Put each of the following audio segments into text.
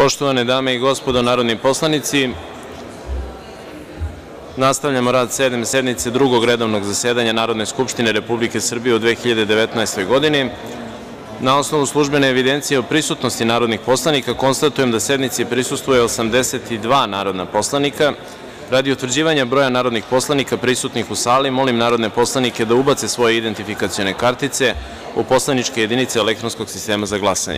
Poštovane dame i gospodo narodni poslanici, nastavljamo rad sednice Drugog redovnog zasedanja Narodne skupštine Republike Srbije u 2019. godini. Na osnovu službene evidencije o prisutnosti narodnih poslanika, konstatujem da sednici prisustvuje 82 narodna poslanika. Radi utvrđivanja broja narodnih poslanika prisutnih u sali, molim narodne poslanike da ubace svoje identifikacione kartice u poslaničke jedinice elektronskog sistema za glasanje.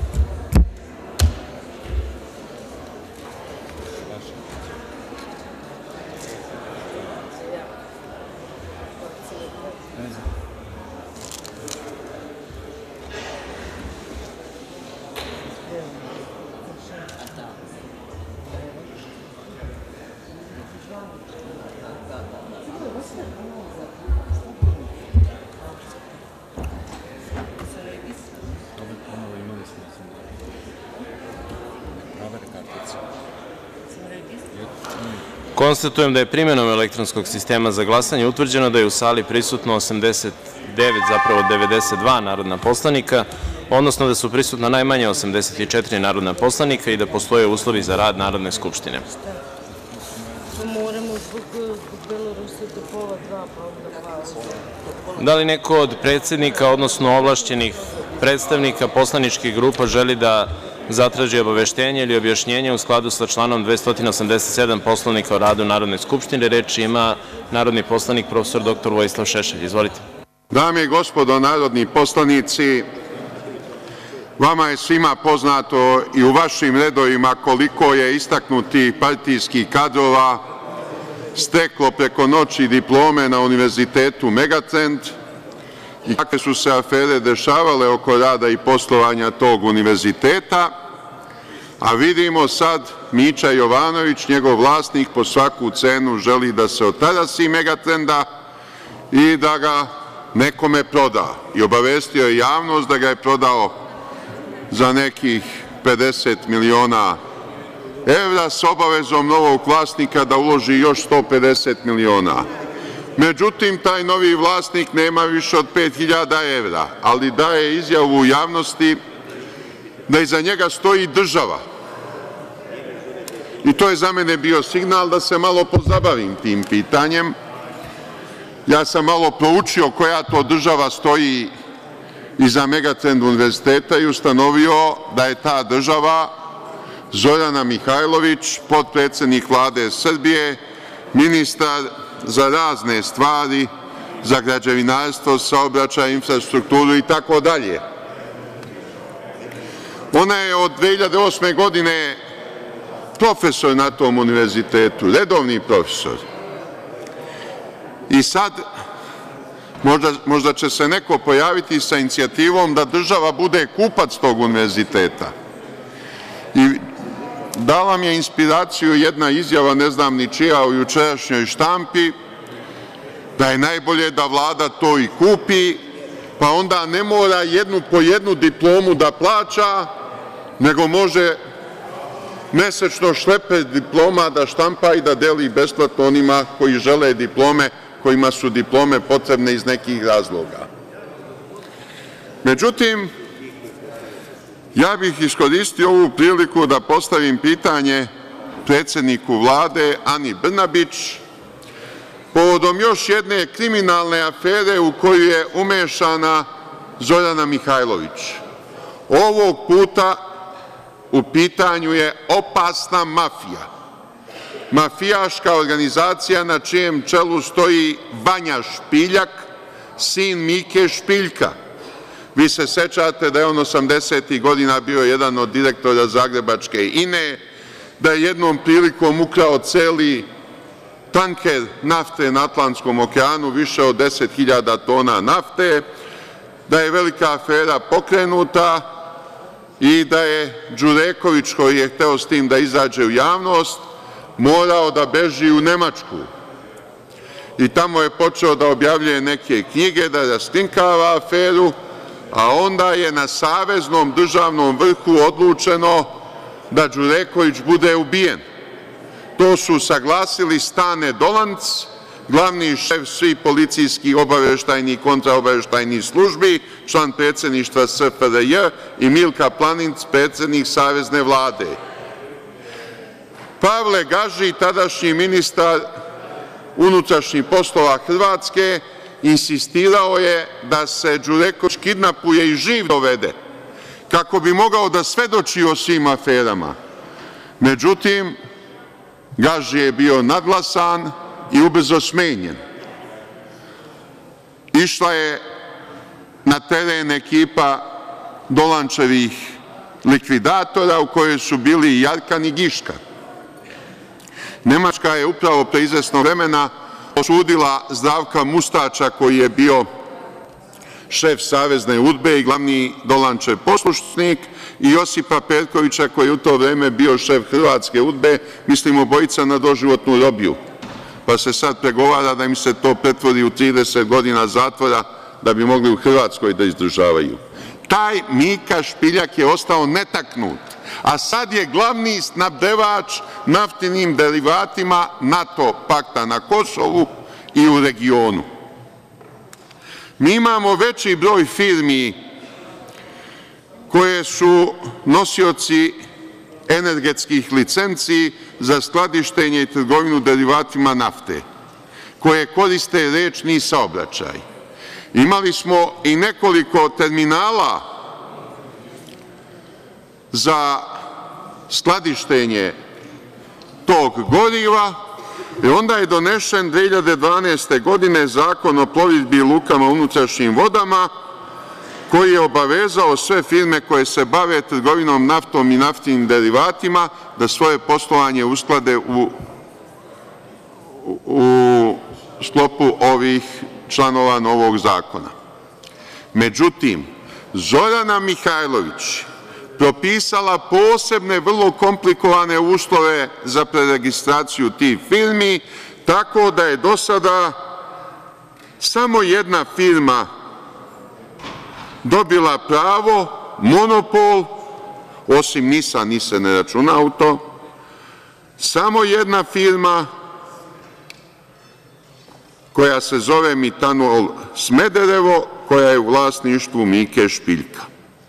Konstatujem da je primenom elektronskog sistema za glasanje utvrđeno da je u sali prisutno 89, zapravo 92 narodna poslanika, odnosno da su prisutna najmanje 84 narodna poslanika i da postoje uslovi za rad Narodne skupštine. Da li neko od predsednika, odnosno ovlašćenih predstavnika poslaničkih grupa želi da zatraži obaveštenje ili objašnjenje u skladu sa članom 287. Poslovnika o radu Narodne skupštine? Reč ima narodni poslanik prof. dr Vojislav Šešelj. Izvolite. Dame i gospodo narodni poslanici, vama je svima poznato i u vašim redovima koliko je istaknutih partijskih kadrova steklo preko noći diplome na Univerzitetu Megatrend i kakve su se afere dešavale oko rada i poslovanja tog univerziteta, a vidimo sad Mića Jovanović, njegov vlasnik, po svaku cenu želi da se otarasi Megatrenda i da ga nekome proda. I obavestio je javnost da ga je prodao za nekih 50 miliona evra s obavezom novog vlasnika da uloži još 150 miliona. Međutim, taj novi vlasnik nema više od 5.000 evra, ali daje izjavu u javnosti da iza njega stoji država. I to je za mene bio signal da se malo pozabavim tim pitanjem. Ja sam malo proučio koja to država stoji iza Megatrend univerziteta i ustanovio da je ta država Zorana Mihajlović, potpredsednik Vlade Srbije, ministar za razne stvari, za građevinarstvo, saobraćaj, infrastrukturu i tako dalje. Ona je od 2008. godine profesor na tom univerzitetu, redovni profesor. I sad možda će se neko pojaviti sa inicijativom da država bude kupac tog univerziteta. I dala mi je inspiraciju jedna izjava, ne znam ni čija, u jučerašnjoj štampi, da je najbolje da Vlada to i kupi, pa onda ne mora jednu po jednu diplomu da plaća, nego može mesečno šleper diploma da štampa i da deli besplatno onima koji žele diplome, kojima su diplome potrebne iz nekih razloga. Međutim, ja bih iskoristio ovu priliku da postavim pitanje predsedniku Vlade, Ani Brnabić, povodom još jedne kriminalne afere u koju je umešana Zorana Mihajlović. Ovog puta u pitanju je opasna mafija, mafijaška organizacija na čijem čelu stoji Vanja Špiljak, sin Mike Špiljka. Vi se sećate da je on 80-ih godina bio jedan od direktora Zagrebačke INE, da je jednom prilikom ukrao celi tanker nafte na Atlantskom okeanu, više od 10.000 tona nafte, da je velika afera pokrenuta i da je Đureković, koji je hteo s tim da izađe u javnost, morao da beži u Nemačku. I tamo je počeo da objavljuje neke knjige, da raskrinkava aferu, a onda je na saveznom državnom vrhu odlučeno da Đureković bude ubijen. To su saglasili Stane Dolanc, glavni šef svih policijskih obaveštajnih i kontraobaveštajnih službi, član predsedništva SFRJ i Milka Planinc, predsednik Savezne vlade. Pavle Gaži, tadašnji ministar unutrašnjih poslova Hrvatske, insistirao je da se Đureković kidnapuje i živ dovede, kako bi mogao da svedoči o svim aferama. Međutim, Gaži je bio nadglasan i ubrzo smenjen. Išla je na teren ekipa Dolančevih likvidatora u kojoj su bili i Jarkan i Giška. Nemačka je upravo pre izvesnog vremena osudila Zdravka Mustača, koji je bio šef Savezne UDBE i glavni Dolančev poslušnik, i Josipa Perkovića, koji je u to vreme bio šef Hrvatske UDBE, mislim obojica na doživotnu robiju, pa se sad pregovara da im se to pretvori u 30 godina zatvora da bi mogli u Hrvatskoj da izdržavaju. Taj Mika Špiljak je ostao netaknut, a sad je glavni snabdevač naftnim derivatima NATO pakta na Kosovu i u regionu. Mi imamo veći broj firmi koje su nosioci energetskih licenci za skladištenje i trgovinu derivatima nafte, koje koriste rečni saobraćaj. Imali smo i nekoliko terminala za skladištenje tog goriva i onda je donesen 2012. godine Zakon o plovidbi i lukama u unutrašnjim vodama, koji je obavezao sve firme koje se bave trgovinom naftom i naftnim derivatima da svoje poslovanje usklade u sklopu ovih članova novog zakona. Međutim, Zorana Mihajlović propisala posebne, vrlo komplikovane uslove za preregistraciju tih firmi, tako da je do sada samo jedna firma dobila pravo, monopol, osim NIS-a, NIS se ne računa u to, samo jedna firma koja se zove Mitanol Smederevo, koja je u vlasništvu Mike Špiljka,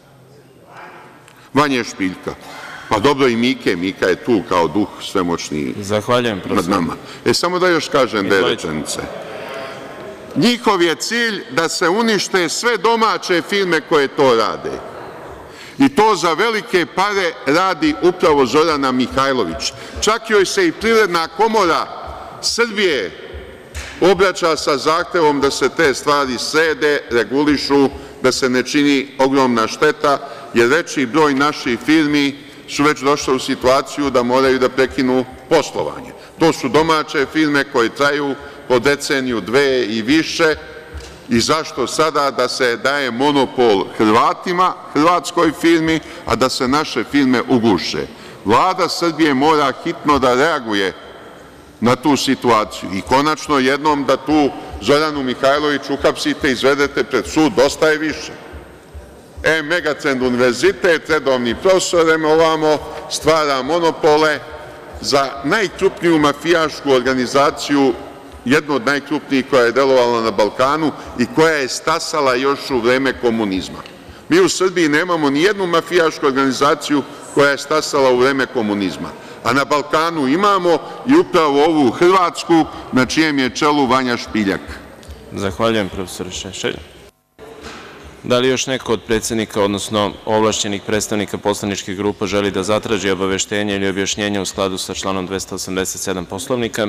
Vanje Špiljka. Pa dobro i Mike, Mika je tu kao duh svemoćni nad nama. Samo da još kažem dve rečenice. Njihov je cilj da se unište sve domaće firme koje to rade. I to za velike pare radi upravo Zorana Mihajlović. Čak joj se i Privredna komora Srbije obraća sa zahtevom da se te stvari srede, regulišu, da se ne čini ogromna šteta, jer veći broj naših firmi su već došle u situaciju da moraju da prekinu poslovanje. To su domaće firme koje traju po deceniju, dve i više, i zašto sada da se daje monopol Hrvatima, hrvatskoj firmi, a da se naše firme uguše? Vlada Srbije mora hitno da reaguje na tu situaciju i konačno jednom da tu Zoranu Mihajlović uhapsite i izvedete pred sud, dosta je više. Megatrend univerzitet, redovni profesor, ovamo stvara monopole za najkrupniju mafijašku organizaciju, jednu od najkrupnijih koja je delovala na Balkanu i koja je stasala još u vreme komunizma. Mi u Srbiji nemamo ni jednu mafijašku organizaciju koja je stasala u vreme komunizma, a na Balkanu imamo i upravo ovu Hrvatsku, na čijem je čelu Vanja Špiljak. Zahvaljujem, profesore Šešelj. Da li još neko od predsednika, odnosno ovlašćenih predstavnika poslaničkih grupa želi da zatraži obaveštenje ili objašnjenje u skladu sa članom 287. Poslovnika?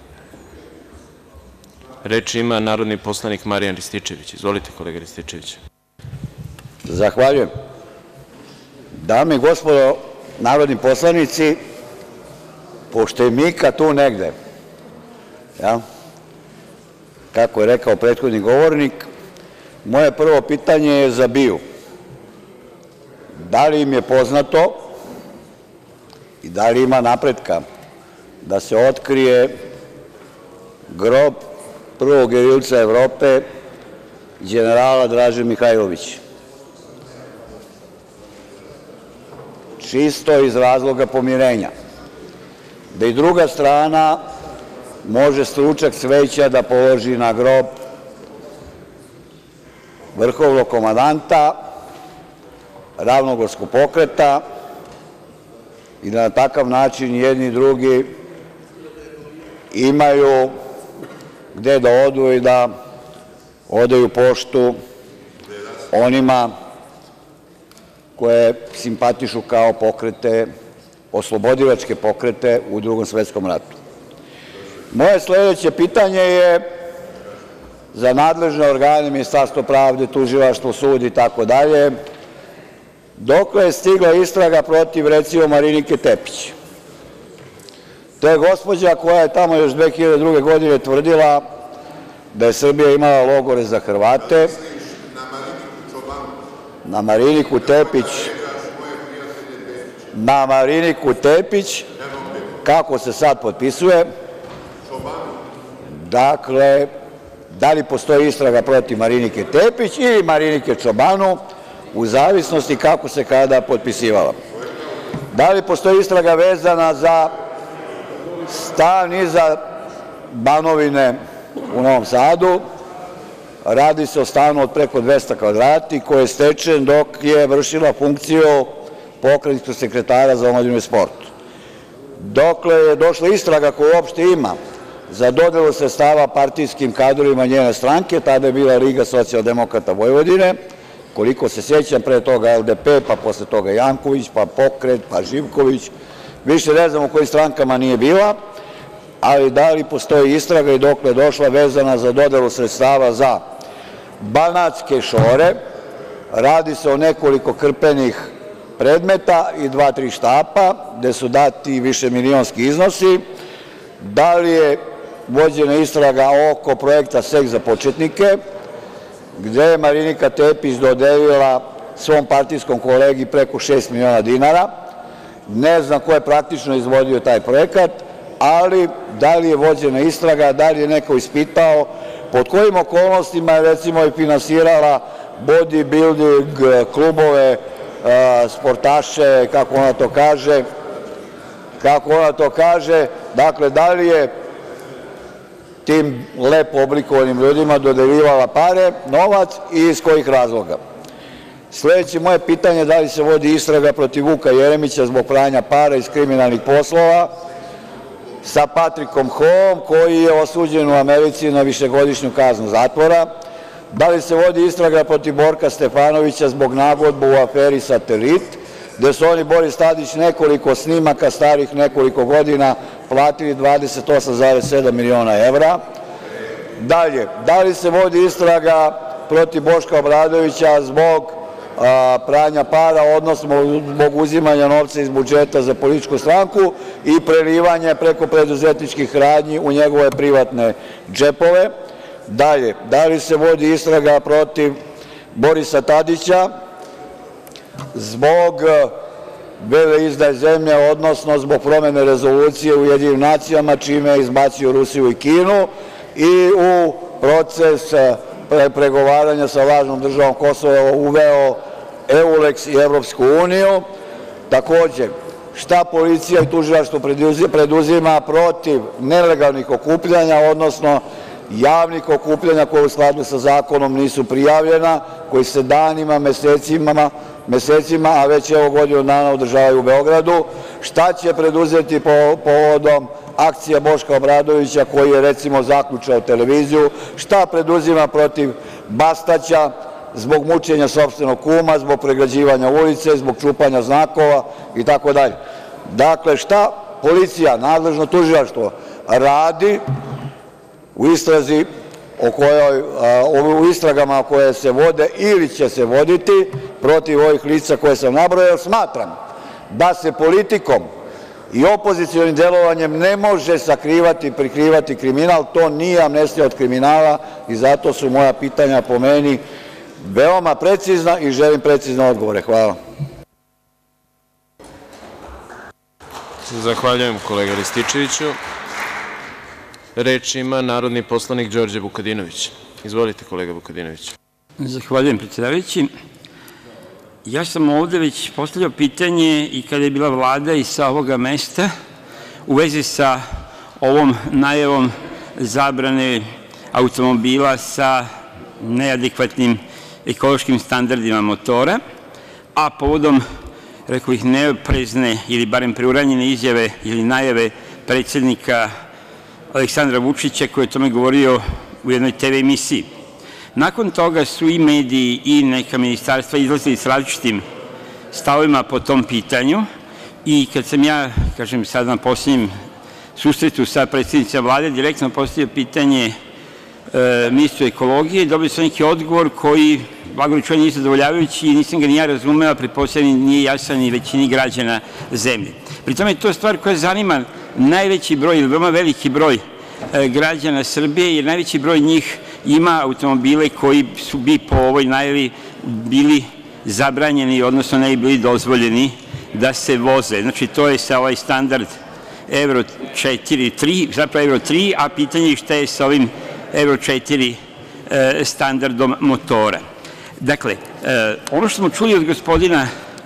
Reč ima narodni poslanik Marijan Rističević. Izvolite, kolega Rističević. Zahvaljujem. Dame i gospodo narodni poslanici, pošto je Mika tu negde, kako je rekao prethodni govornik, moje prvo pitanje je za BIA. Da li im je poznato i da li ima napretka da se otkrije grob prvog jerilca Evrope, đenerala Draže Mihajlovića? Čisto iz razloga pomirenja, da i druga strana može stručak cveća da položi na grob vrhovnog komandanta Ravnogorskog pokreta i da na takav način jedni i drugi imaju gde da odu i da odaju poštu onima koje simpatišu kao pokrete, oslobodilačke pokrete u Drugom svetskom ratu. Moje sledeće pitanje je za nadležne organe, Ministarstvo pravde, tužilaštvo, sud i tako dalje. Dokle je stigla istraga protiv, recimo, Marinike Tepić? To je gospođa koja je tamo još 2002. godine tvrdila da je Srbija imala logore za Hrvate. Na Mariniku Tepić, kako se sad potpisuje. Dakle, da li postoji istraga protiv Marinike Tepić ili Marinike Čobanu, u zavisnosti kako se kada potpisivala. Da li postoji istraga vezana za stan iza Banovine u Novom Sadu? Radi se o stanu od preko 200 kvadrata koji je stečen dok je vršila funkciju pokrajinskog sekretara za omladinu i sport. Dokle je došla istraga koju uopšte ima za dodelu sredstava partijskim kadrovima njene stranke, tada je bila Liga socijaldemokrata Vojvodine, koliko se sećam, pre toga LDP, pa posle toga Janković, pa Pokret, pa Živković, više ne znam u kojim strankama nije bila, ali da li postoji istraga i dokle je došla vezana za dodelu sredstava za Banatske šore? Radi se o nekoliko krpenih predmeta i 2-3 štapa, gde su dati višemilionski iznosi. Da li je vođena istraga oko projekta „Seks za početnike“, gde je Marinika Tepić dodelila svom partijskom kolegi preko 6 miliona dinara? Ne znam ko je praktično izvodio taj projekat, ali da li je vođena istraga, da li je neko ispitao, pod kojim okolnostima je, recimo, i finansirala bodybuilding klubove, sportaše, kako ona to kaže, dakle, da li je tim lepo oblikovanim ljudima dodeljivala pare, novac i iz kojih razloga? Sledeće moje pitanje je da li se vodi istraga protiv Vuka Jeremića zbog pranja para iz kriminalnih poslova sa Patrikom Hoom, koji je osuđen u Americi na višegodišnju kaznu zatvora? Da li se vodi istraga protiv Borka Stefanovića zbog nagodbe u aferi „Satelit“, gde su oni, Boris Tadić, nekoliko snimaka starih nekoliko godina platili 28,7 miliona evra? Dalje, da li se vodi istraga protiv Boška Obradovića zbog pranja para, odnosno zbog uzimanja novca iz budžeta za političku stranku i prelivanja preko preduzetničkih radnji u njegove privatne džepove? Dalje, da li se vodi istraga protiv Borisa Tadića zbog veleizdaje zemlje, odnosno zbog promene rezolucije u Ujedinjenim nacijama, čime je izbacio Rusiju i Kinu i u proces pregovaranja sa lažnom državom Kosovo uveo EULEX i Evropsku uniju? Takođe, šta policija i tužilaštvo preduzima protiv nelegalnih okupljanja, odnosno javnih okupljanja koja u skladu sa zakonom nisu prijavljena, koji se danima, mesecima, a već evo godinu dana održavaju u Beogradu? Šta će preduzeti povodom akcija Boška Obradovića koji je, recimo, zaključao televiziju? Šta preduzima protiv Bastaća zbog mučenja sopstvenog kuma, zbog pregrađivanja ulice, zbog čupanja znakova itd? Dakle, šta policija, nadležno tužilaštvo radi u istragama koje se vode ili će se voditi protiv ovih lica koje sam nabrojao, jer smatram da se politikom i opozicionim delovanjem ne može sakrivati, prikrivati kriminal. To nije amnestija od kriminala i zato su moja pitanja po meni veoma precizna i želim precizne odgovore. Hvala. Zahvaljujem, kolega Rističeviću. Reč ima narodni poslanik Đorđe Vukadinović. Izvolite, kolega Vukadinović. Zahvaljujem, predsedavajući. Ja sam ovde već postavljao pitanje i kada je bila Vlada i sa ovoga mesta u vezi sa ovom najavom zabrane automobila sa neadekvatnim ekološkim standardima motora, a povodom, rekao bih, neoprezne ili barem preuranjene izjave ili najave predsednika Aleksandra Vučića, koji je o tome govorio u jednoj TV emisiji. Nakon toga su i mediji i neka ministarstva izlazili s različitim stavovima po tom pitanju i kad sam ja, kažem sad na posljednjem susretu sa predsednicima Vlade, direktno postavio pitanje ministru ekologije, dobio sam neki odgovor koji, blago rečeno, nije zadovoljavajući i nisam ga ni ja razumeo, a pretpostavljam nije jasan ni većini građana zemlje. Pri tome je to stvar koja zanima najveći broj ili veoma veliki broj građana Srbije, jer najveći broj njih ima automobile koji bi po ovoj najavi bili zabranjeni, odnosno ne bi bili dozvoljeni da se voze. Znači, to je sa ovaj standard Euro 4, zapravo Euro 3, a pitanje je šta je sa ovim Euro 4 standardom motora. Dakle, ono što smo čuli od gospodina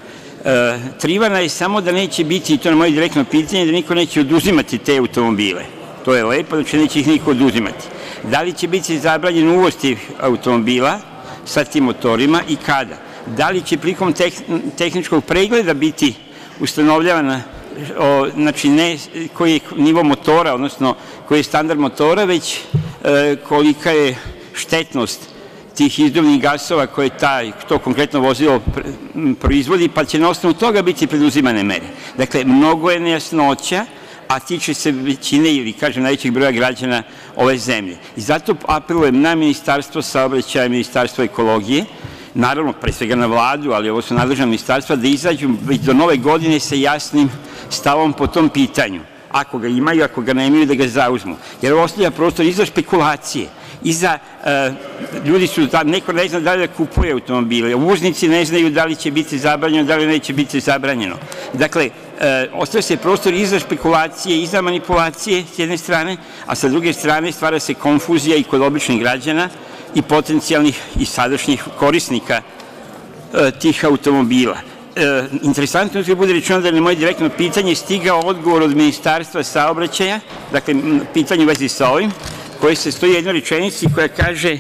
Trivana je samo da neće biti, i to je na moje direktno pitanje, da niko neće oduzimati te automobile. To je lepo, znači neće ih niko oduzimati. Da li će biti zabranjen uvoz tih automobila sa tim motorima i kada? Da li će prilikom tehničkog pregleda biti ustanovljavana, znači ne koji je nivo motora, odnosno koji je standard motora, već kolika je štetnost tih izduvnih gasova koje to konkretno vozilo proizvodi, pa će na osnovu toga biti preduzimane mere. Dakle, mnogo je nejasnoća, a tiče se većine ili, kažem, najvećeg broja građana ove zemlje. I zato apelujem na Ministarstvo saobraćaja, Ministarstvo ekologije, naravno, pre svega na Vladu, ali ovo su nadležna ministarstva, da izađu već do nove godine sa jasnim stavom po tom pitanju. Ako ga imaju, ako ga nemaju, da ga zauzmu. Jer ovo ostavlja prostor i za špekulacije, i za ljudi su, neko ne zna da li da kupuje automobile, uvoznici ne znaju da li će biti zabranjeno, da li neće biti zabranjeno. Dakle, ostavlja se prostor i za špekulacije, i za manipulacije s jedne strane, a sa druge strane stvara se konfuzija i kod običnih građana i potencijalnih i sadašnjih korisnika tih automobila. Interesantno je da bude rečeno da je na moje direktno pitanje stigao odgovor od Ministarstva saobraćaja, dakle, pitanje u vezi sa ovim, koji se stoji u jednoj rečenici koja kaže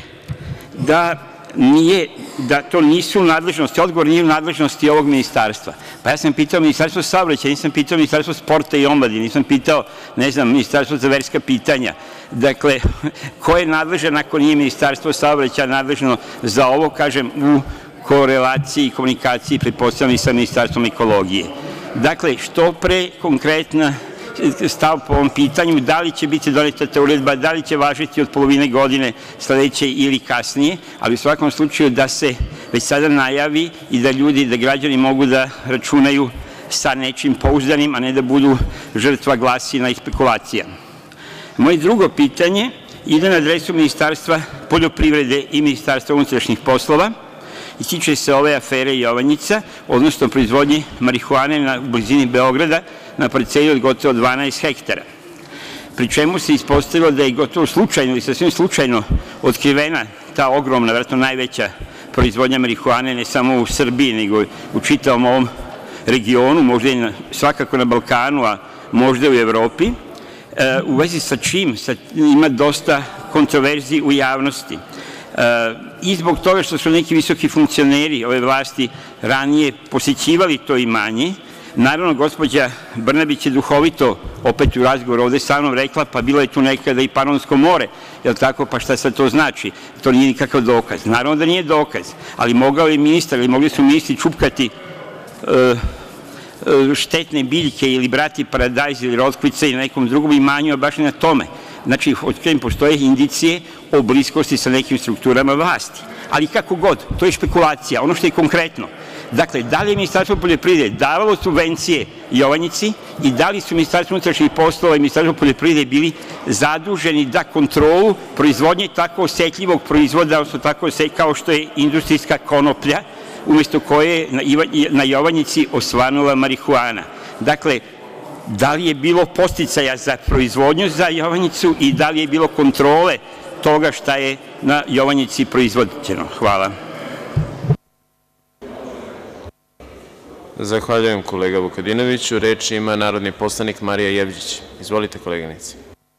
da to nisu u nadležnosti, odgovor nije u nadležnosti ovog ministarstva. Pa ja sam pitao Ministarstvo saobraćaja, nisam pitao Ministarstvo sporta i omladine, nisam pitao, ne znam, Ministarstvo za verska pitanja. Dakle, ko je nadležan ako nije Ministarstvo saobraćaja nadležno za ovo, kažem, u korelaciji i komunikaciji, pretpostavljam, i sa Ministarstvom ekologije. Dakle, što pre konkretna stav po ovom pitanju, da li će biti doneta ta uredba, da li će važiti od polovine godine sledeće ili kasnije, ali u svakom slučaju da se već sada najavi i da ljudi, da građani mogu da računaju sa nečim pouzdanim, a ne da budu žrtva glasina i spekulacija. Moje drugo pitanje ide na adresu Ministarstva poljoprivrede i Ministarstva unutrašnjih poslova i tiče se ove afere Jovanjica, odnosno proizvodnje marihuane u blizini Beograda na parceli od gotovo 12 hektara. Pri čemu se ispostavilo da je gotovo slučajno ili sasvim slučajno otkrivena ta ogromna, vjerojatno najveća proizvodnja marihuane ne samo u Srbiji, nego u čitavom ovom regionu, možda i svakako na Balkanu, a možda i u Evropi, u vezi sa čim ima dosta kontroverzi u javnosti. I zbog toga što su neki visoki funkcioneri ove vlasti ranije posećivali to imanje. Naravno, gospođa Brnabić je duhovito, opet u razgovoru ovde sa mnom rekla, pa bilo je tu nekada i Panonsko more, jel tako, pa šta sad to znači? To nije nikakav dokaz. Naravno da nije dokaz, ali mogao je ministar ili mogli su ministri čupkati štetne biljke ili brati paradajz ili rotkvice ili nekom drugom imanju, a baš ne na tome. Znači, otkrijem, postoje indicije o bliskosti sa nekim strukturama vlasti. Ali kako god, to je špekulacija, ono što je konkretno. Dakle, da li je Ministarstvo poljoprivrede davalo subvencije Jovanjici i da li su Ministarstvo unutrašnjih poslova i Ministarstvo poljoprivrede bili zaduženi da kontrolu proizvodnje tako osetljivog proizvoda, odnosno tako kao što je industrijska konoplja, umesto koje je na Jovanjici osvanula marihuana. Dakle, da li je bilo podsticaja za proizvodnju za Jovanjicu i da li je bilo kontrole toga šta je na Jovanjici proizvođeno? Hvala. Zahvaljujem, kolega Vukadinoviću. Reč ima narodni poslanik Marija Jevđić. Izvolite, koleginice.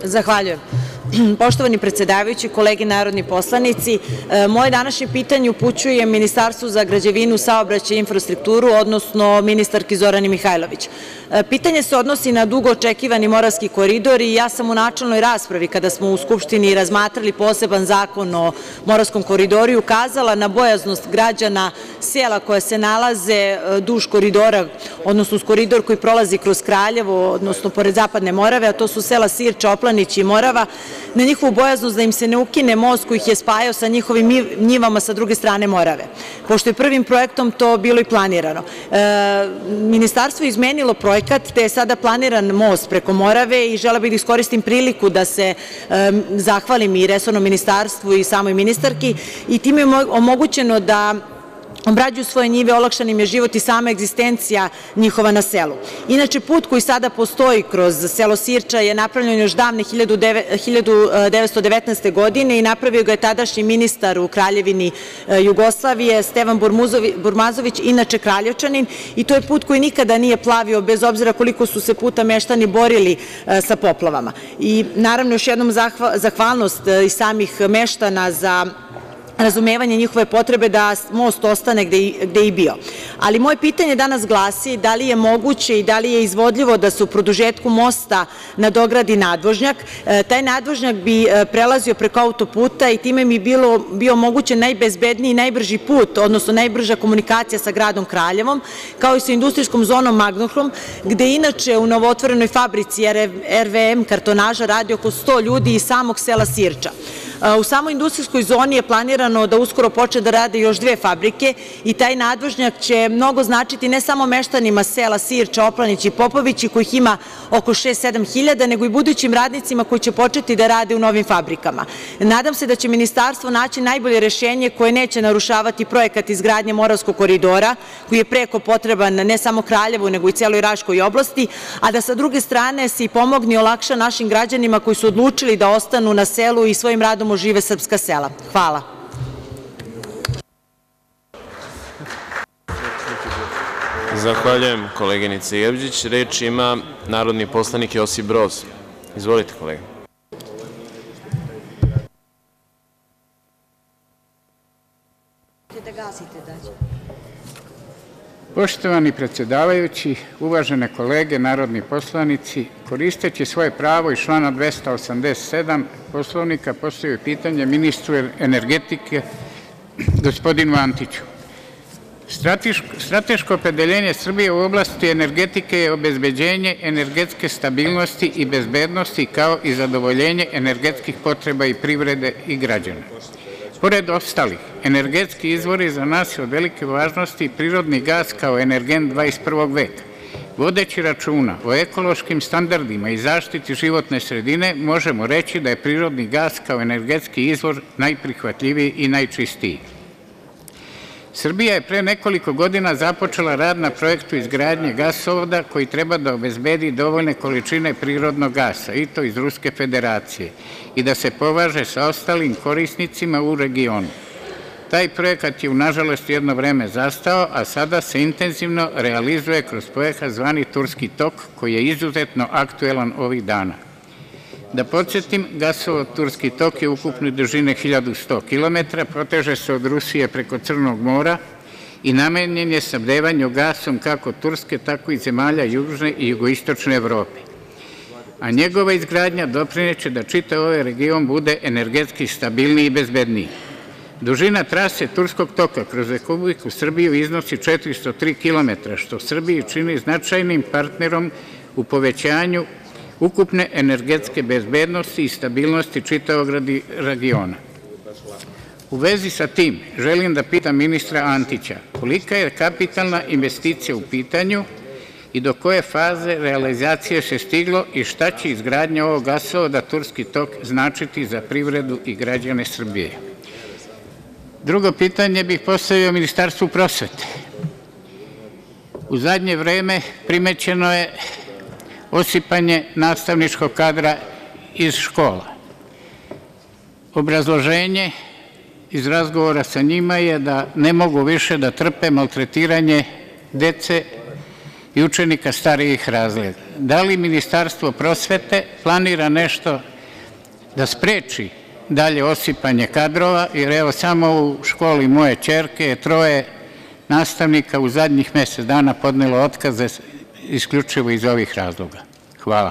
Zahvaljujem. Poštovani predsedavajući, kolege narodni poslanici, moje današnje pitanje upućujem Ministarstvu za građevinu, saobraćaj i infrastrukturu, odnosno ministarki Zorani Mihajlović. Pitanje se odnosi na dugo očekivani Moravski koridor i ja sam u načelnoj raspravi, kada smo u Skupštini razmatrali poseban zakon o Moravskom koridoru, ukazala na bojaznost građana sela koja se nalaze duž koridora, odnosno uz koridor koji prolazi kroz Kraljevo, odnosno pored Zapadne Morave, a to su sela Sir, Čoplanić i Morava, na njihovu bojaznost da im se ne ukine most koji ih je spajao sa njihovim njivama sa druge strane Morave, pošto je prvim projektom to bilo i planirano. Ministarstvo je izmenilo projekat, te je sada planiran most preko Morave i želela bih da iskoristim priliku da se zahvalim i resornom ministarstvu i samoj ministarki i time je omogućeno da obrađuju svoje njive, olakšan im je život i sama egzistencija njihova na selu. Inače, put koji sada postoji kroz selo Sirča je napravljen još davne 1919. godine i napravio ga je tadašnji ministar u Kraljevini Jugoslavije, Stevan Burmazović, inače Kraljevčanin, i to je put koji nikada nije plavio, bez obzira koliko su se puta meštani borili sa poplavama. I naravno, još jednom zahvalnost i samih meštana za razumevanje njihove potrebe da most ostane gde i bio. Ali moje pitanje danas glasi da li je moguće i da li je izvodljivo da se u produžetku mosta nadogradi nadvožnjak. Taj nadvožnjak bi prelazio preko autoputa i time bi bio omogućen najbezbedniji i najbrži put, odnosno najbrža komunikacija sa gradom Kraljevom, kao i sa industrijskom zonom Magnohrom, gde inače u novootvorenoj fabrici RVM kartonaža radi oko 100 ljudi iz samog sela Sirča. U samoj industrijskoj zoni je planirano da uskoro počne da rade još 2 fabrike i taj nadvožnjak će mnogo značiti ne samo meštanima sela Sir, Čoplanić i Popovići, kojih ima oko 6-7 hiljada, nego i budućim radnicima koji će početi da rade u novim fabrikama. Nadam se da će ministarstvo naći najbolje rešenje koje neće narušavati projekat izgradnje Moravskog koridora, koji je preko potreban ne samo Kraljevu, nego i celoj Raškoj oblasti, a da sa druge strane se i pomogne i olakša našim građanima koji su odlučili da ostanu na selu i svojim radom ožive srpska sela. Hvala. Zahvaljujem, koleginice Jevđić. Reč ima narodni poslanik Josip Broz. Izvolite, kolega. Poštovani predsedavajući, uvažene kolege narodni poslanici, koristeći svoje pravo iz člana 287 Poslovnika, postavio pitanje ministru energetike, gospodinu Antiću. Strateško opredeljenje Srbije u oblasti energetike je obezbeđenje energetske stabilnosti i bezbednosti, kao i zadovoljenje energetskih potreba i privrede i građana. Pored ostalih, energetski izvori za nas su od velike važnosti prirodni gas kao energent 21. veka. Vodeći računa o ekološkim standardima i zaštiti životne sredine, možemo reći da je prirodni gas kao energetski izvor najprihvatljiviji i najčistiji. Srbija je pre nekoliko godina započela rad na projektu izgradnje gasovoda koji treba da obezbedi dovoljne količine prirodnog gasa, i to iz Ruske Federacije, i da se poveže sa ostalim korisnicima u regionu. Taj projekat je nažalost jedno vreme zastao, a sada se intenzivno realizuje kroz projekat zvani Turski tok, koji je izuzetno aktuelan ovih dana. Da podsjetim, gasovod Turski tok je ukupne dužine 1100 km, proteže se od Rusije preko Crnog mora i namenjen je snabdevanju gasom kako Turske, tako i zemalja južne i jugoistočne Evrope. A njegova izgradnja doprineće da čitav ovaj region bude energetski stabilniji i bezbedniji. Dužina trase Turskog toka kroz Republiku Srbiju iznosi 403 km, što Srbiju čini značajnim partnerom u povećanju ukupne energetske bezbednosti i stabilnosti čitavog regiona. U vezi sa tim, želim da pitam ministra Antića kolika je kapitalna investicija u pitanju i do koje faze realizacije se stiglo i šta će izgradnja ovog gasovoda Turski tok značiti za privredu i građane Srbije? Drugo pitanje bih postavio Ministarstvu prosvete. U zadnje vreme primećeno je osipanje nastavničkog kadra iz škola. Obrazloženje iz razgovora sa njima je da ne mogu više da trpe maltretiranje dece i učenika starijih razreda. Da li Ministarstvo prosvete planira nešto da spreči dalje osipanje kadrova, jer evo samo u školi moje ćerke je 3 nastavnika u zadnjih mesec dana podnelo otkaze isključivo iz ovih razloga. Hvala.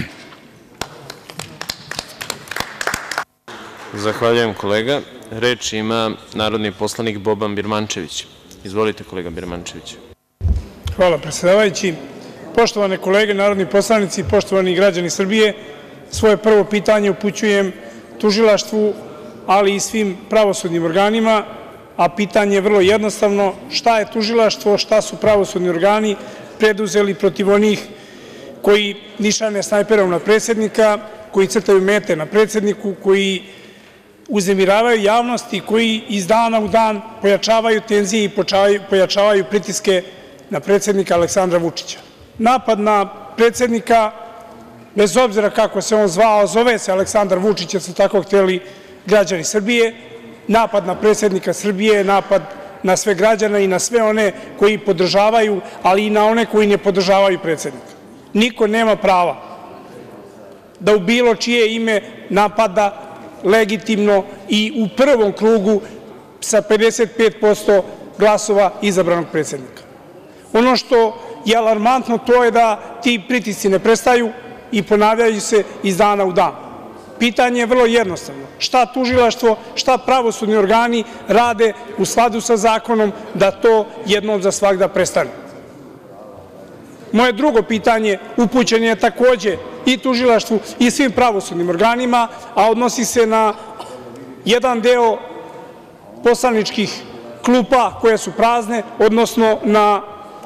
Zahvaljujem, kolega. Reč ima narodni poslanik Boban Birmančević. Izvolite, kolega Birmančević. Hvala, predsedavajući. Poštovane kolege narodni poslanici, poštovani građani Srbije, svoje prvo pitanje upućujem tužilaštvu, ali i svim pravosudnim organima, a pitanje je vrlo jednostavno – šta je tužilaštvo, šta su pravosudni organi preduzeli protiv onih koji nišane snajperom na predsednika, koji crtaju mete na predsedniku, koji uznemiravaju javnost i koji iz dana u dan pojačavaju tenzije i pojačavaju pritiske na predsednika Aleksandra Vučića. Napad na predsednika, bez obzira kako se on zvao, zove se Aleksandar Vučić, jer su tako hteli građani Srbije, napad na predsednika Srbije, napad na sve građane i na sve one koji podržavaju, ali i na one koji ne podržavaju predsednika. Niko nema prava da u bilo čije ime napada legitimno i u prvom krugu sa 55% glasova izabranog predsednika. Ono što je alarmantno to je da ti pritisci ne prestaju i ponavljaju se iz dana u dan. Pitanje je vrlo jednostavno – šta tužilaštvo, šta pravosudni organi rade u skladu sa zakonom da to jednom za svagda prestane? Moje drugo pitanje upućeno je takođe i tužilaštvu i svim pravosudnim organima, a odnosi se na jedan deo poslaničkih klupa koje su prazne, odnosno na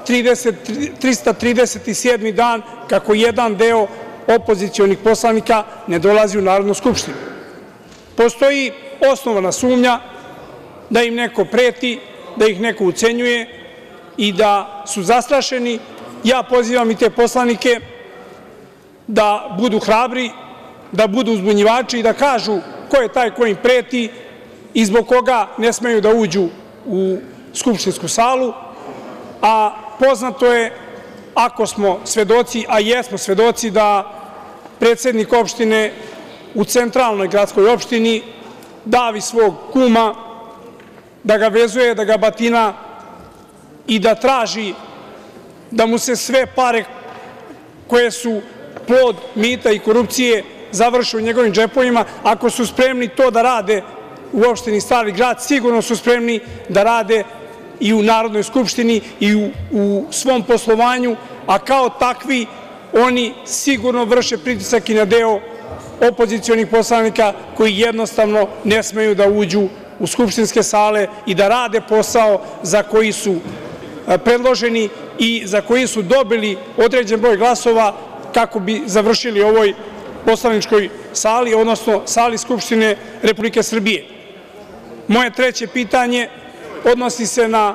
337. dan kako jedan deo opozicionih poslanika ne dolazi u Narodnu skupštinu. Postoji osnovana sumnja da im neko preti, da ih neko ucenjuje i da su zastrašeni. Ja pozivam i te poslanike da budu hrabri, da budu uzbunjivači i da kažu ko je taj ko im preti i zbog koga ne smeju da uđu u skupštinsku salu, a poznato je, ako smo svedoci, a jesmo svedoci, da predsednik opštine u centralnoj gradskoj opštini davi svog kuma, da ga vezuje, da ga batina i da traži da mu se sve pare koje su plod mita i korupcije završe u njegovim džepovima. Ako su spremni to da rade u opštini Stari grad, sigurno su spremni da rade i u Narodnoj skupštini i u svom poslovanju, a kao takvi oni sigurno vrše pritisak i na deo opozicionih poslanika koji jednostavno ne smeju da uđu u skupštinske sale i da rade posao za koji su predloženi i za koji su dobili određen broj glasova kako bi završili u ovoj poslaničkoj sali, odnosno sali Skupštine Republike Srbije. Moje treće pitanje odnosi se na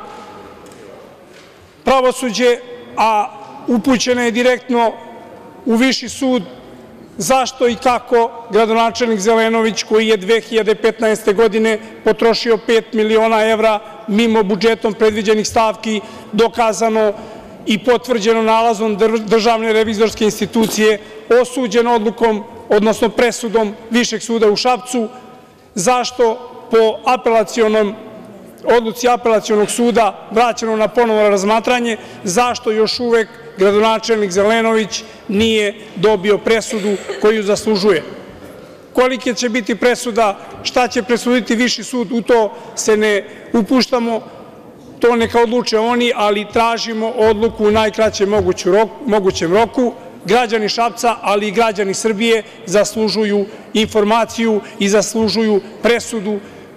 pravosuđe, a upućeno je direktno u Viši sud. Zašto i kako gradonačelnik Zelenović, koji je 2015. godine potrošio 5 miliona evra mimo budžetom predviđenih stavki, dokazano i potvrđeno nalazom Državne revizorske institucije, osuđen odlukom, odnosno presudom Višeg suda u Šapcu, zašto po odluci Apelacionog suda vraćeno na ponovno razmatranje, zašto još uvek gradonačelnik Zelenović nije dobio presudu koju zaslužuje? Kolika će biti presuda, šta će presuditi Viši sud, u to se ne upuštamo, to neka odluče oni, ali tražimo odluku u najkraćem mogućem roku. Građani Šapca, ali i građani Srbije zaslužuju informaciju i zaslužuju presudu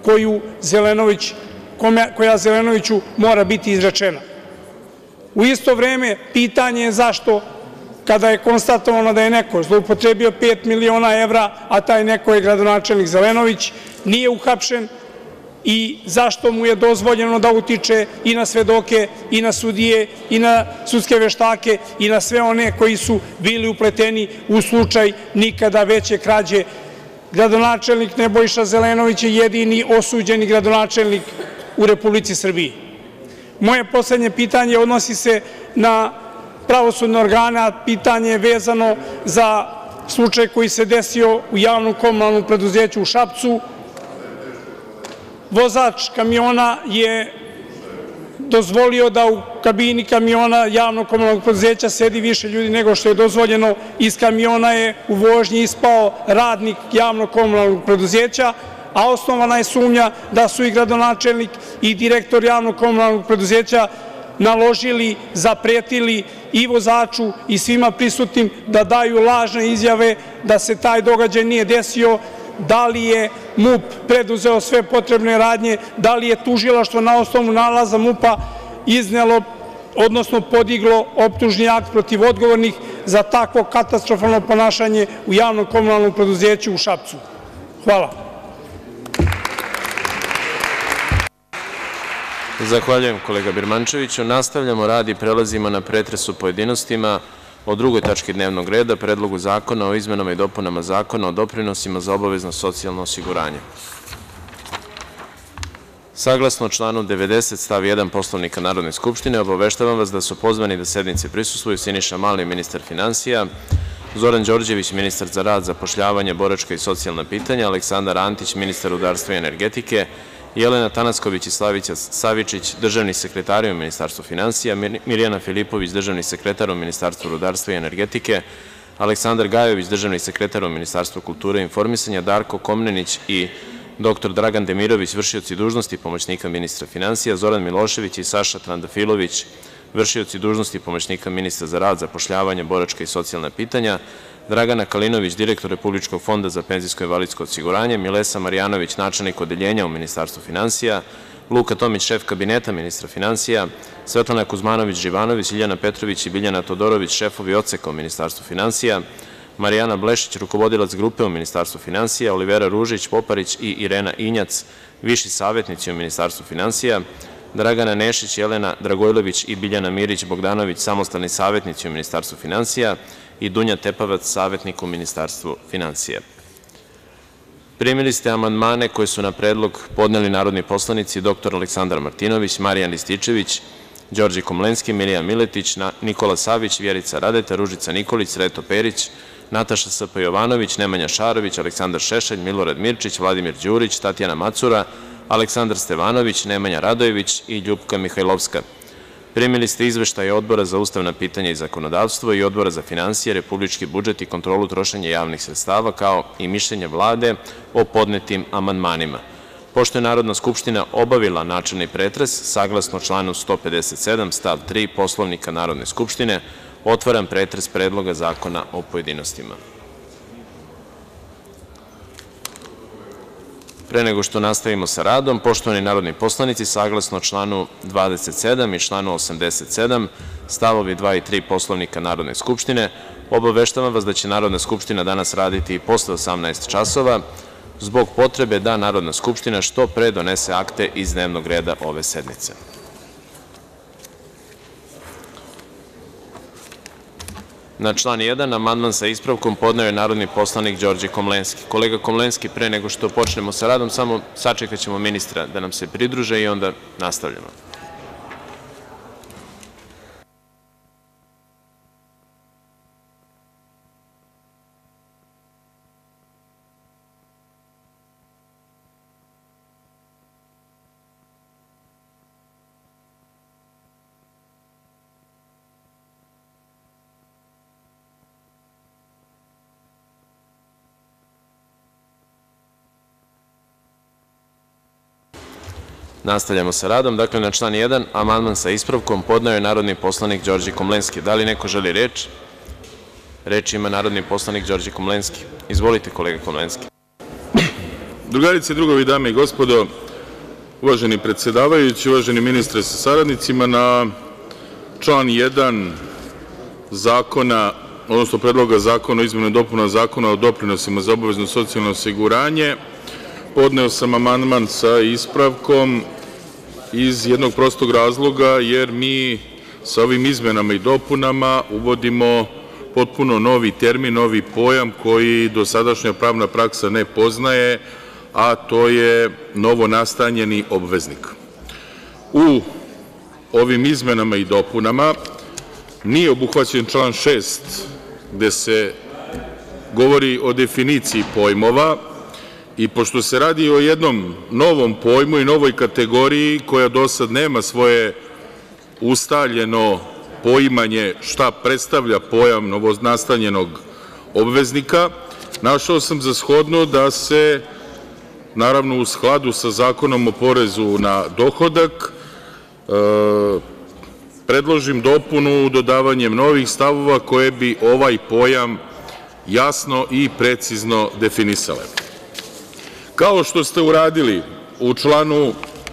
koja Zelenoviću mora biti izrečena. U isto vreme, pitanje je zašto, kada je konstatovano da je neko zloupotrebio 5 miliona evra, a taj neko je gradonačelnik Zelenović, nije uhapšen i zašto mu je dozvoljeno da utiče i na svedoke i na sudije i na sudske veštake i na sve one koji su bili upleteni u slučaj nikada veće krađe. Gradonačelnik Nebojša Zelenović je jedini osuđeni gradonačelnik u Republici Srbiji. Moje poslednje pitanje odnosi se na pravosudne organe, a pitanje je vezano za slučaj koji se desio u javnom komunalnom preduzeću u Šapcu. Vozač kamiona je dozvolio da u kabini kamiona javnog komunalnog preduzeća sedi više ljudi nego što je dozvoljeno. Iz kamiona je u vožnji ispao radnik javnog komunalnog preduzeća, a osnovana je sumnja da su i gradonačelnik i direktor javnog komunalnog preduzeća naložili, zapretili i vozaču i svima prisutnim da daju lažne izjave da se taj događaj nije desio. Da li je MUP preduzeo sve potrebne radnje, da li je tužilaštvo na osnovu nalaza MUP-a iznelo, odnosno podiglo optužni akt protiv odgovornih za takvo katastrofalno ponašanje u javnom komunalnom preduzeću u Šapcu? Hvala. Zahvaljujem, kolega Birmančeviću. Nastavljamo rad i prelazimo na pretres u pojedinostima o drugoj tački dnevnog reda, Predlogu zakona o izmenama i dopunama Zakona o doprinosima za obavezno socijalno osiguranje. Saglasno članu 90. stav 1. Poslovnika Narodne skupštine, obaveštavam vas da su pozvani da sednici prisustvuju Siniša Mali, ministar finansija, Zoran Đorđević, ministar za rad, zapošljavanje, boračka i socijalna pitanja, Aleksandar Antić, ministar rudarstva i energetike, Jelena Tanasković i Slavica Savičić, državni sekretari u Ministarstvu finansija, Mirjana Filipović, državni sekretar u Ministarstvu rudarstva i energetike, Aleksandar Gajović, državni sekretar u Ministarstvu kulture i informisanja, Darko Komnenić i dr Dragan Demirović, vršioci dužnosti pomoćnika ministra finansija, Zoran Milošević i Saša Trandafilović, vršioci dužnosti pomoćnika ministra za rad, zapošljavanje, boračka i socijalna pitanja, Dragana Kalinović, direktor Republičkog fonda za penzijsko i invalidsko osiguranje, Milesa Marjanović, načelnik odeljenja u Ministarstvu finansija, Luka Tomić, šef kabineta ministra finansija, Svetlana Kuzmanović-Živanović, Iljana Petrović i Biljana Todorović, šefovi odseka u Ministarstvu finansija, Marijana Blešić, rukovodilac grupe u Ministarstvu finansija, Olivera Ružić Poparić i Irena Injac, viši savetnici u Ministarstvu finansija, Dragana Nešić, Jelena Dragojlović i Biljana Mirić Bogdanović, samostalni savetnici u Ministarstvu finansija i Dunja Tepavac, savetnik u Ministarstvu finansija. Primili ste amandmane koje su na predlog podneli narodni poslanici dr Aleksandar Martinović, Marijan Rističević, Đorđe Komlenski, Milija Miletić, Nikola Savić, Vjerica Radeta, Ružica Nikolić, Sreto Perić, Nataša Sp. Jovanović, Nemanja Šarović, Aleksandar Šešelj, Milorad Mirčić, Vladimir Đurić, Tatjana Macura, Aleksandar Stevanović, Nemanja Radojević i Ljupka Mihajlovska. Primili ste izveštaje Odbora za ustavna pitanja i zakonodavstvo i Odbora za finansije, republički budžet i kontrolu trošenja javnih sredstava, kao i mišljenje Vlade o podnetim amandmanima. Pošto je Narodna skupština obavila načelni pretres, saglasno članu 157. stav 3. Poslovnika Narodne skupštine, otvaram pretres Predloga zakona o pojedinostima. Pre nego što nastavimo sa radom, poštovani narodni poslanici, saglasno članu 27. i članu 87. stavovi 2 i 3 Poslovnika Narodne skupštine, obaveštavam vas da će Narodna skupština danas raditi i posle 18 časova, zbog potrebe da Narodna skupština što pre donese akte iz dnevnog reda ove sednice. Na član 1, amandman sa ispravkom podneo je narodni poslanik Đorđe Komlenski. Kolega Komlenski, pre nego što počnemo sa radom, samo sačekat ćemo ministra da nam se pridruže i onda nastavljamo. Nastavljamo sa radom. Dakle, na član 1, amandman sa ispravkom podneo je narodni poslanik Đorđe Komlenski. Da li neko želi reč? Reč ima narodni poslanik Đorđe Komlenski. Izvolite, kolega Komlenski. Drugarice i drugovi, dame i gospodo, uvaženi predsedavajući, uvaženi ministre sa saradnicima, na član 1 zakona, odnosno Predloga zakona o izmeni i dopuni Zakona o doprinosima za obavezno socijalno osiguranje, podneo sam amandman sa ispravkom iz jednog prostog razloga, jer mi sa ovim izmenama i dopunama uvodimo potpuno novi termin, novi pojam koji dosadašnja pravna praksa ne poznaje, a to je novonastanjeni obveznik. U ovim izmenama i dopunama nije obuhvaćen član 6, gde se govori o definiciji pojmova i pošto se radi o jednom novom pojmu i novoj kategoriji koja do sad nema svoje ustaljeno poimanje šta predstavlja pojam novonastanjenog obveznika, našao sam za shodno da se, naravno u skladu sa Zakonom o porezu na dohodak, predložim dopunu dodavanjem novih stavova koje bi ovaj pojam jasno i precizno definisale. Kao što ste uradili u članu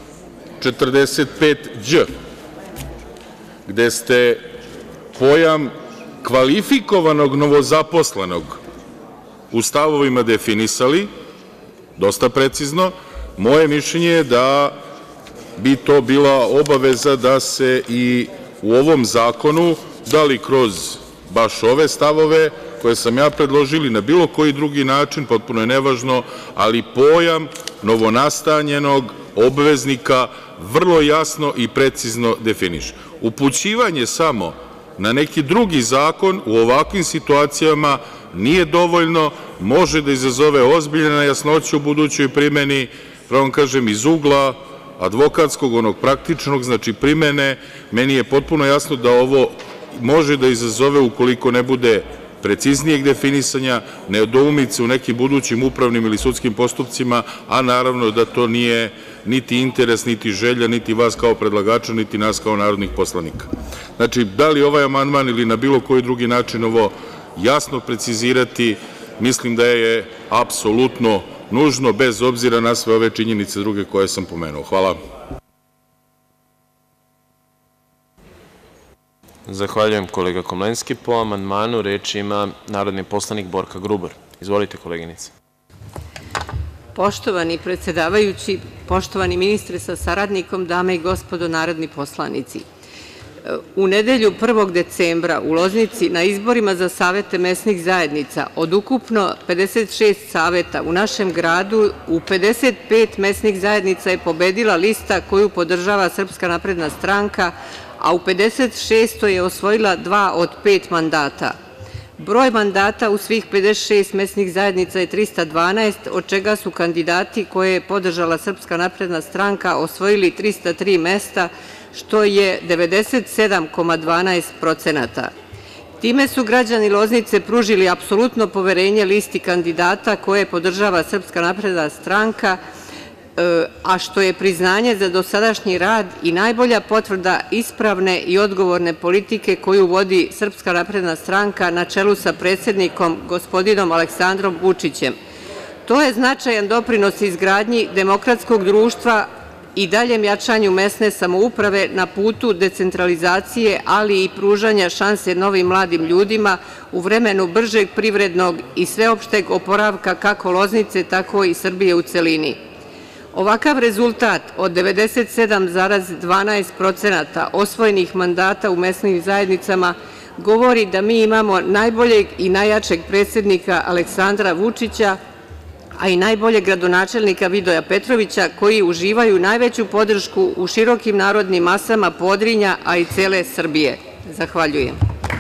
45đ, gde ste pojam kvalifikovanog novozaposlenog u stavovima definisali, dosta precizno, moje mišljenje je da bi to bila obaveza da se i u ovom zakonu, da li kroz baš ove stavove koje sam ja predložio ili na bilo koji drugi način, potpuno je nevažno, ali pojam novonastanjenog obveznika vrlo jasno i precizno definiše. Upućivanje samo na neki drugi zakon u ovakvim situacijama nije dovoljno, može da izazove ozbiljne nejasnoće u budućoj primeni, pravo kažem iz ugla advokatskog, onog praktičnog, znači primene, meni je potpuno jasno da ovo može da izazove, ukoliko ne bude preciznijeg definisanja, nedoumice u nekim budućim upravnim ili sudskim postupcima, a naravno da to nije niti interes, niti želja, niti vas kao predlagača, niti nas kao narodnih poslanika. Znači, da li ovaj amandman ili na bilo koji drugi način ovo jasno precizirati, mislim da je apsolutno nužno, bez obzira na sve ove činjenice druge koje sam pomenuo. Hvala. Zahvaljujem, kolega Komlenski. Po amandmanu reč ima narodni poslanik Borka Grubar. Izvolite, koleginice. Poštovani predsedavajući, poštovani ministre sa saradnikom, dame i gospodo narodni poslanici, u nedelju 1. decembra u Loznici na izborima za savete mesnih zajednica od ukupno 56 saveta u našem gradu, u 55 mesnih zajednica je pobedila lista koju podržava Srpska napredna stranka, a u 56. je osvojila 2 od 5 mandata. Broj mandata u svih 56 mesnih zajednica je 312, od čega su kandidati koje je podržala Srpska napredna stranka osvojili 303 mesta, što je 97,12%. Time su građani Loznice pružili apsolutno poverenje listi kandidata koje podržava Srpska napredna stranka, a što je priznanje za dosadašnji rad i najbolja potvrda ispravne i odgovorne politike koju vodi Srpska napredna stranka na čelu sa predsednikom gospodinom Aleksandrom Vučićem. To je značajan doprinos izgradnji demokratskog društva i daljem jačanju mesne samouprave na putu decentralizacije, ali i pružanja šanse novim mladim ljudima u vremenu bržeg privrednog i sveopšteg oporavka kako Loznice, tako i Srbije u celini. Ovakav rezultat od 97,12% osvojenih mandata u mesnim zajednicama govori da mi imamo najboljeg i najjačeg predsednika Aleksandra Vučića, a i najboljeg gradonačelnika Vidoja Petrovića, koji uživaju najveću podršku u širokim narodnim masama Podrinja, a i cele Srbije. Zahvaljujem.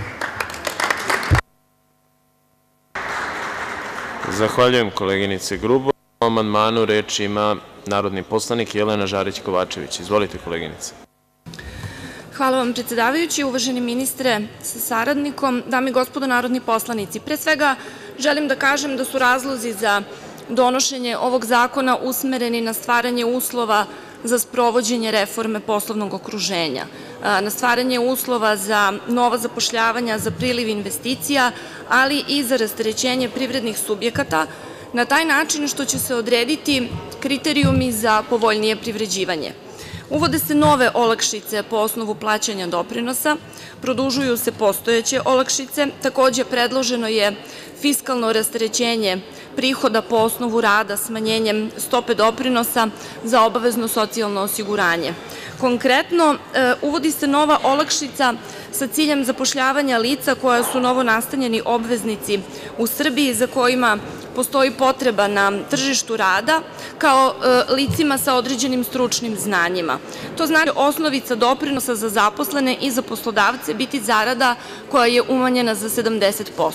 Zahvaljujem, koleginice Grubo. Po amandmanu reč ima narodni poslanik Jelena Žarić Kovačević. Izvolite, koleginice. Hvala vam, predsedavajući, uvaženi ministre sa saradnikom, dame i gospodo narodni poslanici. Pre svega, želim da kažem da su razlozi za donošenje ovog zakona usmereni na stvaranje uslova za sprovođenje reforme poslovnog okruženja, na stvaranje uslova za nova zapošljavanja, za priliv investicija, ali i za rasterećenje privrednih subjekata, na taj način što će se odrediti kriterijumi za povoljnije privređivanje. Uvode se nove olakšice po osnovu plaćanja doprinosa, produžuju se postojeće olakšice, takođe predloženo je fiskalno rasterećenje prihoda po osnovu rada smanjenjem stope doprinosa za obavezno socijalno osiguranje. Konkretno, uvodi se nova olakšica sa ciljem zapošljavanja lica koja su novonastanjeni obveznici u Srbiji za kojima postoji potreba na tržištu rada, kao licima sa određenim stručnim znanjima. To znači osnovica doprinosa za zaposlene i za poslodavce biti zarada koja je umanjena za 70%.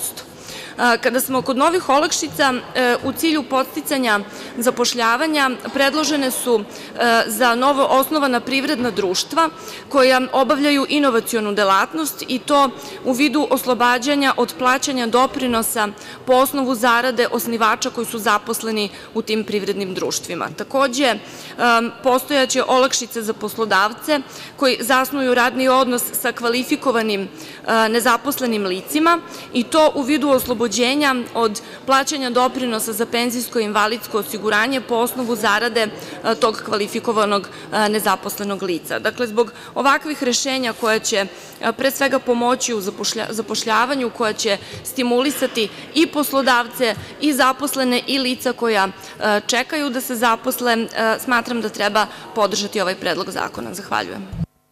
Kada smo kod novih olakšica, u cilju podsticanja zapošljavanja predložene su za novo osnovana privredna društva koja obavljaju inovacionu delatnost i to u vidu oslobađanja od plaćanja doprinosa po osnovu zarade osnivača koji su zaposleni u tim privrednim društvima. Takođe, postojaće olakšice za poslodavce koji zasnuju radni odnos sa kvalifikovanim nezaposlenim licima i to u vidu oslobođenja od plaćanja doprinosa za penzijsko i invalidsko osiguranje po osnovu zarade tog kvalifikovanog nezaposlenog lica. Dakle, zbog ovakvih rešenja koja će pre svega pomoći u zapošljavanju, koja će stimulisati i poslodavce i zaposlene i lica koja čekaju da se zaposle, smatram da treba podržati ovaj predlog zakona. Zahvaljujem.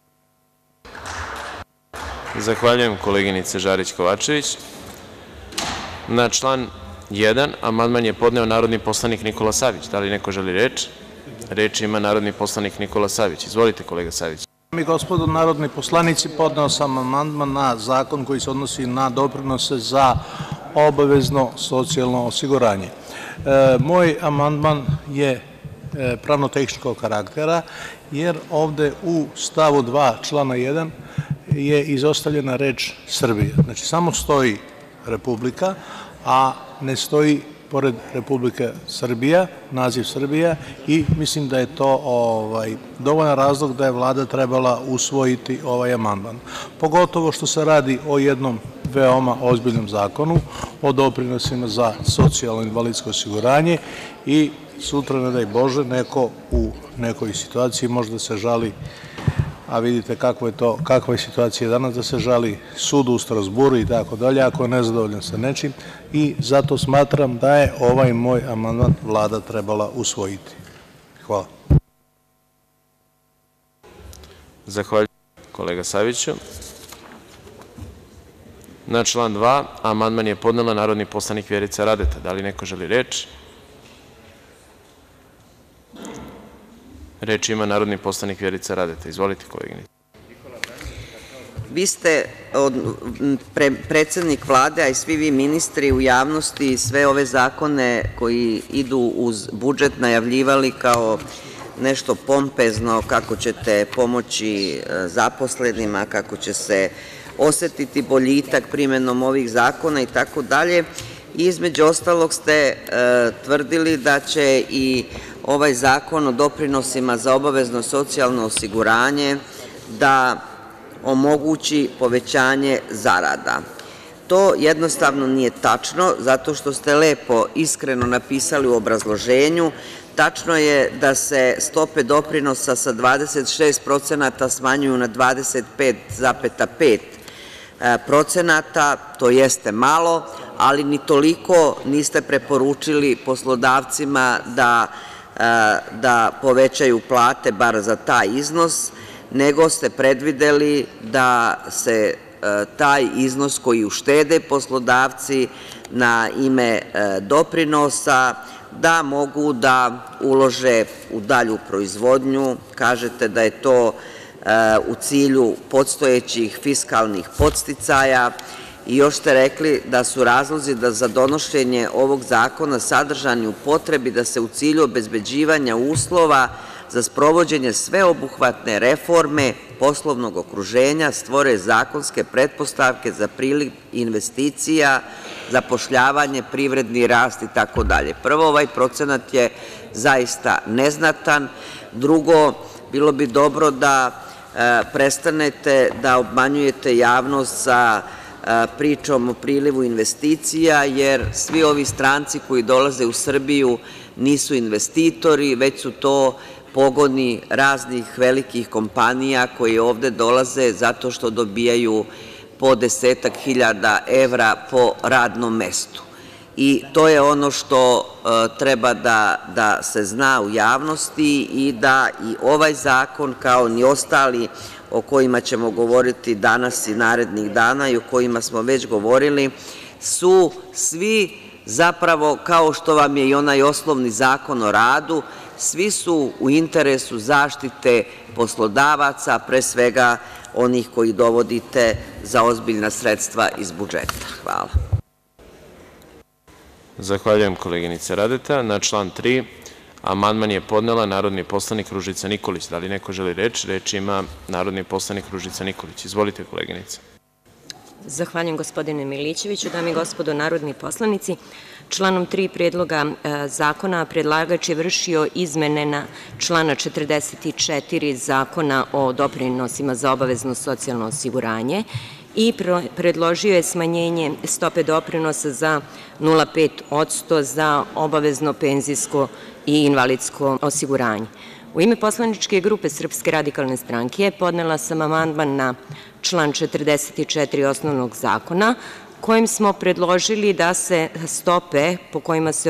Zahvaljujem, koleginice Žarić Kovačević. Na član 1. amandman je podneo narodni poslanik Nikola Savić. Da li neko želi reč? Reč ima narodni poslanik Nikola Savić. Izvolite, kolega Savić. Dame i gospodo narodni poslanici, podneo sam amandman na zakon koji se odnosi na doprinose za obavezno socijalno osiguranje. Moj amandman je pravno-tehničkog karaktera, jer ovde u stavu 2. člana 1. je izostavljena reč Srbija. Znači, samo stoji Republika, a ne stoji pored Republike Srbija, naziv Srbija, i mislim da je to dovoljan razlog da je Vlada trebala usvojiti ovaj amandman. Pogotovo što se radi o jednom veoma ozbiljnom zakonu, o doprinosima za socijalno invalidsko osiguranje i sutra, ne daj Bože, neko u nekoj situaciji može da se žali, a vidite kakva je situacija danas, da se žali sudu u Strazburu i tako dalje, ako je nezadovoljan sa nečim, i zato smatram da je ovaj moj amandman Vlada trebala usvojiti. Hvala. Zahvaljujem, kolega Saviću. Na član 2. amandman je podnela narodni poslanik Vjerica Radeta. Da li neko želi reč? Reč ima narodni poslanik Vjerica Radeta. Izvolite, koleginice. Vi ste, predsednik Vlade, a i svi vi ministri u javnosti, sve ove zakone koji idu uz budžet najavljivali kao nešto pompezno, kako ćete pomoći zaposlenima, kako će se osetiti boljitak primenom ovih zakona i tako dalje. Između ostalog ste tvrdili da će i ovaj zakon o doprinosima za obavezno socijalno osiguranje da omogući povećanje zarada. To jednostavno nije tačno, zato što ste lepo, iskreno napisali u obrazloženju. Tačno je da se stope doprinosa sa 26% smanjuju na 25,5%, to jeste malo, ali ni toliko niste preporučili poslodavcima da povećaju plate bar za taj iznos, nego ste predvideli da se taj iznos koji uštede poslodavci na ime doprinosa, da mogu da ulože u dalju proizvodnju. Kažete da je to u cilju postojećih fiskalnih podsticaja i još ste rekli da su razlozi za donošenje ovog zakona sadržani u potrebi da se u cilju obezbeđivanja uslova za sprovođenje sveobuhvatne reforme poslovnog okruženja stvore zakonske pretpostavke za priliv investicija, zapošljavanje, privredni rast i tako dalje. Prvo, ovaj procenat je zaista neznatan. Drugo, bilo bi dobro da prestanete da obmanjujete javnost sa pričom o prilivu investicija, jer svi ovi stranci koji dolaze u Srbiju nisu investitori, već su to pogoni raznih velikih kompanija koji ovde dolaze zato što dobijaju po 10.000 evra po radnom mestu. I to je ono što treba da se zna u javnosti i da i ovaj zakon, kao ni ostali o kojima ćemo govoriti danas i narednih dana i o kojima smo već govorili, su svi zapravo, kao što vam je i onaj osnovni Zakon o radu, svi su u interesu zaštite poslodavaca, pre svega onih koji dovodite za ozbiljna sredstva iz budžeta. Hvala. Zahvaljujem, koleginice Radeta. Na član 3. amandman je podnela narodni poslanik Ružica Nikolić. Da li neko želi reč? Reč ima narodni poslanik Ružica Nikolić. Izvolite, koleginice. Zahvaljujem, gospodine Milićeviću. Dame i gospodo narodni poslanici, članom 3. Predloga zakona predlagač je vršio izmene na člana 44 Zakona o doprinosima za obavezno socijalno osiguranje i predložio je smanjenje stope doprinosa za 0,5% za obavezno penzijsko i invalidsko osiguranje. U ime poslaničke grupe Srpske radikalne stranke podnela sam amandman na član 44 osnovnog zakona, kojim smo predložili da se stope po kojima se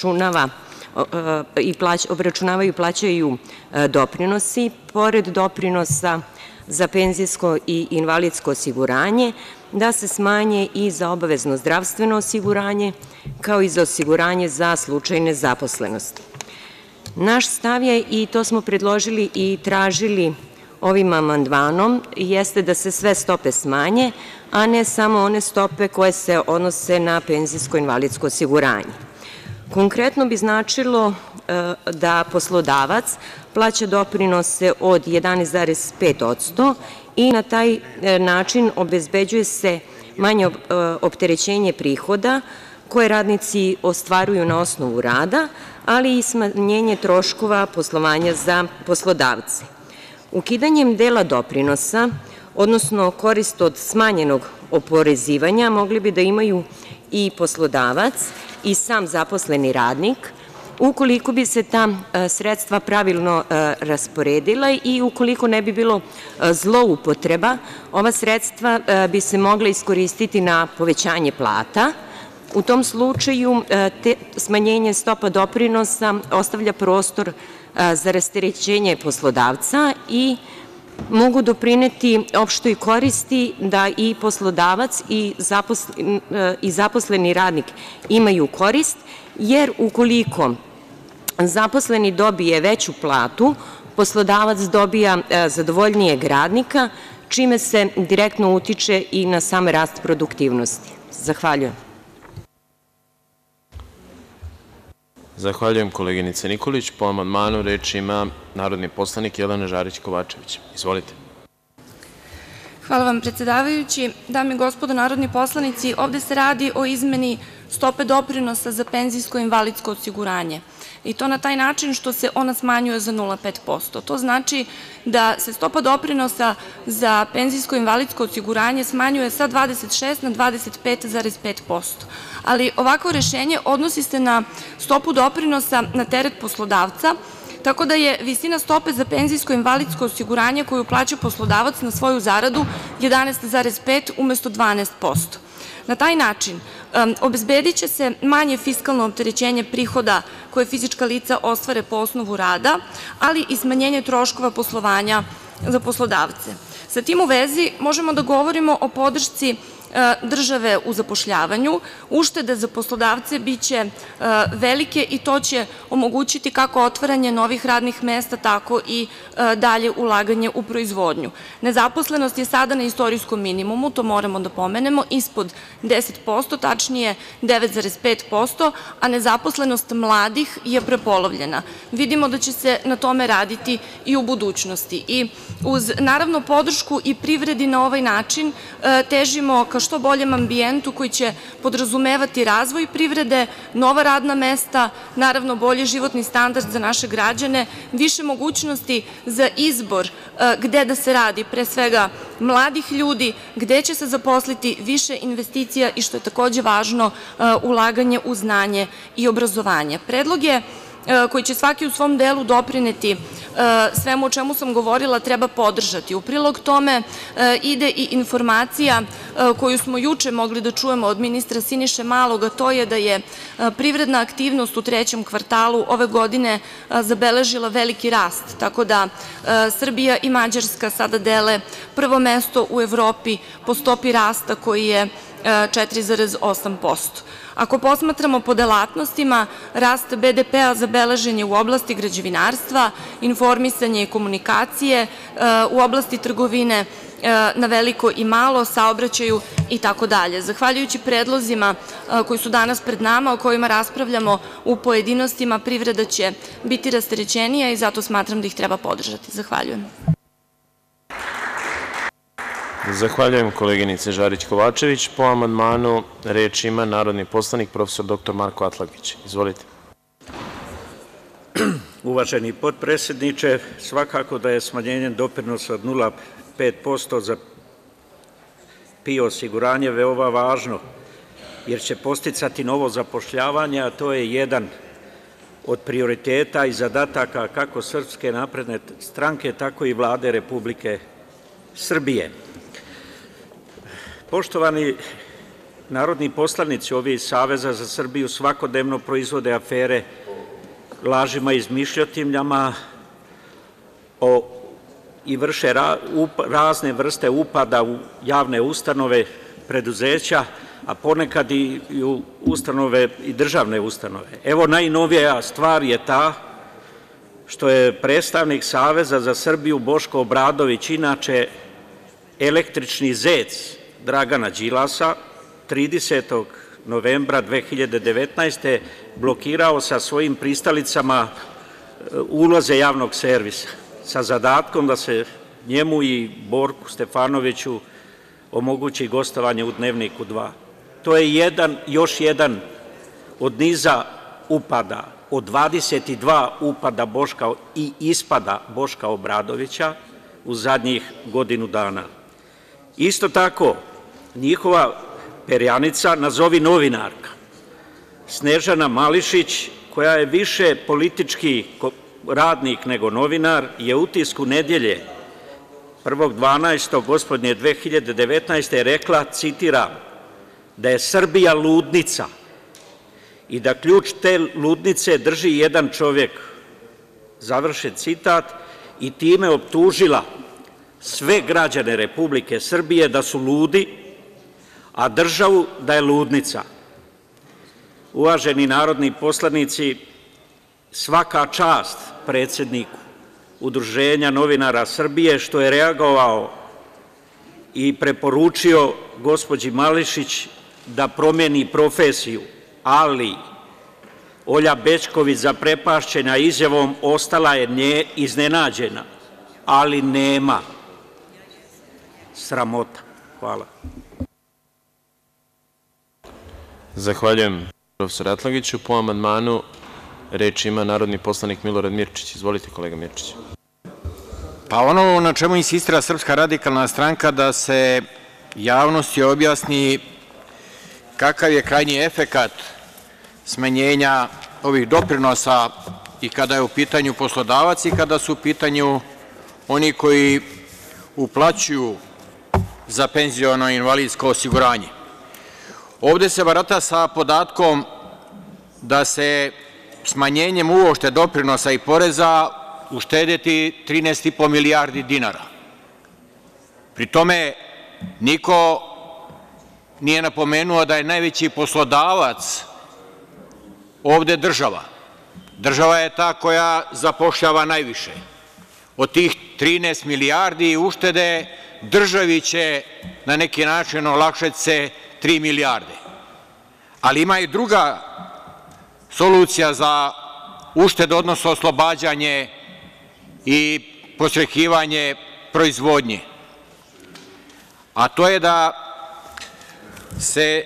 obračunavaju i plaćaju doprinosi, pored doprinosa za penzijsko i invalidsko osiguranje, da se smanje i za obavezno zdravstveno osiguranje, kao i za osiguranje za slučaj nezaposlenosti. Naš stav je, i to smo predložili i tražili ovim amandmanom, jeste da se sve stope smanje, a ne samo one stope koje se odnose na penzijsko-invalidsko osiguranje. Konkretno bi značilo da poslodavac plaća doprinose od 11,5% i na taj način obezbeđuje se manje opterećenje prihoda koje radnici ostvaruju na osnovu rada, ali i smanjenje troškova poslovanja za poslodavce. Ukidanjem dela doprinosa, odnosno korist od smanjenog oporezivanja, mogli bi da imaju i poslodavac i sam zaposleni radnik, ukoliko bi se ta sredstva pravilno rasporedila i ukoliko ne bi bilo zloupotreba, ova sredstva bi se mogla iskoristiti na povećanje plata. U tom slučaju smanjenje stopa doprinosa ostavlja prostor za rasterećenje poslodavca i mogu doprineti opštoj koristi da i poslodavac i zaposleni radnik imaju korist, jer ukoliko zaposleni dobije veću platu, poslodavac dobija zadovoljnijeg radnika, čime se direktno utiče i na sam rast produktivnosti. Zahvaljujem. Zahvaljujem, koleginice Nikolić. Po amandmanu reč ima narodni poslanik Jelena Žarić Kovačević. Izvolite. Hvala vam, predsedavajući. Dame i gospodo narodni poslanici, ovde se radi o izmeni stope doprinosa za penzijsko-invalidsko osiguranje i to na taj način što se ona smanjuje za 0,5%. To znači da se stopa doprinosa za penzijsko-invalidsko osiguranje smanjuje sa 26 na 25,5%. Ali ovako rešenje odnosi se na stopu doprinosa na teret poslodavca, tako da je visina stope za penzijsko-invalidsko osiguranje koju plaća poslodavac na svoju zaradu 11,5 umesto 12%. Na taj način obezbediće se manje fiskalno opterećenje prihoda koje fizička lica ostvare po osnovu rada, ali i smanjenje troškova poslovanja za poslodavce. Sa tim u vezi možemo da govorimo o podršci države u zapošljavanju, uštede za poslodavce biće velike i to će omogućiti kako otvaranje novih radnih mesta, tako i dalje ulaganje u proizvodnju. Nezaposlenost je sada na istorijskom minimumu, to moramo da pomenemo, ispod 10%, tačnije 9,5%, a nezaposlenost mladih je prepolovljena. Vidimo da će se na tome raditi i u budućnosti. I uz naravno podršku i privredi na ovaj način težimo ka što boljem ambijentu koji će podrazumevati razvoj privrede, nova radna mesta, naravno bolji životni standard za naše građane, više mogućnosti za izbor gde da se radi, pre svega mladih ljudi, gde će se zaposliti, više investicija i što je takođe važno, ulaganje u znanje i obrazovanje. Predlog je koji će svaki u svom delu doprineti svemu o čemu sam govorila treba podržati. U prilog tome ide i informacija koju smo juče mogli da čujemo od ministra Siniše Malog, a to je da je privredna aktivnost u trećem kvartalu ove godine zabeležila veliki rast, tako da Srbija i Mađarska sada dele prvo mesto u Evropi po stopi rasta koji je 4,8%. Ako posmatramo po delatnostima, rast BDP-a zabeležen je u oblasti građevinarstva, informisanja i komunikacije, u oblasti trgovine na veliko i malo, saobraćaju i tako dalje. Zahvaljujući predlozima koji su danas pred nama, o kojima raspravljamo u pojedinostima, privreda će biti rasterećenija i zato smatram da ih treba podržati. Zahvaljujem. Zahvaljujem koleginice Žarić Kovačević. Po amandmanu reč ima narodni poslanik prof. dr. Marko Atlagić. Izvolite. Uvaženi potpredsedniče, svakako da je smanjenje doprinosa od 0,5% za PIO osiguranje veoma važno, jer će podsticati novo zapošljavanje, a to je jedan od prioriteta i zadataka kako Srpske napredne stranke, tako i Vlade Republike Srbije. Poštovani narodni poslanici, ovi iz Saveza za Srbiju svakodnevno proizvode afere lažima i izmišljotinama i vrše razne vrste upada u javne ustanove, preduzeća, a ponekad i u ustanove i državne ustanove. Evo, najnovija stvar je ta što je predstavnik Saveza za Srbiju Boško Obradović, inače električni zec Dragana Đilasa, 30. novembra 2019. blokirao sa svojim pristalicama ulaze javnog servisa sa zadatkom da se njemu i Borku Stefanoviću omogući gostovanje u Dnevniku 2. To je još jedan od niza upada, od 22 upada i ispada Boška Obradovića u zadnjih godinu dana. Isto tako, njihova perjanica, nazovi novinarka, Snežana Mališić, koja je više politički radnik nego novinar, je u Utisku nedelje 1.12. gospodnje 2019. rekla, citiram, da je Srbija ludnica i da ključ te ludnice drži jedan čovek, završen citat, i time optužila sve građane Republike Srbije da su ludi, a državu da je ludnica. Uvaženi narodni poslanici, svaka čast predsedniku Udruženja novinara Srbije što je reagovao i preporučio gospođi Mališić da promeni profesiju, ali Olja Bećković, zaprepašćena izjavom, ostala je iznenađena, ali nema. Sramota. Hvala. Zahvaljujem, profesor Atlagiću. Po amandmanu reč ima narodni poslanik Milorad Mirčić. Izvolite, kolega Mirčić. Pa ono na čemu insistira Srpska radikalna stranka da se javnosti objasni kakav je krajnji efekat smanjenja ovih doprinosa i kada je u pitanju poslodavac i kada su u pitanju oni koji uplaćuju za penziono i invalidsko osiguranje. Ovde se barata sa podatkom da se smanjenjem uopšte doprinosa i poreza uštedeti 13,5 milijardi dinara. Pri tome niko nije napomenuo da je najveći poslodavac ovde država. Država je ta koja zapošljava najviše. Od tih 13 milijardi uštede državi će na neki način olakšati se 3 milijarde. Ali ima i druga solucija za uštedu, odnosno oslobađanje i podstrekivanje proizvodnje, a to je da se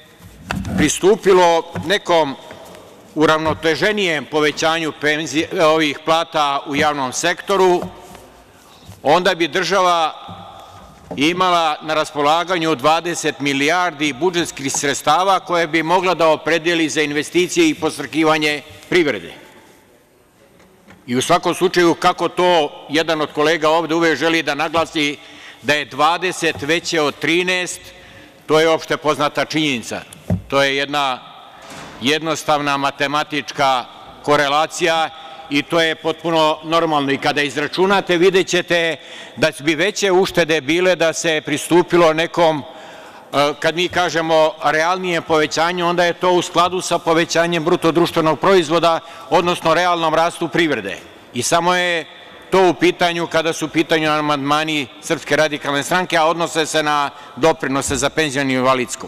pristupilo nekom uravnoteženijem povećanju ovih plata u javnom sektoru, onda bi država imala na raspolaganju 20 milijardi budžetskih sredstava koje bi mogla da opredeli za investicije i podstrekivanje privrede. I u svakom slučaju, kako to jedan od kolega ovde uvek želi da naglasi da je 20 veće od 13, to je opšte poznata činjenica. To je jedna jednostavna matematička korelacija i to je potpuno normalno. I kada izračunate, videćete da bi veće uštede bile da se pristupilo nekom, kad mi kažemo realnijem povećanju, onda je to u skladu sa povećanjem bruto društvenog proizvoda, odnosno realnom rastu privrede. I samo je to u pitanju kada su u pitanju amandmani Srpske radikalne stranke, a odnose se na doprinose za penziono i invalidsko.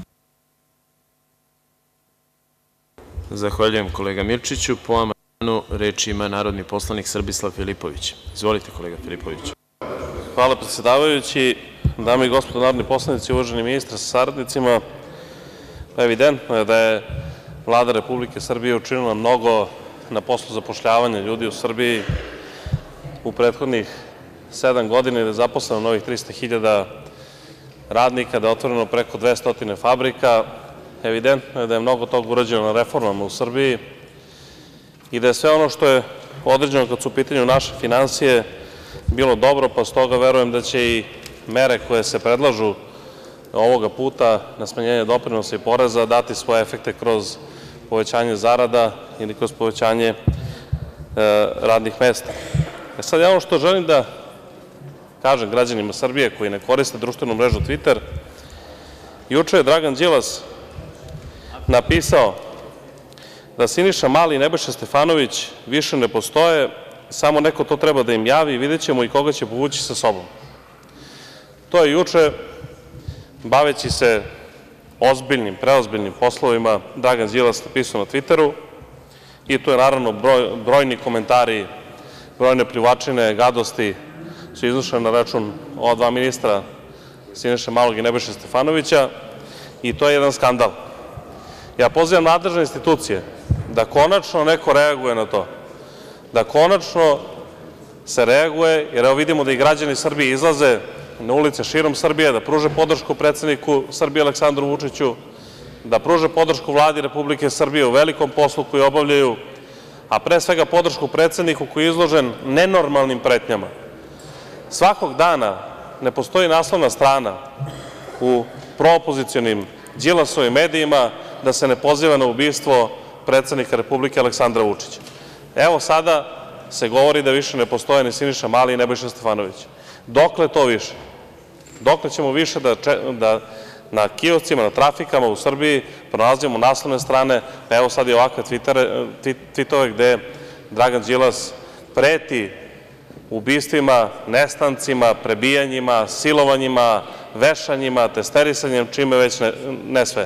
Zahvaljujem, kolega Mirčiću. Po amandmanu reč ima narodni poslanik Srbislav Filipović. Izvolite, kolega Filipović. Hvala, predsedavajući. Dame i gospodo narodni poslanici, uvaženi ministre sa saradnicima, evidentno je da je Vlada Republike Srbije učinila mnogo na poslu zapošljavanja ljudi u Srbiji. U prethodnih 7 godina je zaposleno novih 300.000 radnika, da je otvoreno preko 200 fabrika. Evidentno je da je mnogo toga urađeno na reformama u Srbiji i da je sve ono što je određeno kad su u pitanju naše finansije bilo dobro, pa stoga verujem da će i mere koje se predlažu ovoga puta na smanjenje doprinosa i poreza dati svoje efekte kroz povećanje zarada ili kroz povećanje radnih mesta. Sad ja ono što želim da kažem građanima Srbije koji ne koriste društvenu mrežu Twitter, juče je Dragan Đilas napisao da Siniša Mali i Nebojša Stefanović više ne postoje, samo neko to treba da im javi i videćemo i koga će povući sa sobom. To je juče, baveći se ozbiljnim, preozbiljnim poslovima, Dragan Đilas napisao na Twitteru i tu je naravno brojni komentari, brojne pljuvačine, gadosti su iznošene na račun ova dva ministra, Siniše Malog i Nebojše Stefanovića, i to je jedan skandal. Ja pozivam nadležne institucije da konačno neko reaguje na to, da konačno se reaguje, jer evo vidimo da i građani Srbije izlaze na ulice širom Srbije, da pruže podršku predsedniku Srbije Aleksandru Vučiću, da pruže podršku Vladi Republike Srbije u velikom poslu koji obavljaju, a pre svega podršku predsedniku koji je izložen nenormalnim pretnjama. Svakog dana ne postoji naslovna strana u proopozicionim Đilasovim medijima da se ne poziva na ubistvo predsednika Republike Aleksandra Vučića. Evo sada se govori da više ne postoje ni Siniša Mali i Nebojša Stefanović. Dokle to više? Dokle ćemo više da na kioscima, na trafikama u Srbiji pronalazimo naslovne strane, pa evo sad i ovakve tvitove gde Dragan Đilas preti ubistvima, nestancima, prebijanjima, silovanjima, vešanjima, testerisanjem, čime već ne sve.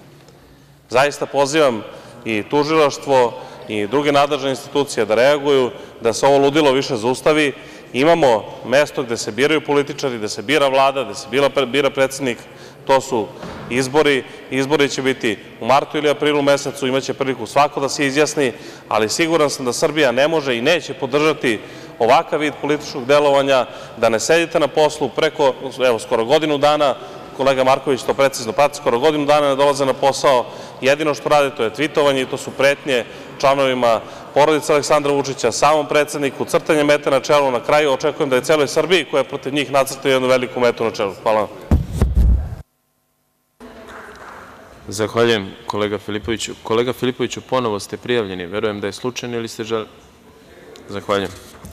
Zaista pozivam i tužilaštvo i druge nadležne institucije da reaguju, da se ovo ludilo više zaustavi. Imamo mesto gde se biraju političari, gde se bira Vlada, gde se bira predsednik, to su izbori. Izbori će biti u martu ili aprilu mesecu, imaće priliku svako da se izjasni, ali siguran sam da Srbija ne može i neće podržati ovakav vid političkog delovanja, da ne sedite na poslu preko, evo, skoro godinu dana, kolega Marković to precizno prati, skoro godinu dana ne dolaze na posao, jedino što rade to je tvitovanje i to su pretnje članovima porodice Aleksandra Vučića, samom predsedniku, crtanje mete na čelu. Na kraju očekujem da je celoj Srbiji koja protiv njih nacrta jednu veliku metu na čelu. Hvala vam. Zahvaljujem, kolega Filipoviću. Kolega Filipoviću, ponovo ste prijavljeni. Verujem da je slučajno ili ste želeli? Zahvaljujem.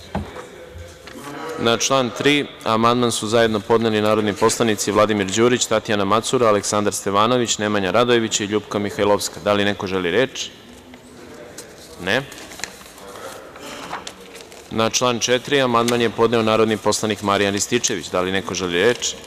Na član 3. amandman su zajedno podneli narodni poslanici Vladimir Đurić, Tatjana Macura, Aleksandar Stevanović, Nemanja Radojević i Ljupka Mihajlovska. Da li neko želi reč? Ne. Na član 4. amandman je podneo narodni poslanik Marijan Rističević. Da li neko želi reč?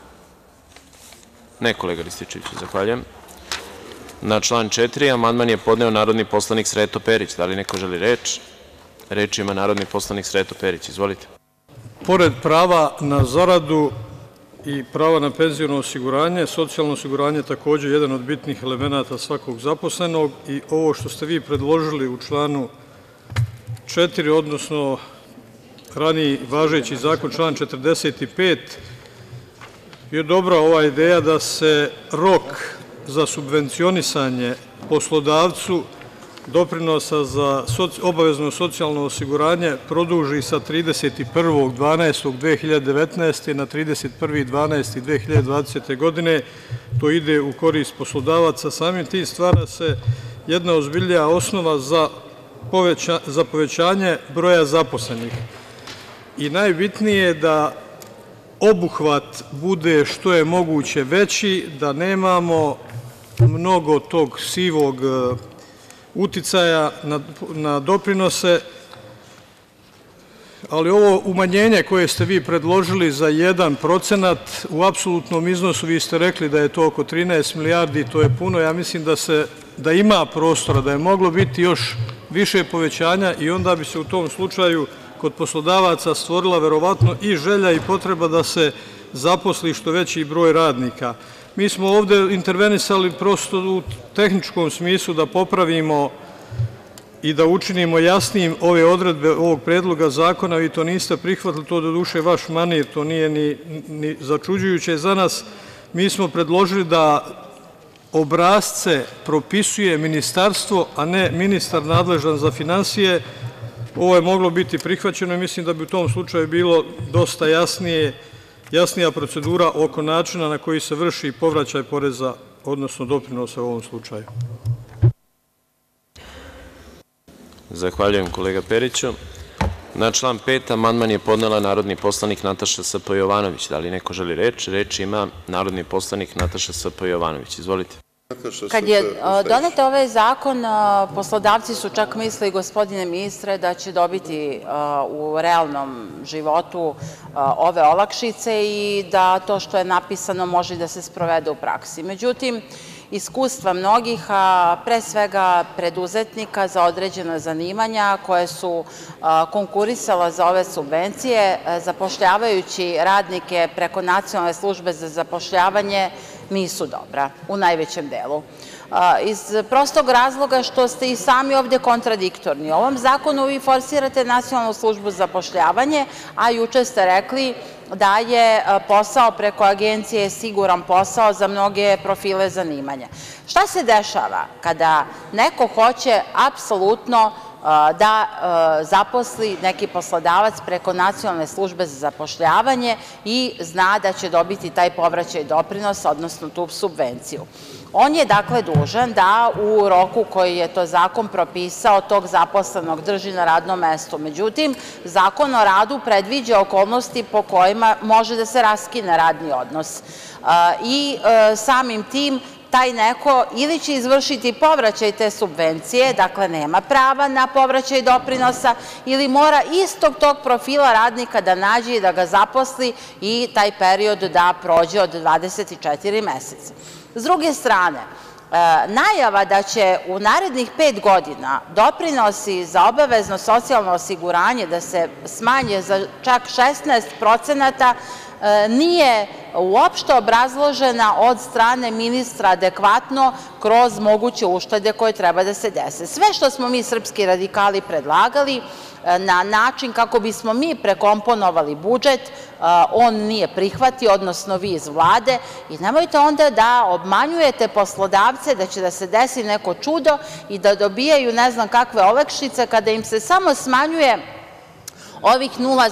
Ne, kolega Rističević, zahvaljujem. Na član 4. amandman je podneo narodni poslanik Sreto Perić. Da li neko želi reč? Reč ima narodni poslanik Sreto Perić. Izvolite. Pored prava na zaradu i prava na penziono osiguranje, socijalno osiguranje je takođe jedan od bitnih elemenata svakog zaposlenog i ovo što ste vi predložili u članu 4, odnosno raniji važeći zakon, član 45, je dobra ova ideja da se rok za subvencionisanje poslodavcu doprinosa za obavezno socijalno osiguranje produži sa 31.12.2019. na 31.12.2020. godine. To ide u korist poslodavaca. Samim tim stvara se jedna ozbiljnija osnova za povećanje broja zaposlenih. I najbitnije je da obuhvat bude što je moguće veći, da nemamo mnogo tog sivog uticaja na doprinose, ali ovo umanjenje koje ste vi predložili za 1% u apsolutnom iznosu, vi ste rekli da je to oko 13 milijardi, to je puno, ja mislim da ima prostora, da je moglo biti još više povećanja i onda bi se u tom slučaju kod poslodavaca stvorila verovatno i želja i potreba da se zaposli što veći broj radnika. Mi smo ovde intervenisali prosto u tehničkom smislu da popravimo i da učinimo jasnijim ove odredbe ovog predloga zakona, vi to niste prihvatili, to doduše vaš manir, to nije ni začuđujuće za nas. Mi smo predložili da obrasce propisuje ministarstvo, a ne ministar nadležan za finansije. Ovo je moglo biti prihvaćeno i mislim da bi u tom slučaju bilo dosta jasnija procedura oko načina na koji se vrši povraćaj poreza, odnosno doprinosa u ovom slučaju. Zahvaljujem, kolega Periću. Na član 5. amandman je podnela narodni poslanik Nataša Sp. Jovanović. Da li neko želi reč? Reč ima narodni poslanik Nataša Sp. Jovanović. Izvolite. Kad je donet ovaj zakon, poslodavci su čak mislili, gospodine ministre, da će dobiti u realnom životu ove olakšice i da to što je napisano može da se sprovede u praksi. Međutim, iskustva mnogih, a pre svega preduzetnika za određena zanimanja koje su konkurisala za ove subvencije, zapošljavajući radnike preko Nacionalne službe za zapošljavanje, nisu dobra u najvećem delu. Iz prostog razloga što ste i sami ovde kontradiktorni. U ovom zakonu vi forsirate Nacionalnu službu za zapošljavanje, a juče ste rekli da je posao preko agencije siguran posao za mnoge profile zanimanja. Šta se dešava kada neko hoće apsolutno da zaposli neki poslodavac preko Nacionalne službe za zapošljavanje i zna da će dobiti taj povraćaj doprinosa, odnosno tu subvenciju? On je dakle dužan da u roku koji je to zakon propisao tog zaposlenog drži na radnom mestu. Međutim, Zakon o radu predviđa okolnosti po kojima može da se raskine radni odnos i samim tim taj neko ili će izvršiti povraćaj te subvencije, dakle nema prava na povraćaj doprinosa, ili mora istog tog profila radnika da nađe i da ga zaposli i taj period da prođe od 24 meseca. S druge strane, najava da će u narednih 5 godina doprinosi za obavezno socijalno osiguranje da se smanje za čak 16% nije uopšte obrazložena od strane ministra adekvatno kroz moguće uštede koje treba da se dese. Sve što smo mi srpski radikali predlagali na način kako bismo mi prekomponovali budžet, on nije prihvatio, odnosno vi iz Vlade, i nemojte onda da obmanjujete poslodavce da će da se desi neko čudo i da dobijaju ne znam kakve olakšice kada im se samo smanjuje ovih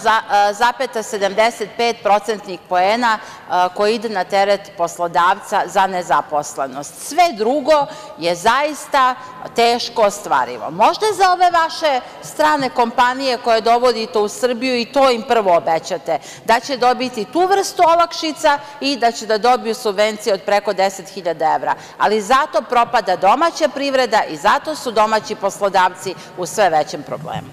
0,75% poena koji ide na teret poslodavca za nezaposlenost. Sve drugo je zaista teško ostvarivo. Možda za ove vaše strane kompanije koje dovodite u Srbiju i to im prvo obećate, da će dobiti tu vrstu olakšica i da će da dobiju subvencije od preko 10.000 evra, ali zato propada domaća privreda i zato su domaći poslodavci u sve većem problemu.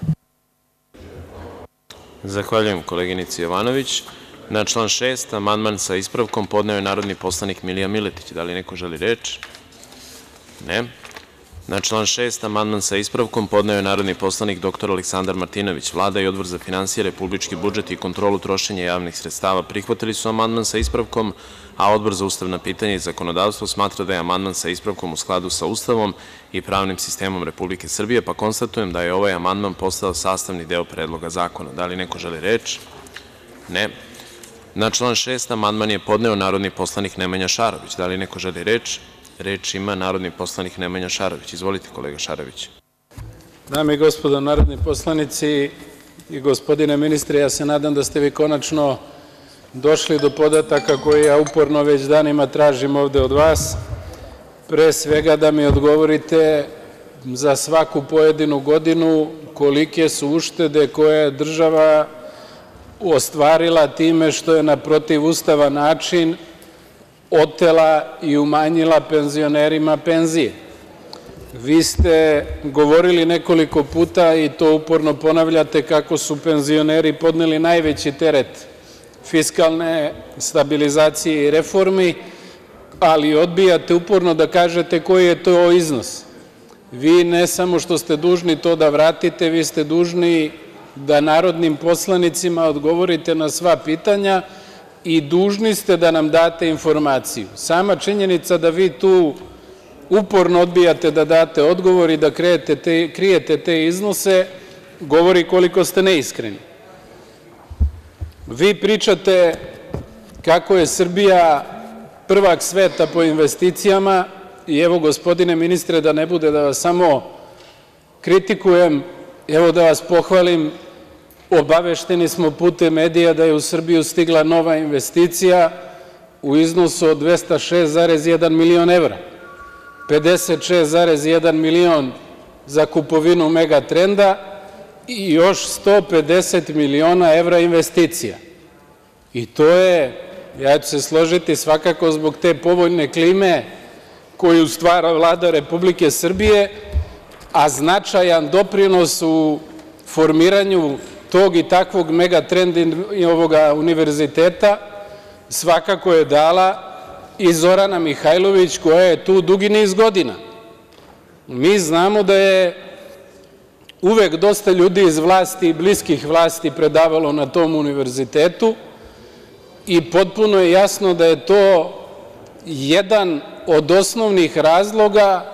Zahvaljujem, koleginici Jovanović. Na član 6. amandman sa ispravkom podneo je narodni poslanik Milija Miletić. Da li neko želi reč? Ne. Na član 6. amandman sa ispravkom podneo je narodni poslanik dr Aleksandar Martinović. Vlada i Odbor za finansije, republički budžet i kontrolu trošenja javnih sredstava prihvatili su amandman sa ispravkom, a Odbor za ustavna pitanja i zakonodavstvo smatra da je amandman sa ispravkom u skladu sa Ustavom i pravnim sistemom Republike Srbije, pa konstatujem da je ovaj amandman postao sastavni deo Predloga zakona. Da li neko želi reč? Ne. Na član 6. amandman je podneo narodni poslanik Nemanja Šarović. Da li neko želi reč? Reč ima narodni poslanik Nemanja Šarović. Izvolite, kolega Šarović. Dame i gospodo narodni poslanici i gospodine ministre, ja se nadam da ste vi konačno došli do podataka koje ja uporno već danima tražim ovde od vas. Pre svega da mi odgovorite za svaku pojedinu godinu kolike su uštede koje je država ostvarila time što je na protivustavan način otela i umanjila penzionerima penzije. Vi ste govorili nekoliko puta i to uporno ponavljate kako su penzioneri podneli najveći teret fiskalne stabilizacije i reformi, ali odbijate uporno da kažete koji je to iznos. Vi ne samo što ste dužni to da vratite, vi ste dužni da narodnim poslanicima odgovorite na sva pitanja i dužni ste da nam date informaciju. Sama činjenica da vi tu uporno odbijate da date odgovor i da krijete te iznose govori koliko ste neiskreni. Vi pričate kako je Srbija prvak sveta po investicijama i evo, gospodine ministre, da ne bude da vas samo kritikujem, evo da vas pohvalim, obavešteni smo putem medija da je u Srbiju stigla nova investicija u iznosu od 206,1 milion evra, 56,1 milion za kupovinu Megatrenda i još 150 miliona evra investicija. I to je, ja ću se složiti, svakako zbog te povoljne klime koju stvara Vlada Republike Srbije, a značajan doprinos u formiranju tog i takvog Megatrend i ovoga univerziteta svakako je dala i Zorana Mihajlović, koja je tu dugi niz godina. Mi znamo da je uvek dosta ljudi iz vlasti i bliskih vlasti predavalo na tom univerzitetu i potpuno je jasno da je to jedan od osnovnih razloga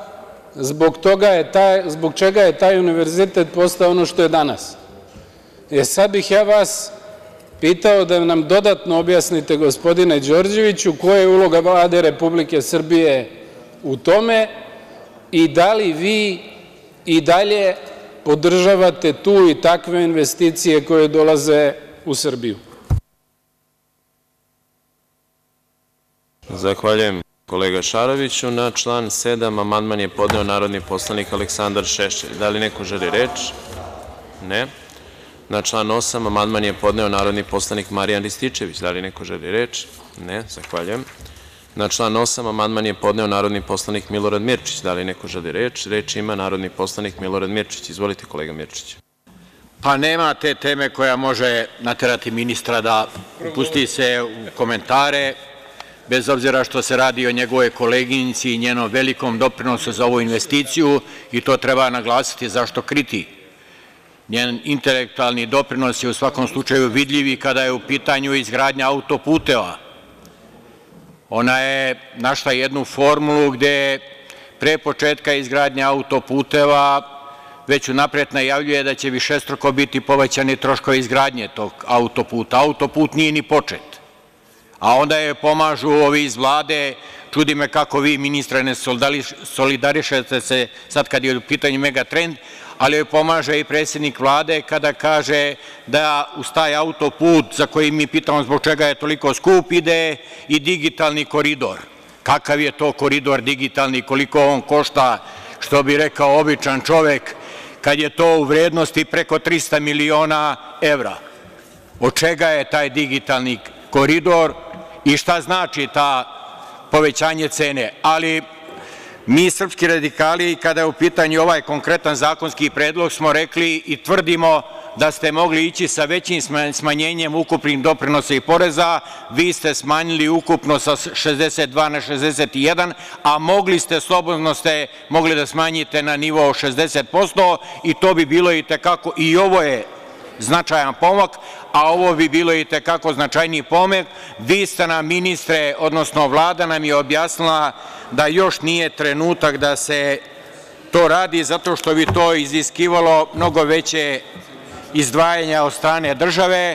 zbog čega je taj univerzitet postao ono što je danas. Sad bih ja vas pitao da nam dodatno objasnite, gospodine Đorđeviću, koja je uloga Vlade Republike Srbije u tome i da li vi i dalje podržavate tu i takve investicije koje dolaze u Srbiju? Zahvaljujem, kolega Šaroviću. Na član 7. amandman je podneo narodni poslanik Aleksandar Šešelj. Da li neko želi reč? Ne. Na član 8. amandman je podneo narodni poslanik Marijan Rističević. Da li neko želi reč? Ne. Zahvaljujem. Na član 8. amandman je podneo narodni poslanik Milorad Mirčić. Da li neko želi reč? Reč ima narodni poslanik Milorad Mirčić. Izvolite, kolega Mirčić. Pa nema te teme koja može naterati ministra da upusti se u komentare, bez obzira što se radi o njegovoj koleginici i njenom velikom doprinosu za ovu investiciju, i to treba naglasiti, zašto kriti. Njen intelektualni doprinos je u svakom slučaju vidljiv i kada je u pitanju izgradnja autoputeva. Ona je našla jednu formulu gde pre početka izgradnje autoputeva već unapred najavljuje da će višestruko biti povećani troškovi izgradnje tog autoputa. Autoput nije ni počet. A onda je pomažu ovi iz Vlade, čudi me kako vi, ministre, ne solidarišete se sad kad je u pitanju Megatrend, ali joj pomaže i predsednik Vlade kada kaže da uz taj autoput, za koji mi pitamo zbog čega je toliko skup, ide i digitalni koridor. Kakav je to koridor digitalni, koliko on košta, što bi rekao običan čovek, kad je to u vrednosti preko 300 miliona evra? Od čega je taj digitalni koridor i šta znači ta povećanje cene? Ali mi, srpski radikali, kada je u pitanju ovaj konkretan zakonski predlog, smo rekli i tvrdimo da ste mogli ići sa većim smanjenjem ukupnih doprinosa i poreza. Vi ste smanjili ukupno sa 62 na 61, a slobodno ste mogli da smanjite na nivo 60% i to bi bilo i tekako, i ovo je značajan pomak, a ovo bi bilo i tekako značajniji pomak. Vi ste nam, ministre, odnosno Vlada nam je objasnila da još nije trenutak da se to radi, zato što bi to iziskivalo mnogo veće izdvajanja od strane države,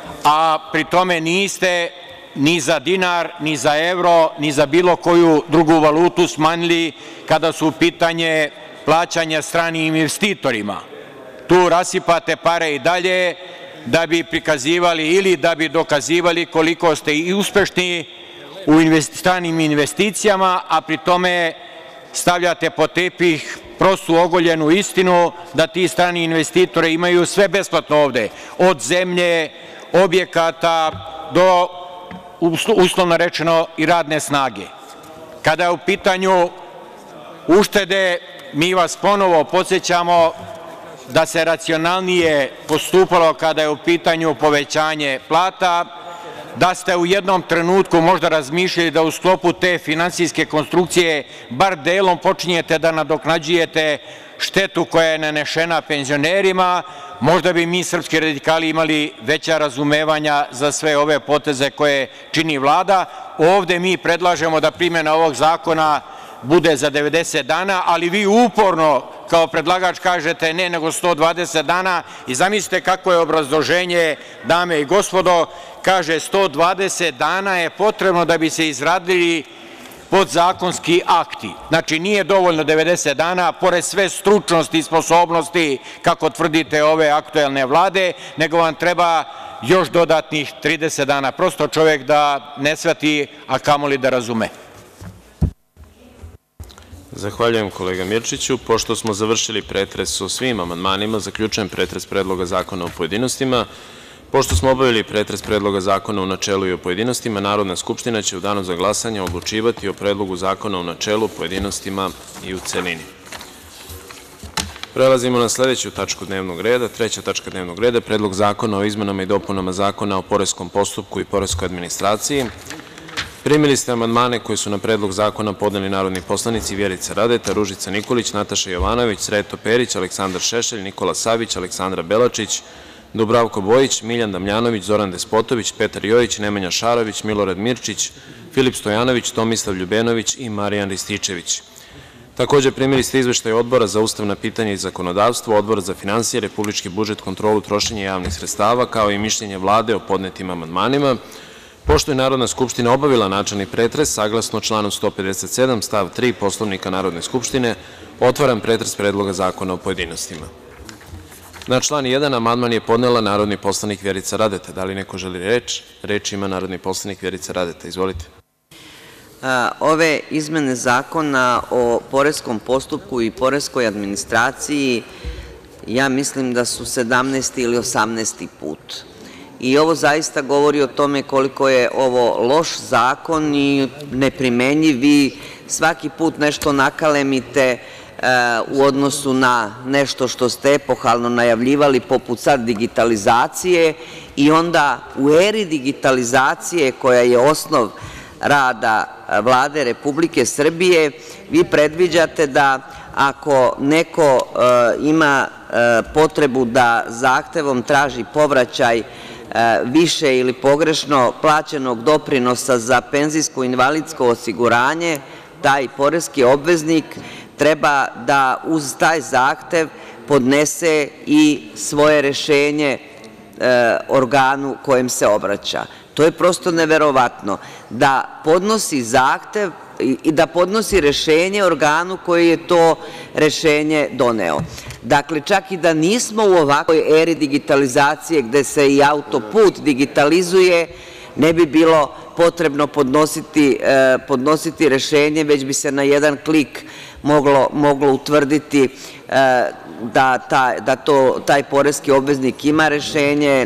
a pri tome niste ni za dinar, ni za evro, ni za bilo koju drugu valutu smanjili kada su u pitanju plaćanja stranim investitorima. Tu rasipate pare i dalje da bi prikazivali ili da bi dokazivali koliko ste i uspešni u stranim investicijama, a pri tome stavljate pod tepih prostu ogoljenu istinu da ti strani investitori imaju sve besplatno ovde, od zemlje, objekata do, uslovno rečeno, i radne snage. Kada je u pitanju uštede, mi vas ponovo podsećamo da se racionalnije postupalo kada je u pitanju povećanje plata, da ste u jednom trenutku možda razmišljali da u sklopu te finansijske konstrukcije bar delom počinjete da nadoknađujete štetu koja je nanešena penzionerima, možda bi mi srpski radikali imali veća razumevanja za sve ove poteze koje čini Vlada. Ovde mi predlažemo da primena ovog zakona bude za 90 dana, ali vi uporno kao predlagač kažete ne, nego 120 dana i zamislite kako je obrazloženje, dame i gospodo, kaže 120 dana je potrebno da bi se izradili podzakonski akti. Znači, nije dovoljno 90 dana, pored sve stručnosti i sposobnosti, kako tvrdite, ove aktuelne Vlade, nego vam treba još dodatnih 30 dana. Prosto čovek da ne shvati, a kamoli da razume. Zahvaljujem, kolega Mirčiću. Pošto smo završili pretres o svim amandmanima, zaključujem pretres Predloga zakona u pojedinostima. Pošto smo obavili pretres Predloga zakona u načelu i u pojedinostima, Narodna skupština će u danu za glasanje odlučivati o Predlogu zakona u načelu, pojedinostima i u celini. Prelazimo na sledeću tačku dnevnog reda. Treća tačka dnevnog reda, Predlog zakona o izmenama i dopunama Zakona o poreskom postupku i poreskoj administraciji. Primili ste amandmane koje su na Predlog zakona podneli narodni poslanici Vjerica Radeta, Ružica Nikolić, Nataša Jovanović, Sreto Perić, Aleksandar Šešelj, Nikola Savić, Aleksandra Belačić, Dubravko Bojić, Miljan Damjanović, Zoran Despotović, Petar Jojić, Nemanja Šarović, Milorad Mirčić, Filip Stojanović, Tomislav Ljubenović i Marijan Rističević. Takođe, primili ste izveštaj Odbora za ustavna pitanja i zakonodavstvo, Odbora za finansije, republički budžet, kontrolu trošenja javnih sredstava, kao i mišljenje Vlade o podnetim amandmanima. Pošto je Narodna skupština obavila načelni pretres, saglasno članu 157. stav 3. Poslovnika Narodne skupštine, otvaram pretres Predloga zakona u pojedinostima. Na član 1. amandman je podnela narodni poslanik Vjerica Radeta. Da li neko želi reč? Reč ima narodni poslanik Vjerica Radeta. Izvolite. Ove izmene Zakona o poreskom postupku i poreskoj administraciji, ja mislim da su 17. ili 18. put. I ovo zaista govori o tome koliko je ovo loš zakon i neprimenjiv. Vi svaki put nešto nakalemite u odnosu na nešto što ste epohalno najavljivali, poput sad digitalizacije, i onda u eri digitalizacije, koja je osnov rada Vlade Republike Srbije, vi predviđate da ako neko ima potrebu da zahtevom traži povraćaj više ili pogrešno plaćenog doprinosa za penzijsko-invalidsko osiguranje, taj poreski obveznik treba da uz taj zahtev podnese i svoje rešenje organu kojem se obraća. To je prosto neverovatno, da podnosi zahtev i da podnosi rešenje organu koji je to rešenje doneo. Dakle, čak i da nismo u ovakvoj eri digitalizacije gde se i autoput digitalizuje, ne bi bilo potrebno podnositi rešenje, već bi se na jedan klik moglo utvrditi da taj poreski obveznik ima rešenje,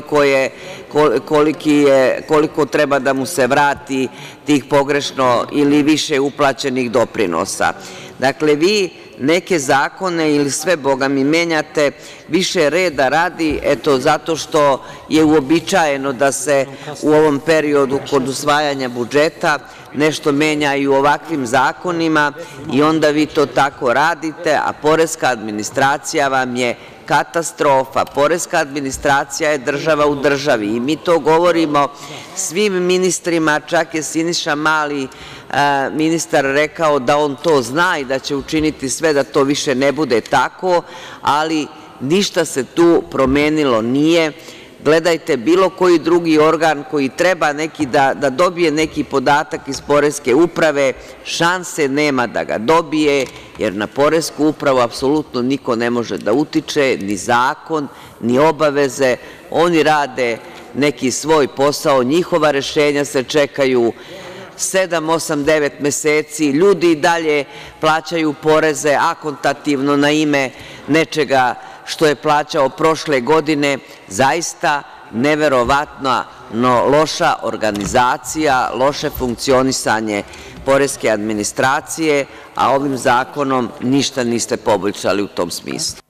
koliko treba da mu se vrati tih pogrešno ili više uplaćenih doprinosa. Dakle, vi neke zakone ili sve, boga mi, menjate više reda radi, eto, zato što je uobičajeno da se u ovom periodu kod usvajanja budžeta nešto menja i u ovakvim zakonima i onda vi to tako radite, a poreska administracija vam je katastrofa. Poreska administracija je država u državi i mi to govorimo svim ministrima, čak je Siniša Mali, ministar, rekao da on to zna i da će učiniti sve da to više ne bude tako, ali ništa se tu promenilo nije. Gledajte, bilo koji drugi organ koji treba da dobije neki podatak iz poreske uprave, šanse nema da ga dobije, jer na poresku upravu apsolutno niko ne može da utiče, ni zakon, ni obaveze. Oni rade neki svoj posao, njihova rešenja se čekaju 7, 8, 9 meseci, ljudi i dalje plaćaju poreze akontativno na ime nečega što je plaćao prošle godine. Zaista neverovatno loša organizacija, loše funkcionisanje poreske administracije, a ovim zakonom ništa niste poboljšali u tom smislu.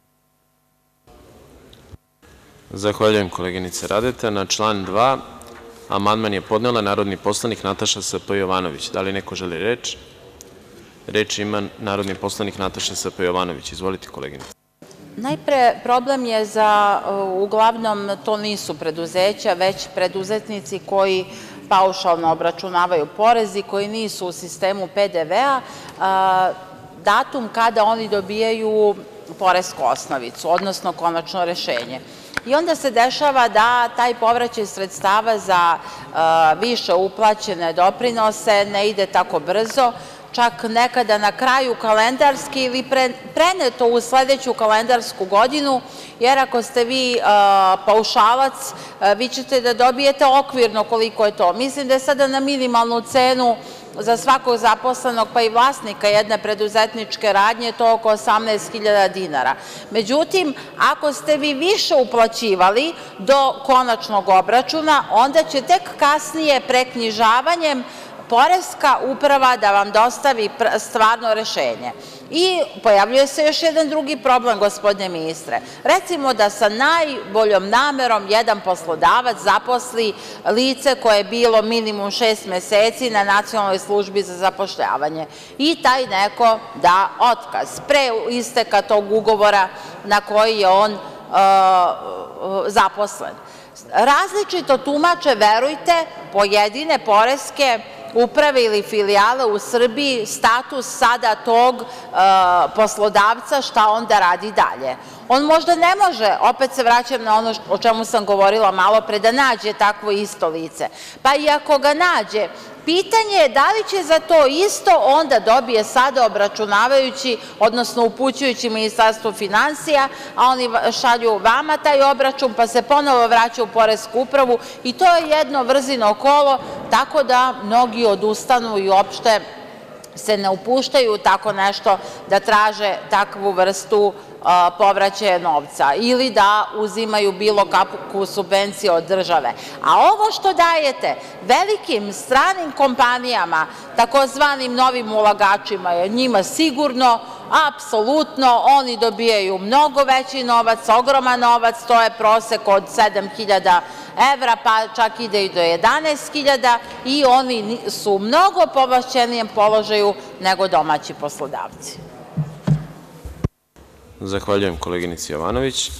Zahvaljujem, koleginice Radeta. Na član 2. amandman je podnela narodni poslanik Nataša Sp. Jovanović. Da li neko želi reč? Reč ima narodni poslanik Nataša Sp. Jovanović. Izvolite, koleginice. Najpre, problem je uglavnom, to nisu preduzeća, već preduzetnici koji paušalno obračunavaju porez i koji nisu u sistemu PDV-a, datum kada oni dobijaju poresku osnovicu, odnosno konačno rešenje. I onda se dešava da taj povraćaj sredstava za više uplaćene doprinose ne ide tako brzo, čak nekada na kraju kalendarski ili preneto u sledeću kalendarsku godinu, jer ako ste vi paušalac, vi ćete da dobijete okvirno koliko je to. Mislim da je sada na minimalnu cenu za svakog zaposlenog, pa i vlasnika jedne preduzetničke radnje, to oko 18.000 dinara. Međutim, ako ste vi više uplaćivali do konačnog obračuna, onda će tek kasnije preknjižavanjem Poreska uprava da vam dostavi stvarno rešenje. I pojavljuje se još jedan drugi problem, gospodine ministre. Recimo da sa najboljom namerom jedan poslodavac zaposli lice koje je bilo minimum 6 meseci na Nacionalnoj službi za zapošljavanje i taj neko da otkaz pre isteka tog ugovora na koji je on zaposlen. Različito tumače, verujte, pojedine poreske uprave ili filijale u Srbiji status sada tog poslodavca, šta on da radi dalje. On možda ne može, opet se vraćam na ono o čemu sam govorila malo pre, da nađe takvo isto lice. Pa i ako ga nađe, pitanje je da li će za to isto onda dobije sada obračunavajući, odnosno upućujući Ministarstvo finansija, a oni šalju vama taj obračun, pa se ponovo vraća u Poresku upravu i to je jedno vrzino kolo, tako da mnogi odustanu i uopšte se ne upuštaju tako nešto da traže takvu vrstu povraćaja novca ili da uzimaju bilo kakvu subvenciju od države. A ovo što dajete velikim stranim kompanijama, takozvanim novim ulagačima, je njima sigurno, apsolutno, oni dobijaju mnogo veći novac, ogroman novac, to je prosek od 7.000 evra, pa čak ide i do 11.000 i oni su u mnogo povlašćenijem položaju nego domaći poslodavci. Zahvaljujem, koleginici Jovanović.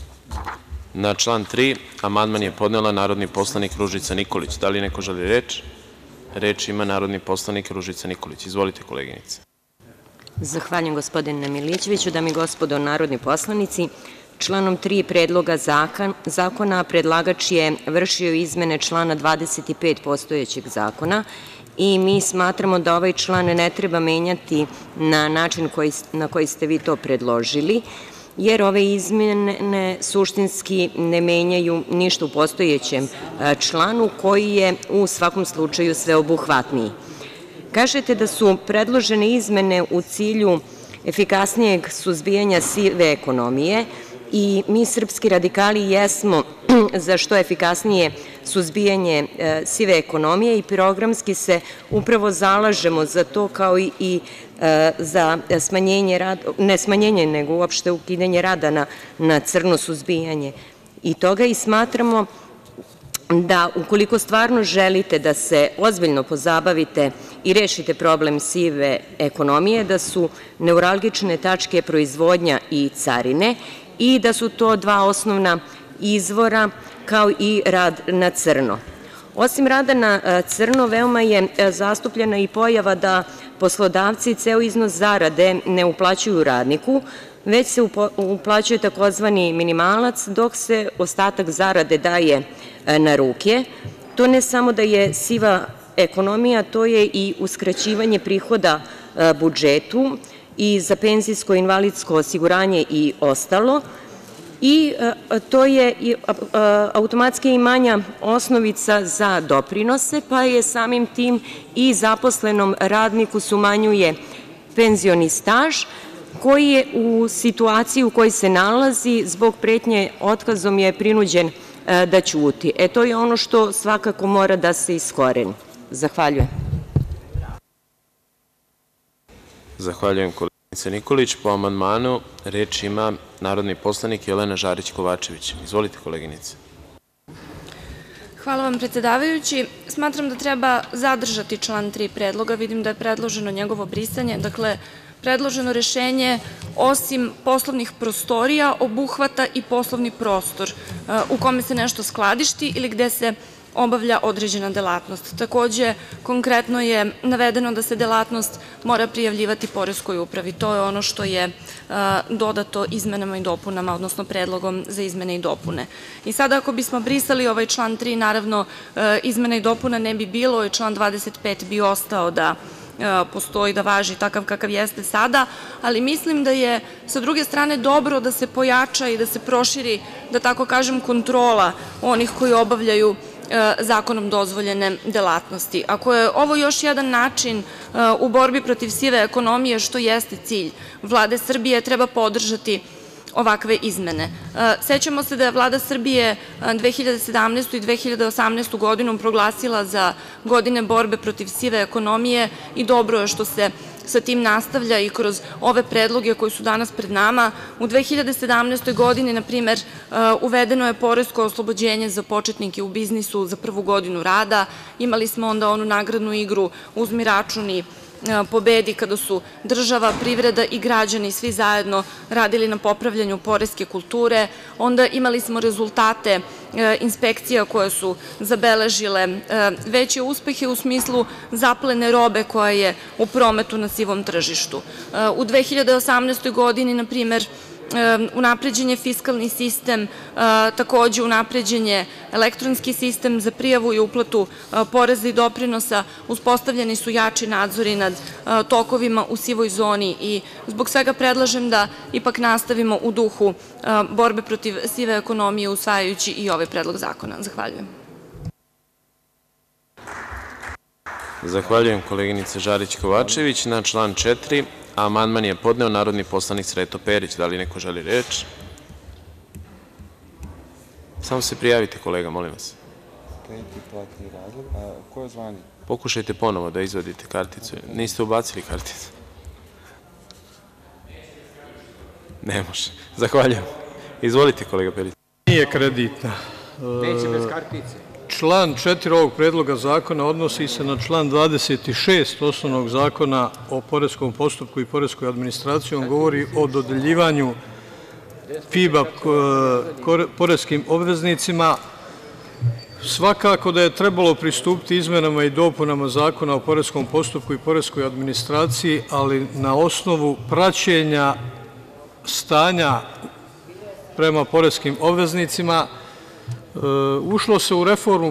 Na član 3. amandman je podnela narodni poslanik Ružica Nikolić. Da li neko želi reč? Reč ima narodni poslanik Ružica Nikolić. Izvolite, koleginice. Zahvaljujem, gospodine Milićeviću. Dame i gospodo narodni poslanici, članom 3. Predloga zakona predlagač je vršio izmene člana 25 postojećeg zakona i mi smatramo da ovaj član ne treba menjati na način na koji ste vi to predložili, jer ove izmene suštinski ne menjaju ništa u postojećem članu koji je u svakom slučaju sveobuhvatniji. Kažete da su predložene izmene u cilju efikasnijeg suzbijanja sive ekonomije i mi srpski radikali jesmo za što efikasnije suzbijanje sive ekonomije i programski se upravo zalažemo za to, kao i za smanjenje rada, ne smanjenje, nego uopšte ukidanje rada na crno, suzbijanje i toga, i smatramo da ukoliko stvarno želite da se ozbiljno pozabavite i rešite problem sive ekonomije, da su neuralgične tačke proizvodnja i carine i da su to dva osnovna izvora, kao i rad na crno. Osim rada na crno, veoma je zastupljena i pojava da poslodavci ceo iznos zarade ne uplaćuju radniku, već se uplaćuje takozvani minimalac, dok se ostatak zarade daje na ruke. To ne samo da je siva ekonomija, to je i uskraćivanje prihoda budžetu i za penzijsko i invalidsko osiguranje i ostalo, i to je automatski i manja osnovica za doprinose, pa je samim tim i zaposlenom radniku se umanjuje penzioni staž, koji je u situaciji u kojoj se nalazi zbog pretnje otkazom je prinuđen da ćuti. To je ono što svakako mora da se iskoreni. Zahvaljujem. Zahvaljujem, koleginice Nikolić. Po amandmanu reč ima narodni poslanik Jelena Žarić Kovačević. Izvolite, koleginice. Hvala vam, predsedavajući. Smatram da treba zadržati član 3 predloga. Vidim da je predloženo njegovo brisanje. Dakle, predloženo rešenje, osim poslovnih prostorija, obuhvata i poslovni prostor u kome se nešto skladišti ili gde se obavlja određena delatnost. Takođe, konkretno je navedeno da se delatnost mora prijavljivati poreskoj upravi. To je ono što je dodato izmenama i dopunama, odnosno predlogom za izmene i dopune. I sada ako bismo brisali ovaj član 3, naravno izmena i dopuna ne bi bilo i član 25 bi ostao da postoji, da važi takav kakav jeste sada, ali mislim da je sa druge strane dobro da se pojača i da se proširi, da tako kažem, kontrola onih koji obavljaju zakonom dozvoljene delatnosti. Ako je ovo još jedan način u borbi protiv sive ekonomije, što jeste cilj Vlade Srbije, treba podržati ovakve izmene. Sećamo se da je Vlada Srbije 2017. i 2018. godinu proglasila za godine borbe protiv sive ekonomije i dobro je što se sa tim nastavlja i kroz ove predloge koji su danas pred nama. U 2017. godini, na primer, uvedeno je poresko oslobođenje za početnike u biznisu za prvu godinu rada. Imali smo onda onu nagradnu igru Uzmi račun i pobedi, kada su država, privreda i građani svi zajedno radili na popravljanju poreske kulture. Onda imali smo rezultate inspekcija koje su zabeležile veće uspehe u smislu zaplene robe koja je u prometu na sivom tržištu. U 2018. godini, na primer, unapređen je fiskalni sistem, takođe unapređen je elektronski sistem za prijavu i uplatu poreza i doprinosa, uspostavljeni su jači nadzori nad tokovima u sivoj zoni i zbog svega predlažem da ipak nastavimo u duhu borbe protiv sive ekonomije usvajajući i ovaj predlog zakona. Zahvaljujem. Zahvaljujem, koleginice Žarić Kovačević. Na član 4 amandman je podneo narodni poslanik Sreto Perić. Da li neko želi reč? Samo se prijavite, kolega, molim vas. Koje zvanje? Pokušajte ponovo da izvadite karticu. Niste ubacili karticu? Ne može. Zahvaljujem. Izvolite, kolega Perić. Nije kreditna. Neće bez kartice. Član 4 ovog predloga zakona odnosi se na član 26 osnovnog zakona o poreskom postupku i poreskoj administraciji. On govori o dodeljivanju FIBA poreskim obveznicima. Svakako da je trebalo pristupiti izmenama i dopunama Zakona o poreskom postupku i poreskoj administraciji, ali na osnovu praćenja stanja prema poreskim obveznicima. Ušlo se u reformu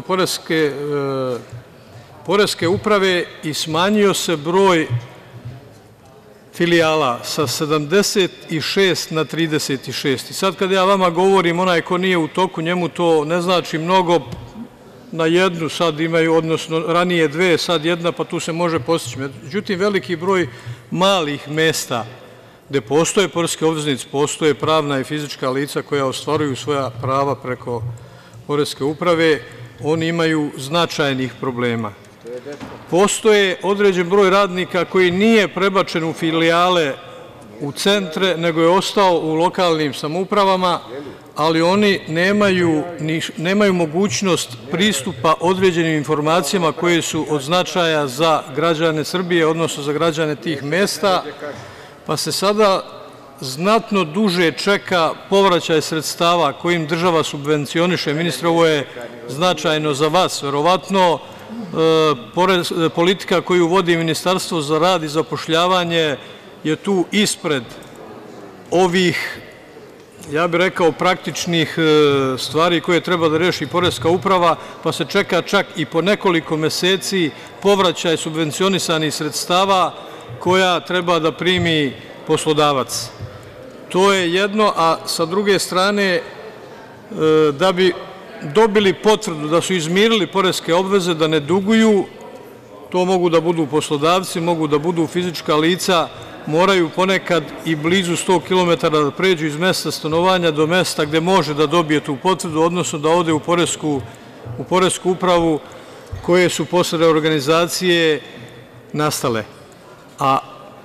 poreske uprave i smanjio se broj filijala sa 76 na 36. I sad kad ja vama govorim, onaj ko nije u toku, njemu to ne znači mnogo, na jednu sad imaju, odnosno ranije dve, sad jedna, pa tu se može postići. Međutim, veliki broj malih mesta gde postoje poreske obveznice, postoje pravna i fizička lica koja ostvaruju svoja prava preko poreske uprave, oni imaju značajnih problema. Postoje određen broj radnika koji nije prebačen u filijale u centre, nego je ostao u lokalnim samoupravama, ali oni nemaju mogućnost pristupa određenim informacijama koje su od značaja za građane Srbije, odnosno za građane tih mesta, pa se sada znatno duže čeka povraćaj sredstava kojim država subvencioniše. Ministre, ovo je značajno za vas. Verovatno politika koju vodi Ministarstvo za rad i zapošljavanje je tu ispred ovih, ja bih rekao, praktičnih stvari koje treba da reši poreska uprava, pa se čeka čak i po nekoliko meseci povraćaj subvencionisanih sredstava koja treba da primi poslodavac. To je jedno, a sa druge strane, da bi dobili potvrdu da su izmirili poreske obveze, da ne duguju, to mogu da budu poslodavci, mogu da budu fizička lica, moraju ponekad i blizu 100 km da pređu iz mesta stanovanja do mesta gde može da dobije tu potvrdu, odnosno da ode u poresku upravu koje su posle reorganizacije nastale. A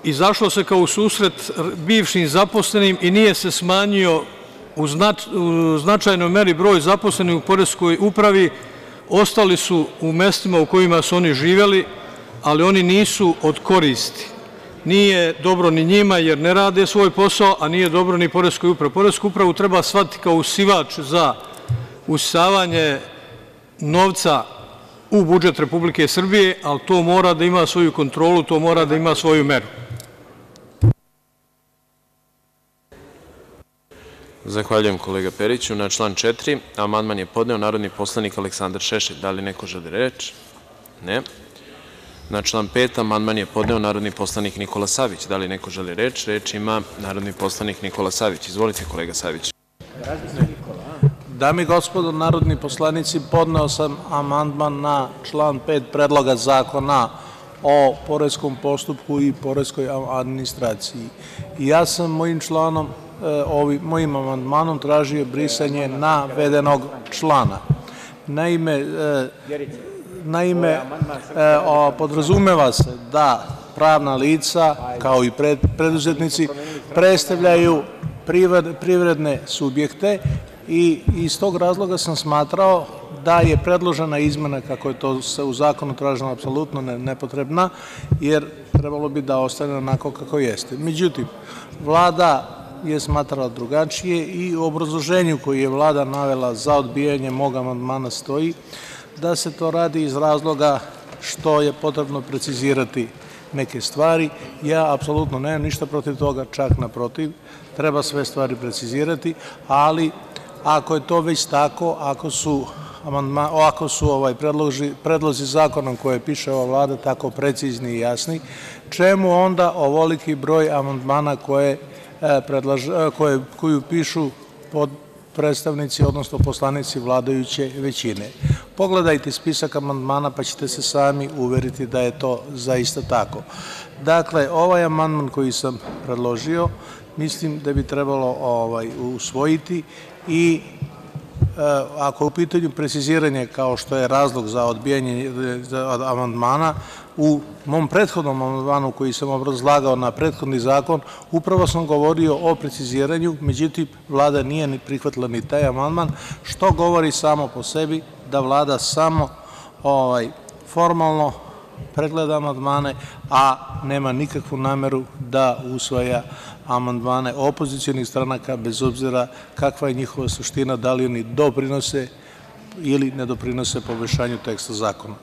izašlo se kao u susret bivšim zaposlenim i nije se smanjio u značajnoj meri broj zaposlenih u poreskoj upravi, ostali su u mestima u kojima su oni živeli, ali oni nisu od koristi. Nije dobro ni njima jer ne rade svoj posao, a nije dobro ni poreskoj upravi. Poresku upravu treba shvatiti kao usivač za usisavanje novca u budžet Republike Srbije, ali to mora da ima svoju kontrolu, to mora da ima svoju meru. Zahvaljujem, kolega Periću. Na član 4. amandman je podneo narodni poslanik Aleksandar Šešelj. Da li neko želi reč? Ne. Na član 5. amandman je podneo narodni poslanik Nikola Savić. Da li neko želi reč? Reč ima narodni poslanik Nikola Savić. Izvolite, kolega Savić. Dame i gospodo narodni poslanici, podneo sam amandman na član 5 Predloga zakona o poreskom postupku i poreskoj administraciji. Ja sam mojim amandmanom tražio brisanje navedenog člana. Naime, podrazumeva se da pravna lica, kao i preduzetnici, predstavljaju privredne subjekte i iz tog razloga sam smatrao da je predložena izmena, kako je to u zakonu traženo, apsolutno nepotrebna, jer trebalo bi da ostane onako kako jeste. Međutim, Vlada je smatrala drugačije i u obrazloženju koje je Vlada navela za odbijanje mog amandmana stoji da se to radi iz razloga što je potrebno precizirati neke stvari. Ja apsolutno nemam ništa protiv toga, čak naprotiv, treba sve stvari precizirati, ali ako je to već tako, ako su predlozi zakona koje piše ova Vlada tako precizni i jasni, čemu onda ovoliki broj amandmana koju pišu predstavnici, odnosno poslanici vladajuće većine? Pogledajte spisak amandmana pa ćete se sami uveriti da je to zaista tako. Dakle, ovaj amandman koji sam predložio mislim da bi trebalo usvojiti i ako je u pitanju preciziranje, kao što je razlog za odbijanje amandmana, u mom prethodnom amandmanu koji sam obrazlagao na prethodni zakon, upravo sam govorio o preciziranju, međutim, Vlada nije ni prihvatila ni taj amandman, što govori samo po sebi da Vlada samo formalno pregleda amandmane, a nema nikakvu nameru da usvaja amandmane opozicionih stranaka, bez obzira kakva je njihova suština, da li oni doprinose ili ne doprinose poboljšanju teksta zakona.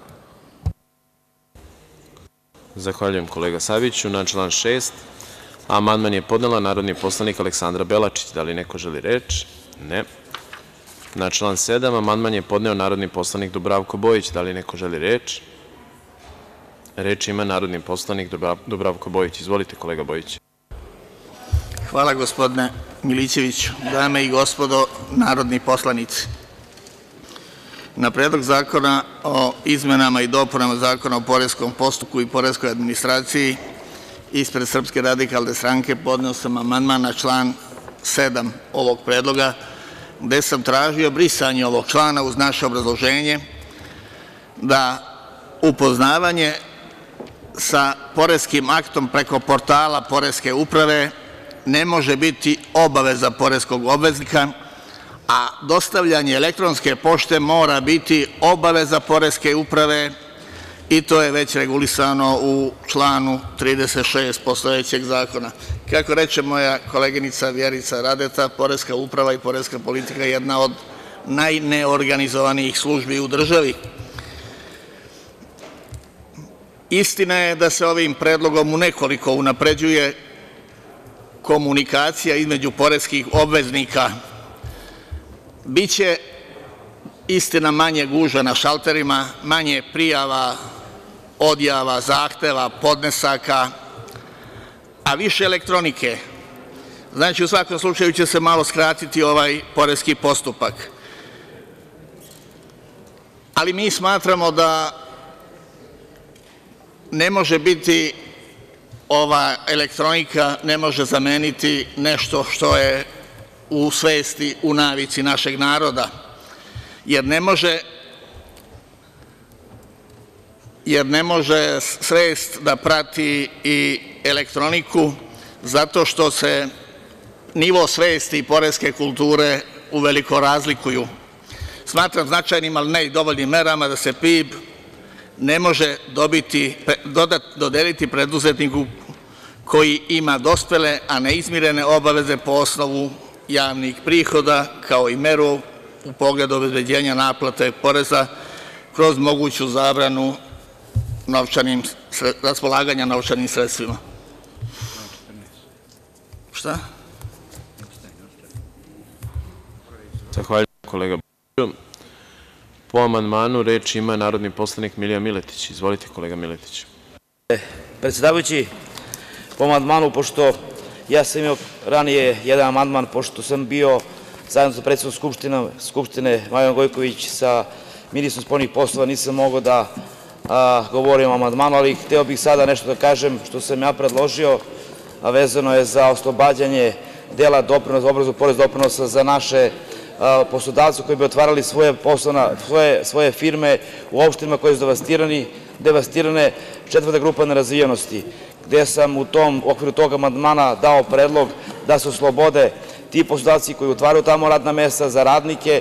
Zahvaljujem, kolega Saviću. Na član 6. amandman je podnela narodni poslanik Aleksandra Belačić. Da li neko želi reč? Ne. Na član 7. amandman je podneo narodni poslanik Dubravko Bojić. Da li neko želi reč? Reč ima narodni poslanik Dubravko Bojić. Izvolite, kolega Bojić. Hvala, gospodine Milićeviću. Dame i gospodo narodni poslanici, na Predlog zakona o izmenama i dopunama Zakona o poreskom postupku i poreskoj administraciji ispred Srpske radikalne stranke podneo sam amandman na član 7 ovog predloga, gde sam tražio brisanje ovog člana uz naše obrazloženje da upoznavanje sa poreskim aktom preko portala Poreske uprave ne može biti obaveza poreskog obveznika, a dostavljanje elektronske pošte mora biti obaveza Poreske uprave i to je već regulisano u članu 36 postojećeg zakona. Kako reče moja koleginica Vjerica Radeta, Poreska uprava i poreska politika je jedna od najneorganizovanijih službi u državi. Istina je da se ovim predlogom unekoliko unapređuje komunikacija između poreskih obveznika. Biće, istina, manje gužva na šalterima, manje prijava, odjava, zahteva, podnesaka, a više elektronike. Znači, u svakom slučaju će se malo skratiti ovaj poreski postupak. Ali mi smatramo da ne može biti ova elektronika, ne može zameniti nešto što je u svesti, u navici našeg naroda, jer ne može svest da prati i elektroniku, zato što se nivo svesti i poreske kulture uveliko razlikuju. Smatram značajnim, ali ne i dovoljnim merama da se PIB ne može dodeliti preduzetniku koji ima dospele, a neizmirene obaveze po osnovu javnih prihoda, kao i meru u pogledu obezbeđenja naplate poreza kroz moguću zabranu raspolaganja novčanim sredstvima. Šta? Zahvaljujem, kolega Božoviću. Po amandmanu reč ima narodni poslanik Milija Miletić. Izvolite, kolega Miletić. Predsedavajući, po amandmanu, pošto ja sam imao ranije jedan amandman, pošto sam bio zajedno sa predsednicom Skupštine Majom Gojković sa ministrom spoljnih poslova, nisam mogao da govorim o amandmanu, ali hteo bih sada nešto da kažem što sam ja predložio, a vezano je za oslobađanje dela doprinosa, obaveznog poreza doprinosa za naše poslodavce koji bi otvarali svoje firme u opštinama koje su devastirane, četvrta grupa nerazvijenosti, gde sam u okviru tog amandmana dao predlog da se oslobode ti poslodavci koji otvaraju tamo radna mesta za radnike,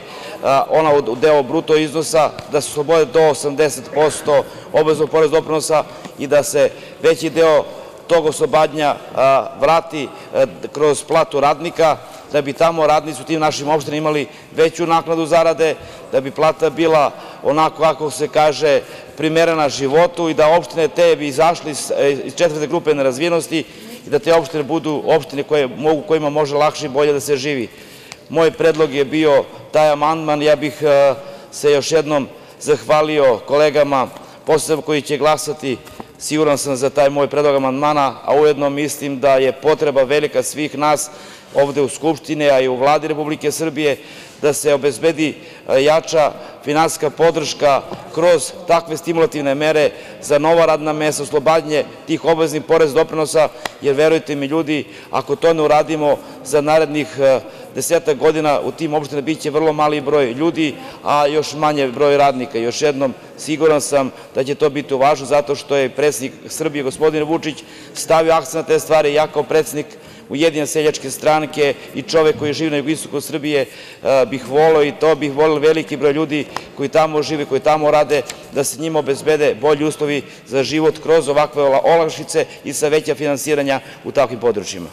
deo bruto iznosa, da se oslobode do 80% obaveznog poreza doprinosa i da se veći deo tog oslobađanja vrati kroz platu radnika, da bi tamo radnici u tim našim opštinama imali veću naknadu zarade, da bi plata bila onako kako se kaže primerena životu i da opštine te bi izašle iz četvrte grupe nerazvijenosti i da te opštine budu opštine kojima može lakše i bolje da se živi. Moj predlog je bio taj amandman. Ja bih se još jednom zahvalio kolegama poslanicima koji će glasati, siguran sam, za taj moj predlog amandmana, a ujedno mislim da je potreba velika svih nas ovde u Skupštini, a i u Vladi Republike Srbije, da se obezbedi jača finansijska podrška kroz takve stimulativne mere za nova radna mesta, oslobađanje tih obaveznih poreza doprinosa, jer verujte mi ljudi, ako to ne uradimo za narednih 10 godina u tim opštinama biće vrlo mali broj ljudi, a još manje broj radnika. Još jednom, siguran sam da će to biti važno zato što je predsednik Srbije, gospodin Vučić, stavio akcent na te stvari. Ja kao predsednik Ujedinjene seljačke stranke i čovek koji živi na jugoistoku Srbije bih voleo, i to bih voleo, veliki broj ljudi koji tamo žive, koji tamo rade, da se njima obezbede bolji uslovi za život kroz ovakve olakšice i sa veća finansiranja u takvim područjima.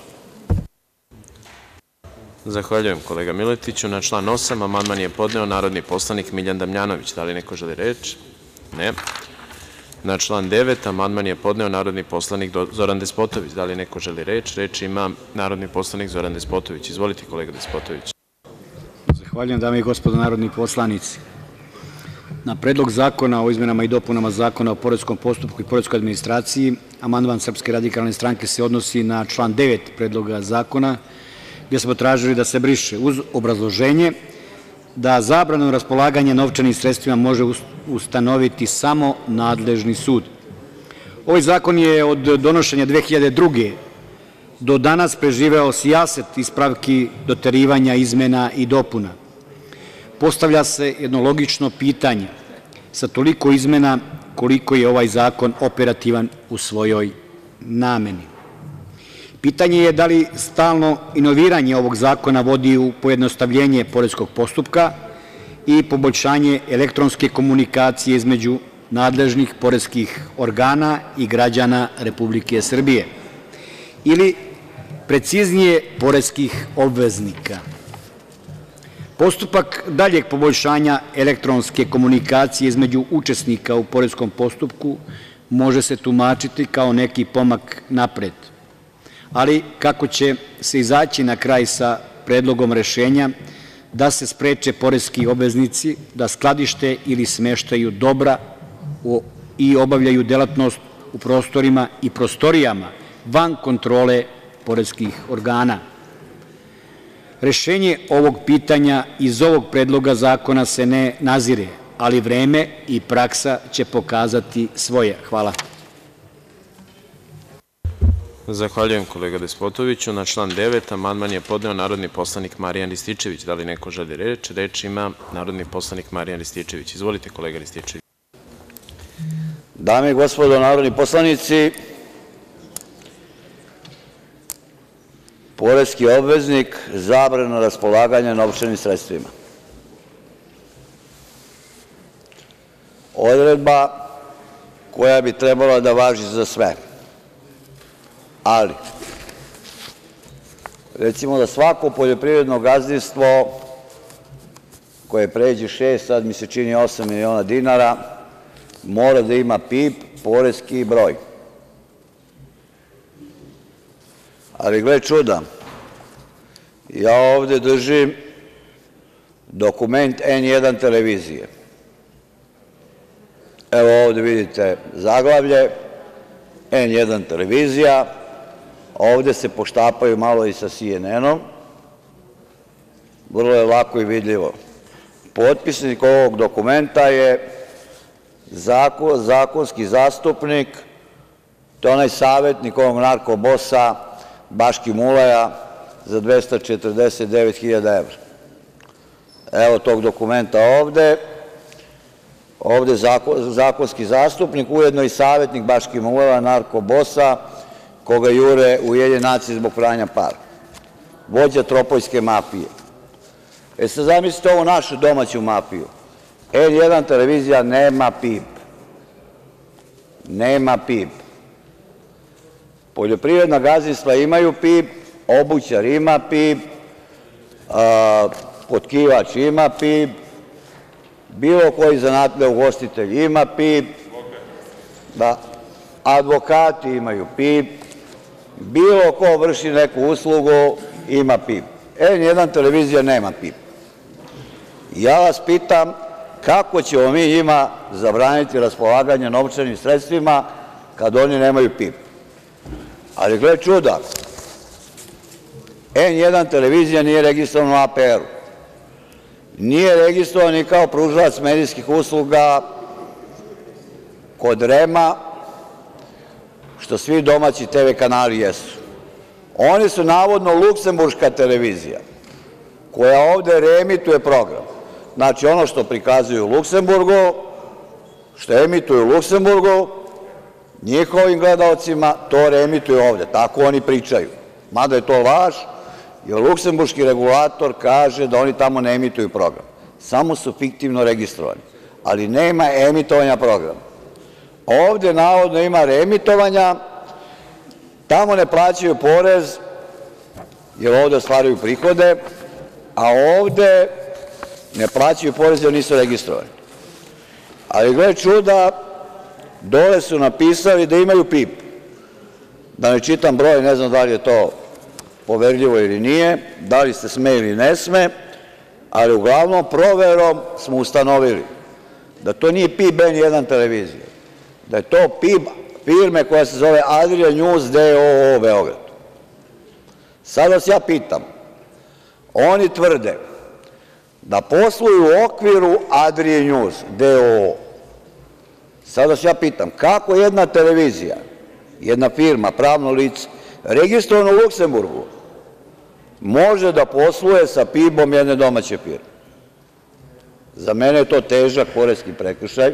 Zahvaljujem, kolega Miletiću. Na član 8 amandman je podneo narodni poslanik Miljan Damjanović. Da li neko želi reč? Ne. Na član 9 amandman je podneo narodni poslanik Zoran Despotović. Da li neko želi reč? Reč ima narodni poslanik Zoran Despotović. Izvolite, kolega Despotović. Zahvaljujem, dame i gospodo narodni poslanici. Na Predlog zakona o izmenama i dopunama Zakona o poreskom postupku i poreskoj administraciji, amandman Srpske radikalne stranke se odnosi na član 9 Predloga zakona, gde smo tražili da se briše uz obrazloženje da zabranu raspolaganja novčanim sredstvima može ustanoviti samo nadležni sud. Ovaj zakon je od donošenja 2002. do danas preživeo sijaset ispravki, doterivanja, izmena i dopuna. Postavlja se jedno logično pitanje sa toliko izmena koliko je ovaj zakon operativan u svojoj nameni. Pitanje je da li stalno inoviranje ovog zakona vodi u pojednostavljenje poreskog postupka i poboljšanje elektronske komunikacije između nadležnih poreskih organa i građana Republike Srbije ili preciznije poreskih obveznika. Postupak daljeg poboljšanja elektronske komunikacije između učesnika u poreskom postupku može se tumačiti kao neki pomak napred, ali kako će se izaći na kraj sa predlogom rešenja da se spreče poreski obveznici da skladište ili smeštaju dobra i obavljaju delatnost u prostorima i prostorijama van kontrole poreskih organa. Rešenje ovog pitanja iz ovog predloga zakona se ne nazire, ali vreme i praksa će pokazati svoje. Hvala. Zahvaljujem, kolega Despotoviću. Na član 9 amandman je podneo narodni poslanik Marijan Rističević. Da li neko želi reč? Reč ima narodni poslanik Marijan Rističević. Izvolite, kolega Rističević. Dame i gospodo narodni poslanici, poreski obveznik zabrana raspolaganja novčanim sredstvima. Odredba koja bi trebala da važi za sve. Ali, recimo da svako poljoprivredno gazdinstvo koje pređe 6, sad mi se čini 8 miliona dinara, mora da ima PIB, poreski broj. Ali gle čuda, ja ovde držim dokument N1 televizije. Evo ovde vidite zaglavlje, N1 televizija, ovde se poštapaju malo i sa CNN-om, vrlo je lako i vidljivo. Potpisnik ovog dokumenta je zakonski zastupnik, to je onaj savetnik ovog narkobosa Baški Mulaja za 249.000 evra. Evo tog dokumenta ovde. Ovde zakonski zastupnik, ujedno i savetnik Baški Mulaja, narkobosa, koga jure Ujedinjene nacije zbog pranja para. Vođa tropojske mafije. Sad zamislite ovu našu domaću mafiju. N1 televizija nema PIB. Nema PIB. Poljoprivredna gazdinstva imaju PIB, obućar ima PIB, potkivač ima PIB, bilo koji zanatlija ugostitelj ima PIB, advokati imaju PIB, bilo ko vrši neku uslugu ima PIB. N1 televizija nema PIB. Ja vas pitam kako ćemo mi njima zabraniti raspolaganje novčanim sredstvima kad oni nemaju PIB? Ali gle čuda, N1 televizija nije registrovana u APR-u. Nije registrovan ni kao pružalac medijskih usluga kod REM-a, što svi domaći TV kanali jesu. Oni su navodno luksemburška televizija koja ovde reemituje program. Znači, ono što prikazuju u Luksemburgu, što emituju u Luksemburgu, njihovim gledaocima, to reemituju ovde. Tako oni pričaju. Mada je to laž, jer luksemburški regulator kaže da oni tamo ne emituju program. Samo su fiktivno registrovani. Ali nema emitovanja programa. Ovde navodno ima reemitovanja, tamo ne plaćaju porez, jer ovde ostvaruju prihode, a ovde ne plaćaju porez jer nisu registrovani. Ali gle čuda, dole su napisali da imaju PIB. Da ne čitam broj, ne znam da li je to poverljivo ili nije, da li se sme ili ne sme, ali uglavnom proverom smo ustanovili da to nije PIB N1 televizija, da je to PIB firme koja se zove Adria News d.o.o. Beograd. Sad vas ja pitam, oni tvrde da posluju u okviru Adria News d.o.o. Sad vas ja pitam, kako jedna televizija, jedna firma, pravno lice, registrovano u Luksemburgu, može da posluje sa PIB-om jedne domaće firme? Za mene je to težak poreski prekršaj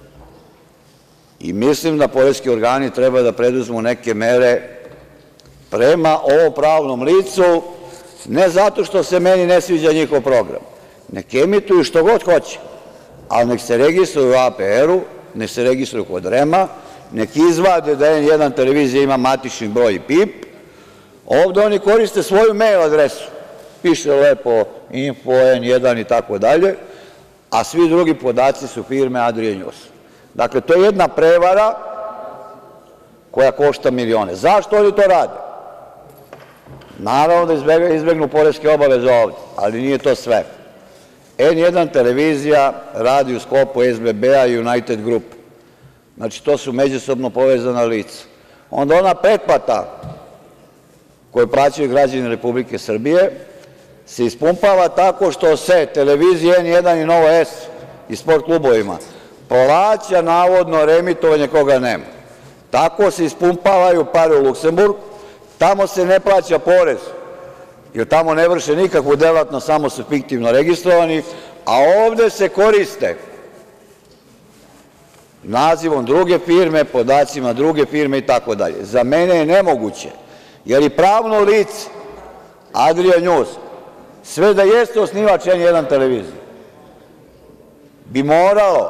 i mislim da poreski organi treba da preduzmu neke mere prema ovom pravnom licu, ne zato što se meni ne sviđa njihov program. Nek emituju što god hoće, ali nek se registruju u APR-u, nek se registruju kod REM-a, nek izvade da N1 televizija ima matični broj i PIB. Ovde oni koriste svoju mail adresu. Piše lepo info, N1 i tako dalje, a svi drugi podaci su firme Adria News. Dakle, to je jedna prevara koja košta milione. Zašto oni to rade? Naravno da izbegnu poreske obaveze ovde, ali nije to sve. N1 televizija radi u sklopu SBB-a i United Group. Znači, to su međusobno povezana lica. Onda ona pretplata koju plaćaju građani Republike Srbije se ispumpava tako što se televizija N1 i Nova S i sport klubovima plaća navodno reemitovanje koga nema. Tako se ispumpavaju pare u Luksemburg, tamo se ne plaća porez, jer tamo ne vrše nikakvu delatnost, samo su fiktivno registrovani, a ovde se koriste nazivom druge firme, podacima druge firme i tako dalje. Za mene je nemoguće, jer i pravno lice Adria News, sve da jeste osnivač N1 televizije, bi moralo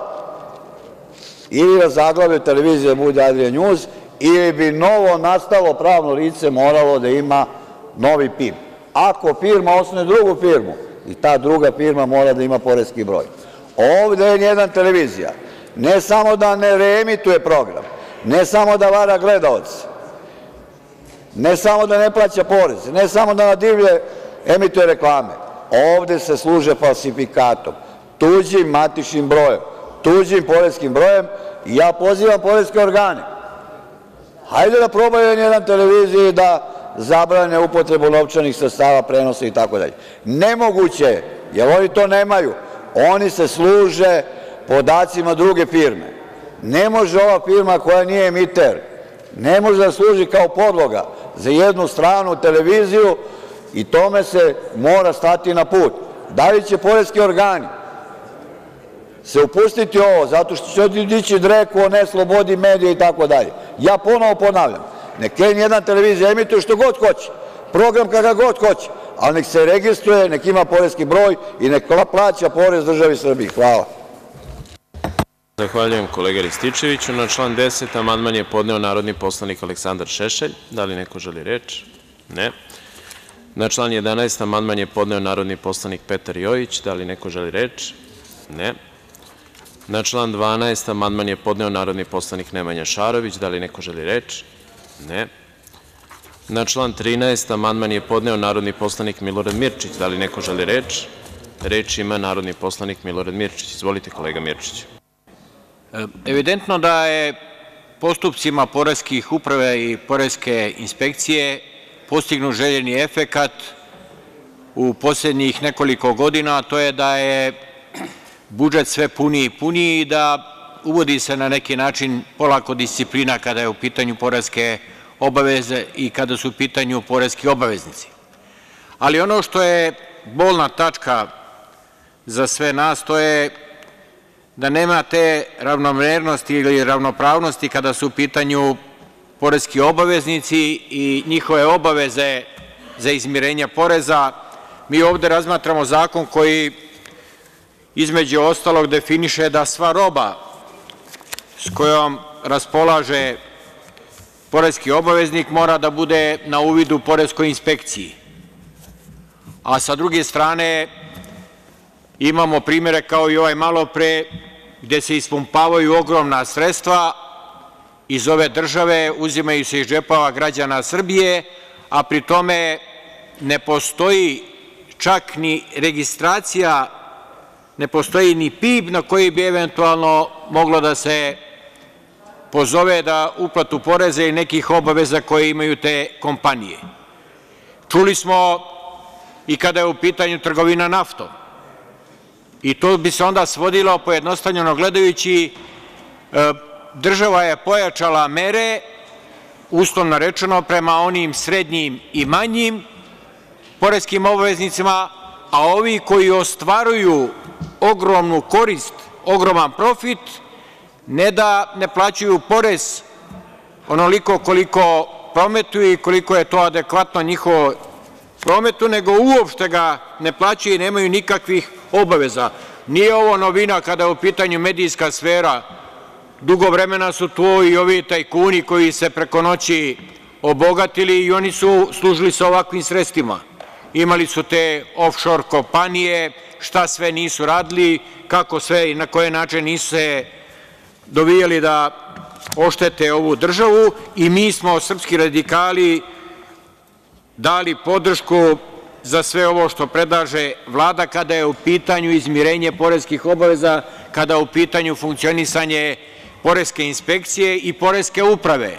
ili da zaglavlje televizije bude Adria News ili bi novo nastalo pravno lice moralo da ima novi PIB. Ako firma osnuje drugu firmu, i ta druga firma mora da ima poreski broj. Ovde N1 televizija ne samo da ne reemituje program, ne samo da vara gledaoce, ne samo da ne plaća porez, ne samo da na divlje emituje reklame, ovde se služe falsifikatom, tuđim matičnim brojem, tuđim poreskim brojem i ja pozivam poreske organe, hajde da probaju N1 televiziji da zabrane upotrebu novčanih sredstava, prenosa i tako dalje. Nemoguće je, jer oni to nemaju. Oni se služe podacima druge firme. Ne može ova firma koja nije emiter, ne može da služi kao podloga za jednu stranu televiziju i tome se mora stati na put. Da li će poreski organi se upustiti ovo, zato što će dići dreku o neslobodi medija i tako dalje. Ja ponovo ponavljam, nek N1 televizija emituje što god hoće, program kakav god hoće, ali nek se registruje, nek ima poreski broj i nek plaća porez državi Srbiji. Hvala. Zahvaljujem kolega Rističeviću. Na član 10. amandman je podneo narodni poslanik Aleksandar Šešelj. Da li neko želi reč? Ne. Na član 11. amandman je podneo narodni poslanik Petar Jojić. Da li neko želi reč? Ne. Na član 12. amandman je podneo narodni poslanik Nemanja Šarović. Da li neko želi reč? Ne. Na član 13. amandman je podneo narodni poslanik Milorad Mirčić. Da li neko želi reč? Reč ima narodni poslanik Milorad Mirčić. Izvolite, kolega Mirčić. Evidentno da je postupcima poreskih uprave i poreske inspekcije postignut željeni efekat u poslednjih nekoliko godina, a to je da je budžet sve puniji i puniji i da uvodi se na neki način polako disciplina kada je u pitanju poreske obaveze i kada su u pitanju poreski obaveznici. Ali ono što je bolna tačka za sve nas, to je da nema te ravnomernosti ili ravnopravnosti kada su u pitanju poreski obaveznici i njihove obaveze za izmirenje poreza. Mi ovde razmatramo zakon koji između ostalog definiše da sva roba s kojom raspolaže poreski obaveznik mora da bude na uvidu poreskoj inspekciji. A sa druge strane imamo primere kao i ovaj malo pre gde se ispumpavaju ogromna sredstva iz ove države, uzimaju se iz džepova građana Srbije, a pri tome ne postoji čak ni registracija, ne postoji ni PIB na koji bi eventualno moglo da se pozove da uplatu poreza i nekih obaveza koje imaju te kompanije. Čuli smo i kada je u pitanju trgovina naftom. I to bi se onda svodilo, pojednostavljeno gledajući, država je pojačala mere, uslovno rečeno, prema onim srednjim i manjim poreskim obveznicima, a ovi koji ostvaruju ogromnu korist, ogroman profit, ne da ne plaćaju porez onoliko koliko prometuju i koliko je to adekvatno njihovom prometu, nego uopšte ga ne plaćaju i nemaju nikakvih obaveza. Nije ovo novina kada je u pitanju medijska sfera. Dugo vremena su tu i ovi tajkuni koji se preko noći obogatili i oni su služili sa ovakvim sredstvima. Imali su te offshore kompanije, šta sve nisu radili, kako sve i na koje načine nisu se dovijali da oštete ovu državu i mi smo, srpski radikali, dali podršku za sve ovo što predlaže Vlada kada je u pitanju izmirenje poreskih obaveza, kada je u pitanju funkcionisanje poreske inspekcije i poreske uprave.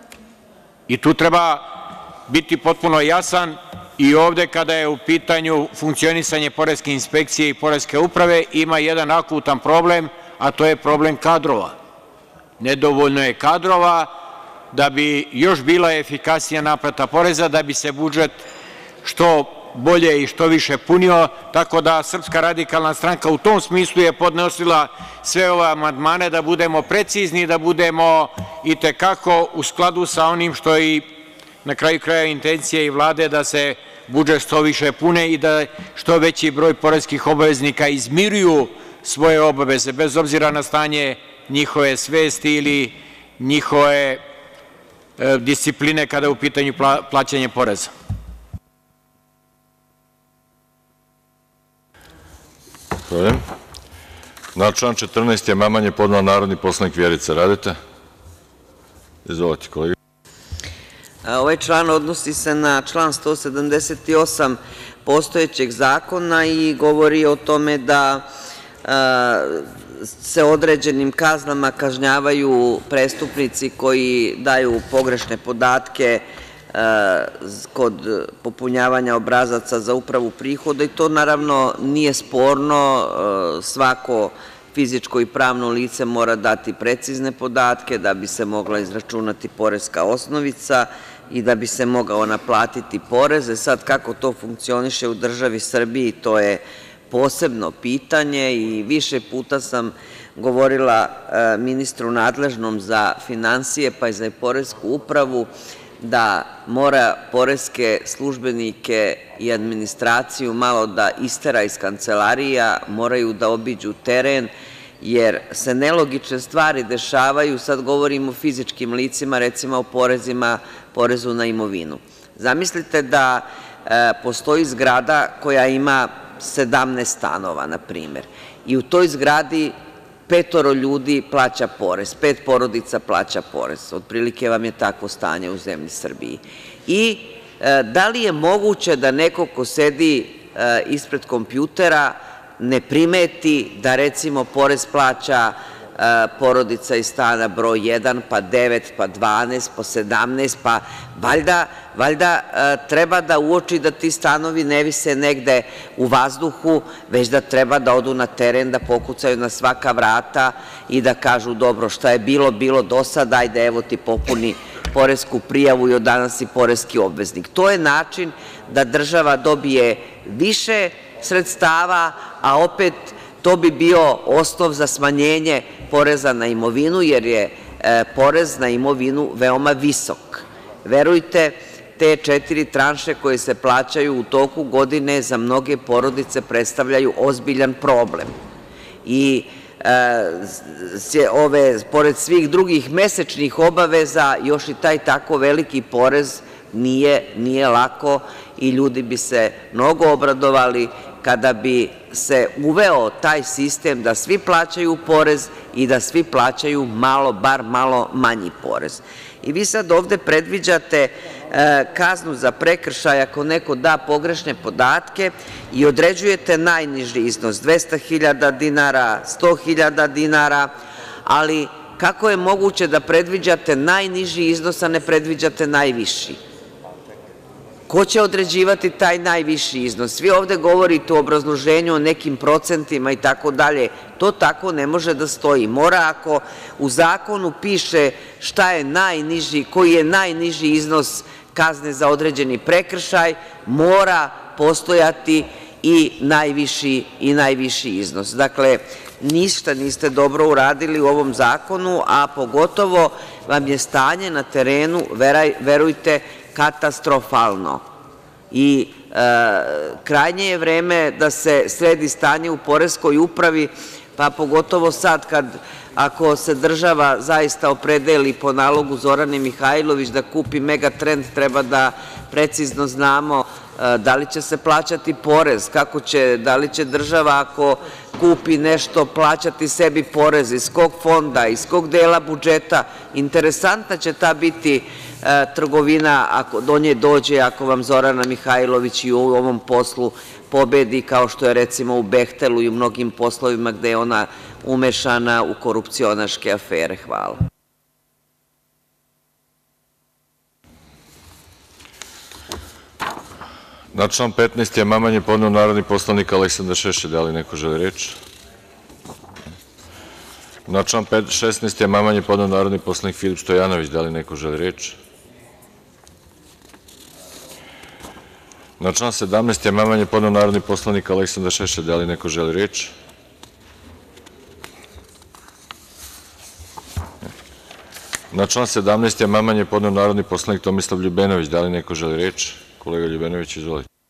I tu treba biti potpuno jasan i ovde kada je u pitanju funkcionisanje poreske inspekcije i poreske uprave ima jedan akutan problem, a to je problem kadrova. Nedovoljno je kadrova da bi još bila efikasnija naplata poreza, da bi se budžet što bolje i što više punio, tako da Srpska radikalna stranka u tom smislu je podnosila sve ove amandmane da budemo precizni, da budemo i te kako u skladu sa onim što je i na kraju kraja intencija i Vlade da se budžet što više pune i da što veći broj poreskih obaveznika izmiruju svoje obaveze, bez obzira na stanje njihove svesti ili njihove discipline kada je u pitanju plaćanje poreza. Zahvaljujem. Na član 14. amandman je podnela narodni poslanik Vjerica Radeta. Izvolite, kolega. Ovaj član odnosi se na član 178 postojećeg zakona i govori o tome da se određenim kaznama kažnjavaju prestupnici koji daju pogrešne podatke kod popunjavanja obrazaca za upravu prihoda i to naravno nije sporno. Svako fizičko i pravno lice mora dati precizne podatke da bi se mogla izračunati poreska osnovica i da bi se mogao naplatiti porez. Sad, kako to funkcioniše u državi Srbiji, to je posebno pitanje i više puta sam govorila ministru nadležnom za finansije, pa i za poresku upravu, da mora poreske službenike i administraciju malo da istera iz kancelarija, moraju da obiđu teren, jer se nelogične stvari dešavaju. Sad govorimo o fizičkim licima, recimo o porezu na imovinu. Zamislite da postoji zgrada koja ima 17 stanova, na primer, i u toj zgradi 5 ljudi plaća porez, 5 porodica plaća porez. Otprilike vam je takvo stanje u zemlji Srbiji. I da li je moguće da neko ko sedi ispred kompjutera ne primeti da, recimo, porez plaća porodica iz stana broj 1, pa 9, pa 12, pa 17, pa valjda treba da uoči da ti stanovi ne vise negde u vazduhu, već da treba da odu na teren, da pokucaju na svaka vrata i da kažu, dobro, šta je bilo do sada, ajde, evo ti popuni poresku prijavu i od danas si poreski obveznik. To je način da država dobije više sredstava, a opet to bi bio osnov za smanjenje poreza na imovinu, jer je porez na imovinu veoma visok. Verujte, te 4 tranše koje se plaćaju u toku godine za mnoge porodice predstavljaju ozbiljan problem. I pored svih drugih mesečnih obaveza, još i taj tako veliki porez nije lako i ljudi bi se mnogo obradovali kada bi se uveo taj sistem da svi plaćaju porez i da svi plaćaju bar malo manji porez. I vi sad ovde predviđate kaznu za prekršaj ako neko da pogrešne podatke i određujete najniži iznos, 200.000 dinara, 100.000 dinara, ali kako je moguće da predviđate najniži iznos, a ne predviđate najviši? Ko će određivati taj najviši iznos? Vi ovde govorite u obrazloženju o nekim procentima i tako dalje. To tako ne može da stoji. Mora, ako u zakonu piše šta je najniži, koji je najniži iznos kazne za određeni prekršaj, mora postojati i najviši iznos. Dakle, ništa niste dobro uradili u ovom zakonu, a pogotovo vam je stanje na terenu, verujte, katastrofalno. I krajnje je vreme da se sredi stanje u poreskoj upravi, pa pogotovo sad ako se država zaista opredeli po nalogu Zorane Mihajlović da kupi Megatrend, treba da precizno znamo da li će se plaćati porez, da li će država ako kupi nešto plaćati sebi porez, iz kog fonda, iz kog dela budžeta. Interesantna će ta biti trgovina ako do nje dođe, ako vam Zorana Mihajlović i u ovom poslu pobedi, kao što je recimo u „Behtelu“ i u mnogim poslovima gde je ona umešana u korupcionaške afere. Hvala. Na član 15. amandman je podneo narodni poslanik Aleksandar Šešelj. Da li neko želi reč? Na član 16. amandman je podneo narodni poslanik Filip Stojanović. Da li neko želi reč? Na član 17. amandman je podneo narodni poslanik Aleksandar Šešelj. Da li neko želi reč? Na član 17. amandman je podneo narodni poslanik Tomislav Ljubenović. Da li neko želi reč? Kolega Ljubenović, izvolite.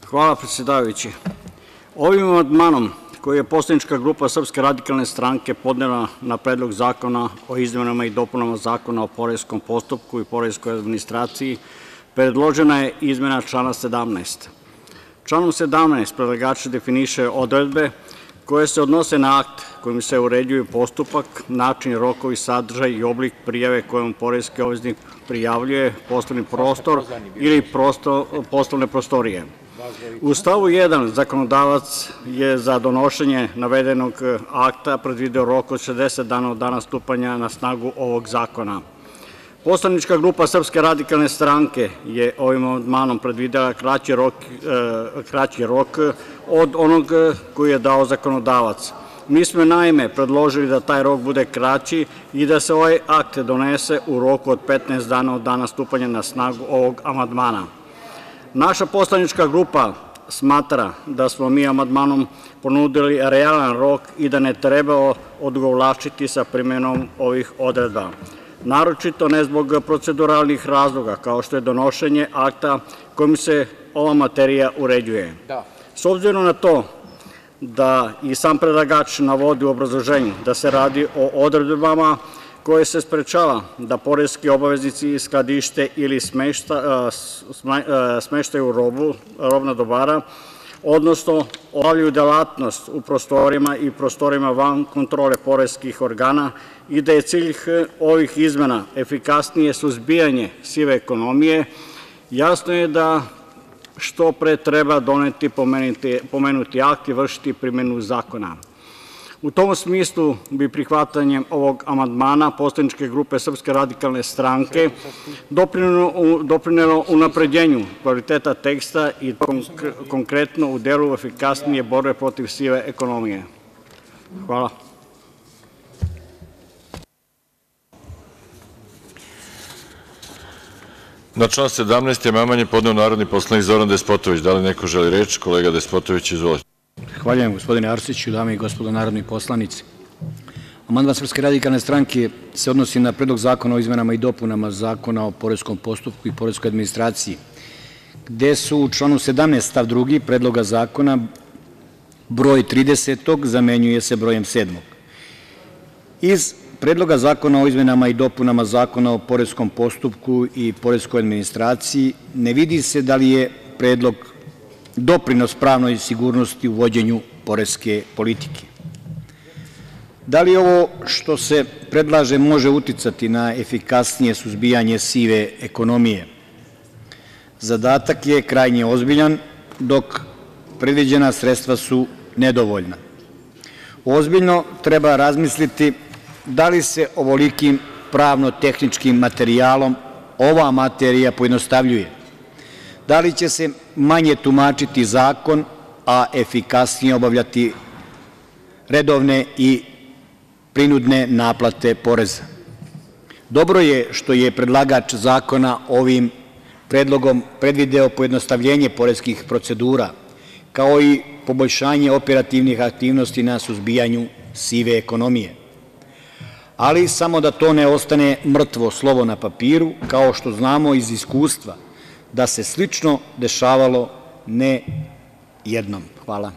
Hvala, predsedavajući. Ovim amandmanom koji je poslanička grupa Srpske radikalne stranke podnela na Predlog zakona o izmenama i dopunama Zakona o poreskom postupku i poreskoj administraciji, predložena je izmena člana 17. Članom 17. predlagač definiše odredbe koje se odnose na akt kojim se uređuje postupak, način, rokovi, sadržaj i oblik prijave kojom poreski obveznik prijavljuje poslovni prostor ili poslovne prostorije. U stavu 1. zakonodavac je za donošenje navedenog akta predvideo rok od 60 dana od dana stupanja na snagu ovog zakona. Poslanička grupa Srpske radikalne stranke je ovim amandmanom predvidela kraći rok od onog koji je dao zakonodavac. Mi smo naime predložili da taj rok bude kraći i da se ovaj akt donese u roku od 15 dana od dana stupanja na snagu ovog amandmana. Naša poslanička grupa smatra da smo mi amandmanom ponudili realan rok i da ne treba odugovlačiti sa primenom ovih odredba. Naročito ne zbog proceduralnih razloga, kao što je donošenje akta kojim se ova materija uređuje. S obzirom na to da i sam predlagač navodi u obrazloženju da se radi o odredbama koje se sprečava da poreski obaveznici skladište ili smeštaju robna dobara, odnosno obavljaju delatnost u prostorijama i prostorima van kontrole poreskih organa i da je cilj ovih izmena efikasnije suzbijanje sive ekonomije, jasno je da što pre treba doneti pomenuti akt i vršiti primenu zakona. U tom smislu bi prihvatanjem ovog amandmana poslaničke grupe Srpske radikalne stranke doprinelo unapređenju kvaliteta teksta i konkretno u delu efikasnije borbe protiv sive ekonomije. Hvala. Na član 17. amandman je podneo narodni poslanik Zoran Despotović. Da li neko želi reč? Kolega Despotović, izvolite. Hvaljujem, gospodine Arsiću, dame i gospodo narodni poslanici. Amandman Srpske radikalne stranke se odnosi na Predlog zakona o izmenama i dopunama Zakona o poreskom postupku i poreskoj administraciji, gde su u članu 17. stav 2. Predloga zakona broj 30. zamenjuje se brojem 7. Iz Predloga zakona o izmenama i dopunama Zakona o poreskom postupku i poreskoj administraciji ne vidi se da li je predlog doprinos pravnoj sigurnosti u vođenju poreske politike. Da li ovo što se predlaže može uticati na efikasnije suzbijanje sive ekonomije? Zadatak je krajnje ozbiljan, dok predviđena sredstva su nedovoljna. Ozbiljno treba razmisliti da li se ovolikim pravno-tehničkim materijalom ova materija pojednostavljuje. Da li će se manje tumačiti zakon, a efikasnije obavljati redovne i prinudne naplate poreza? Dobro je što je predlagač zakona ovim predlogom predvideo pojednostavljenje poreskih procedura, kao i poboljšanje operativnih aktivnosti na suzbijanju sive ekonomije. Ali samo da to ne ostane mrtvo slovo na papiru, kao što znamo iz iskustva da se slično dešavalo ne jednom. Hvala.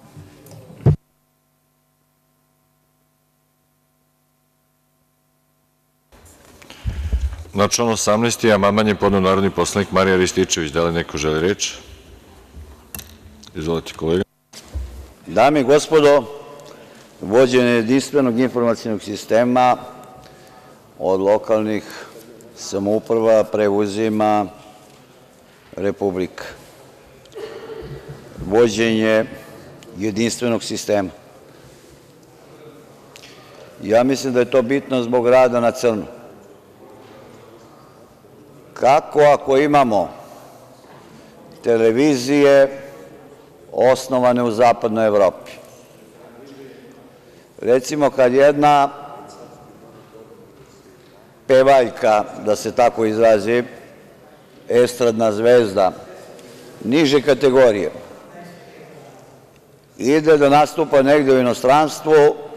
Na član 18. amandman je podneo narodni poslanik Marijan Rističević. Da li neko želi reč? Izvolite, kolega. Dame i gospodo, vođenje jedinstvenog informacionog sistema od lokalnih samouprava preuzima Republika. Vođenje jedinstvenog sistema. Ja mislim da je to bitno zbog rada na crno. Kako ako imamo televizije osnovane u zapadnoj Evropi? Recimo, kad jedna pevaljka, da se tako izrazi, estradna zvezda niže kategorije, ide da nastupa negde u inostranstvu,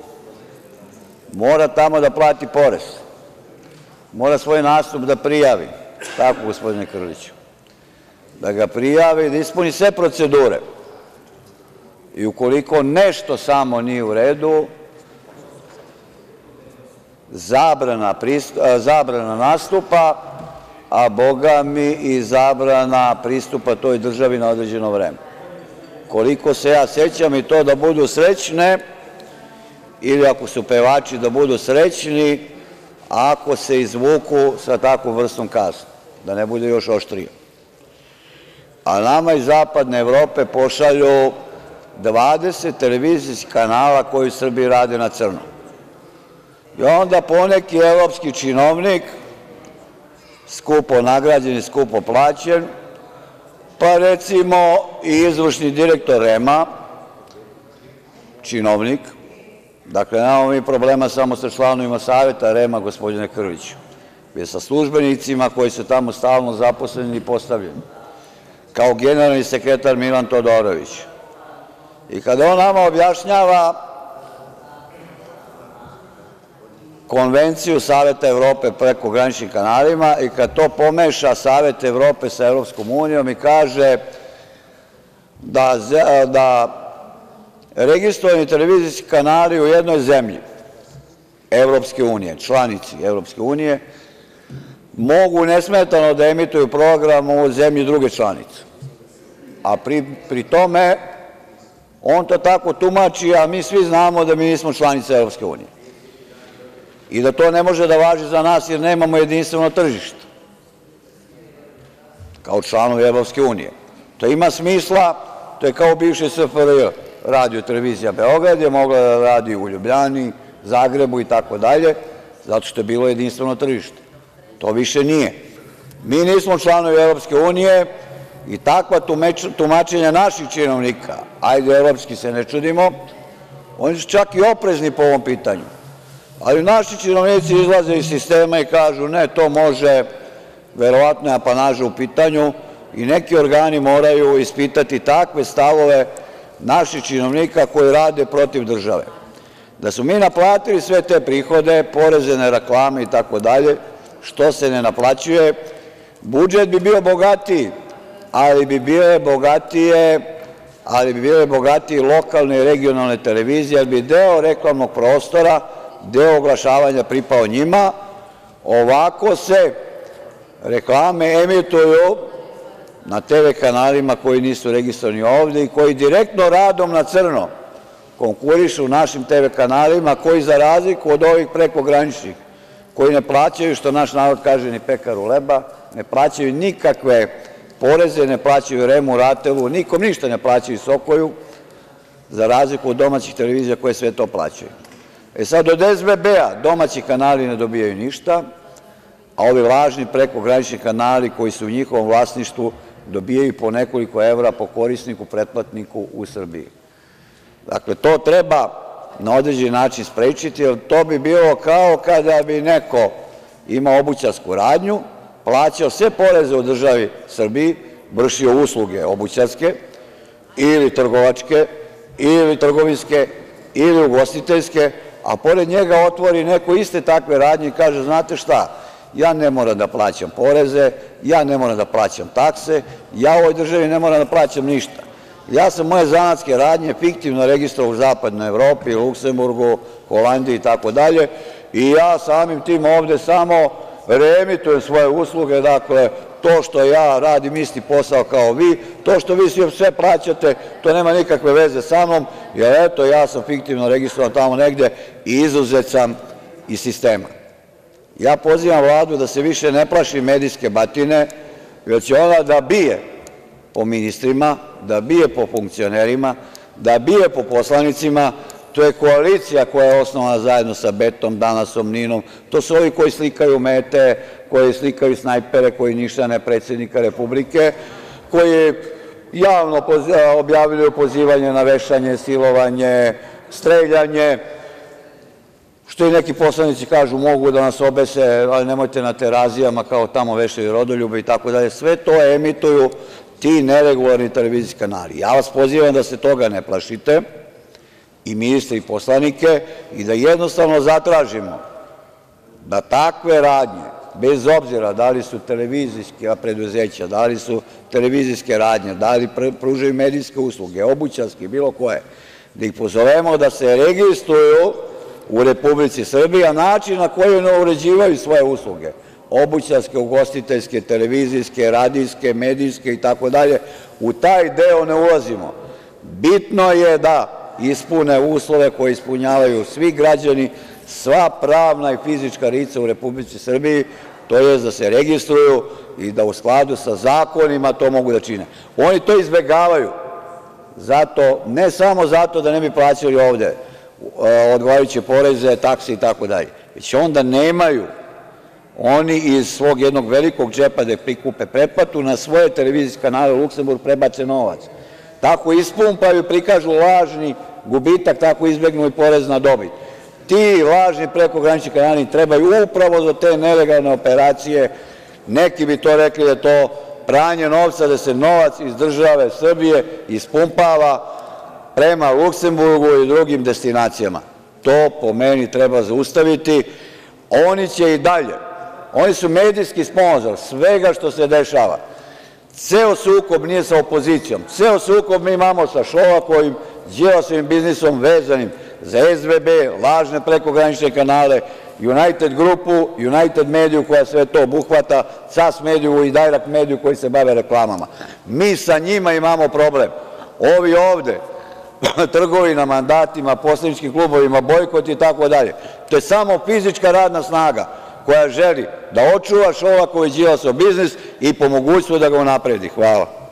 mora tamo da plati porez, mora svoj nastup da prijavi, tako, gospodine Krliću. da ga prijave i da ispuni sve procedure. I ukoliko nešto samo nije u redu, zabrana nastupa, a bogami i zabrana pristupa toj državi na određeno vreme. Koliko se ja sećam, i to da budu srećne, ili ako su pevači da budu srećni ako se izvuku sa takvom vrstom kazne, da ne bude još oštrije. A nama iz zapadne Evrope pošalju 20 televizijskih kanala koji u Srbiji rade na crno. I onda poneki evropski činovnik, skupo nagrađen i skupo plaćen, pa recimo i izvršni direktor REM-a, činovnik, dakle, nemamo mi problema samo sa članovima Saveta REM-a, gospodine Krliću, već sa službenicima koji su tamo stalno zaposleni i postavljeni, kao generalni sekretar Milan Todorović. I kada on nama objašnjava Konvenciju Saveta Evrope prekograničnim kanalima i kad to pomeša Savet Evrope sa Evropskom unijom i kaže da registrovani televizijski kanali u jednoj zemlji Evropske unije, članici Evropske unije, mogu nesmetano da emituju program u zemlji druge članice. A pri tome on to tako tumači, a mi svi znamo da mi nismo članice Evropske unije i da to ne može da važi za nas jer nemamo jedinstveno tržište kao članovi Evropske unije. To ima smisla, to je kao bivši SFRJ, radio televizija Beograd je mogla da radi u Ljubljani, Zagrebu i tako dalje, zato što je bilo jedinstveno tržište. To više nije. Mi nismo članovi Evropske unije i takva tumačenja naših činovnika, ajde evropski se ne čudimo, oni su čak i oprezni po ovom pitanju. Ali naši činovnici izlaze iz sistema i kažu ne, to može, verovatno je apanaža u pitanju i neki organi moraju ispitati takve stavove naših činovnika koji rade protiv države. Da su mi naplatili sve te prihode, poreze na reklame i tako dalje, što se ne naplaćuje, budžet bi bio bogatiji, ali bi bile bogatije lokalne i regionalne televizije, jer bi deo reklamnog prostora, deo oglašavanja pripao njima. Ovako se reklame emituju na TV kanalima koji nisu registrovani ovde i koji direktno radom na crno konkurišu našim TV kanalima, koji za razliku od ovih prekograničnih, koji ne plaćaju, što naš narod kaže, ni pekaru leba, ne plaćaju nikakve poreze, ne plaćaju REM-u, RATEL-u, nikom ništa ne plaćaju Sokoju, za razliku od domaćih televizija koje sve to plaćaju. Sad od SBB-a domaći kanali ne dobijaju ništa, a ovi lažni prekogranični kanali koji su u njihovom vlasništvu dobijaju po nekoliko evra po korisniku, pretplatniku u Srbiji. Dakle, to treba na određeni način sprečiti, jer to bi bilo kao kada bi neko imao obućarsku radnju, plaćao sve poreze u državi Srbiji, vršio usluge obućarske ili trgovačke ili trgovinske ili ugostiteljske, a pored njega otvori neko iste takve radnje i kaže, znate šta, ja ne moram da plaćam poreze, ja ne moram da plaćam takse, ja u ovoj državi ne moram da plaćam ništa. Ja sam moje zanatske radnje fiktivno registrovao u zapadnoj Evropi, Luksemburgu, Holandiji i tako dalje i ja samim tim ovde samo reemitujem svoje usluge, dakle, to što ja radim isti posao kao vi, to što vi sve plaćate, to nema nikakve veze sa mnom, jer eto, ja sam fiktivno registrovan tamo negde i izuzet sam iz sistema. Ja pozivam Vladu da se više ne plaši medijske batine, jer će ona da bije po ministrima, da bije po funkcionerima, da bije po poslanicima. To je koalicija koja je osnovana zajedno sa Betom, Danasom, Ninom. To su ovi koji slikaju mete, koji slikaju snajpere, koji ništane predsednika Republike, koji javno objavljuju pozivanje na vešanje, silovanje, streljanje, što i neki poslanici kažu mogu da nas obese, ali nemojte na Terazijama kao tamo vešaju rodoljube i tako dalje. Sve to emituju ti neregularni televizijski kanali. Ja vas pozivam da se toga ne plašite, i ministre i poslanike, i da jednostavno zatražimo da takve radnje, bez obzira da li su televizijska preduzeća, da li su televizijske radnje, da li pružaju medijske usluge, obućarske, bilo koje, da ih pozovemo da se registruju u Republici Srbiji, a način na koji ne uređivaju svoje usluge, obućarske, ugostiteljske, televizijske, radijske, medijske i tako dalje, u taj deo ne ulazimo. Bitno je da ispune uslove koje ispunjavaju svi građani, sva pravna i fizička lica u Republici Srbiji, to je da se registruju i da u skladu sa zakonima to mogu da čine. Oni to izbegavaju, ne samo zato da ne bi plaćali ovde odgovarajuće poreze, takse i tako dalje, već onda nemaju oni iz svog jednog velikog džepa da prikupe pretplatu, na svoje televizijske kanale u Luksemburg prebace novac. Tako ispumpaju, prikažu lažni gubitak, tako izbegnu i porez na dobit. Ti lažni prekogranični kanali trebaju upravo za te nelegalne operacije, neki bi to rekli da je to pranje novca, da se novac iz države Srbije ispumpava prema Luksemburgu i drugim destinacijama. To po meni treba zaustaviti. Oni će i dalje, oni su medijski sponzor svega što se dešava. Ceo sukob nije sa opozicijom, ceo sukob mi imamo sa Šolakovim, Đilasovim biznisom vezanim za SBB, lažne prekogranične kanale, United grupu, United mediju koja sve to obuhvata, CAS mediju i Direct mediju koji se bave reklamama. Mi sa njima imamo problem. Ovi ovde, trgovina mandatima, poslaničkim klubovima, bojkot i tako dalje, to je samo fizička radna snaga koja želi da očuva Šolakov i Đilasov biznis i po mogućstvu da ga unapredi. Hvala.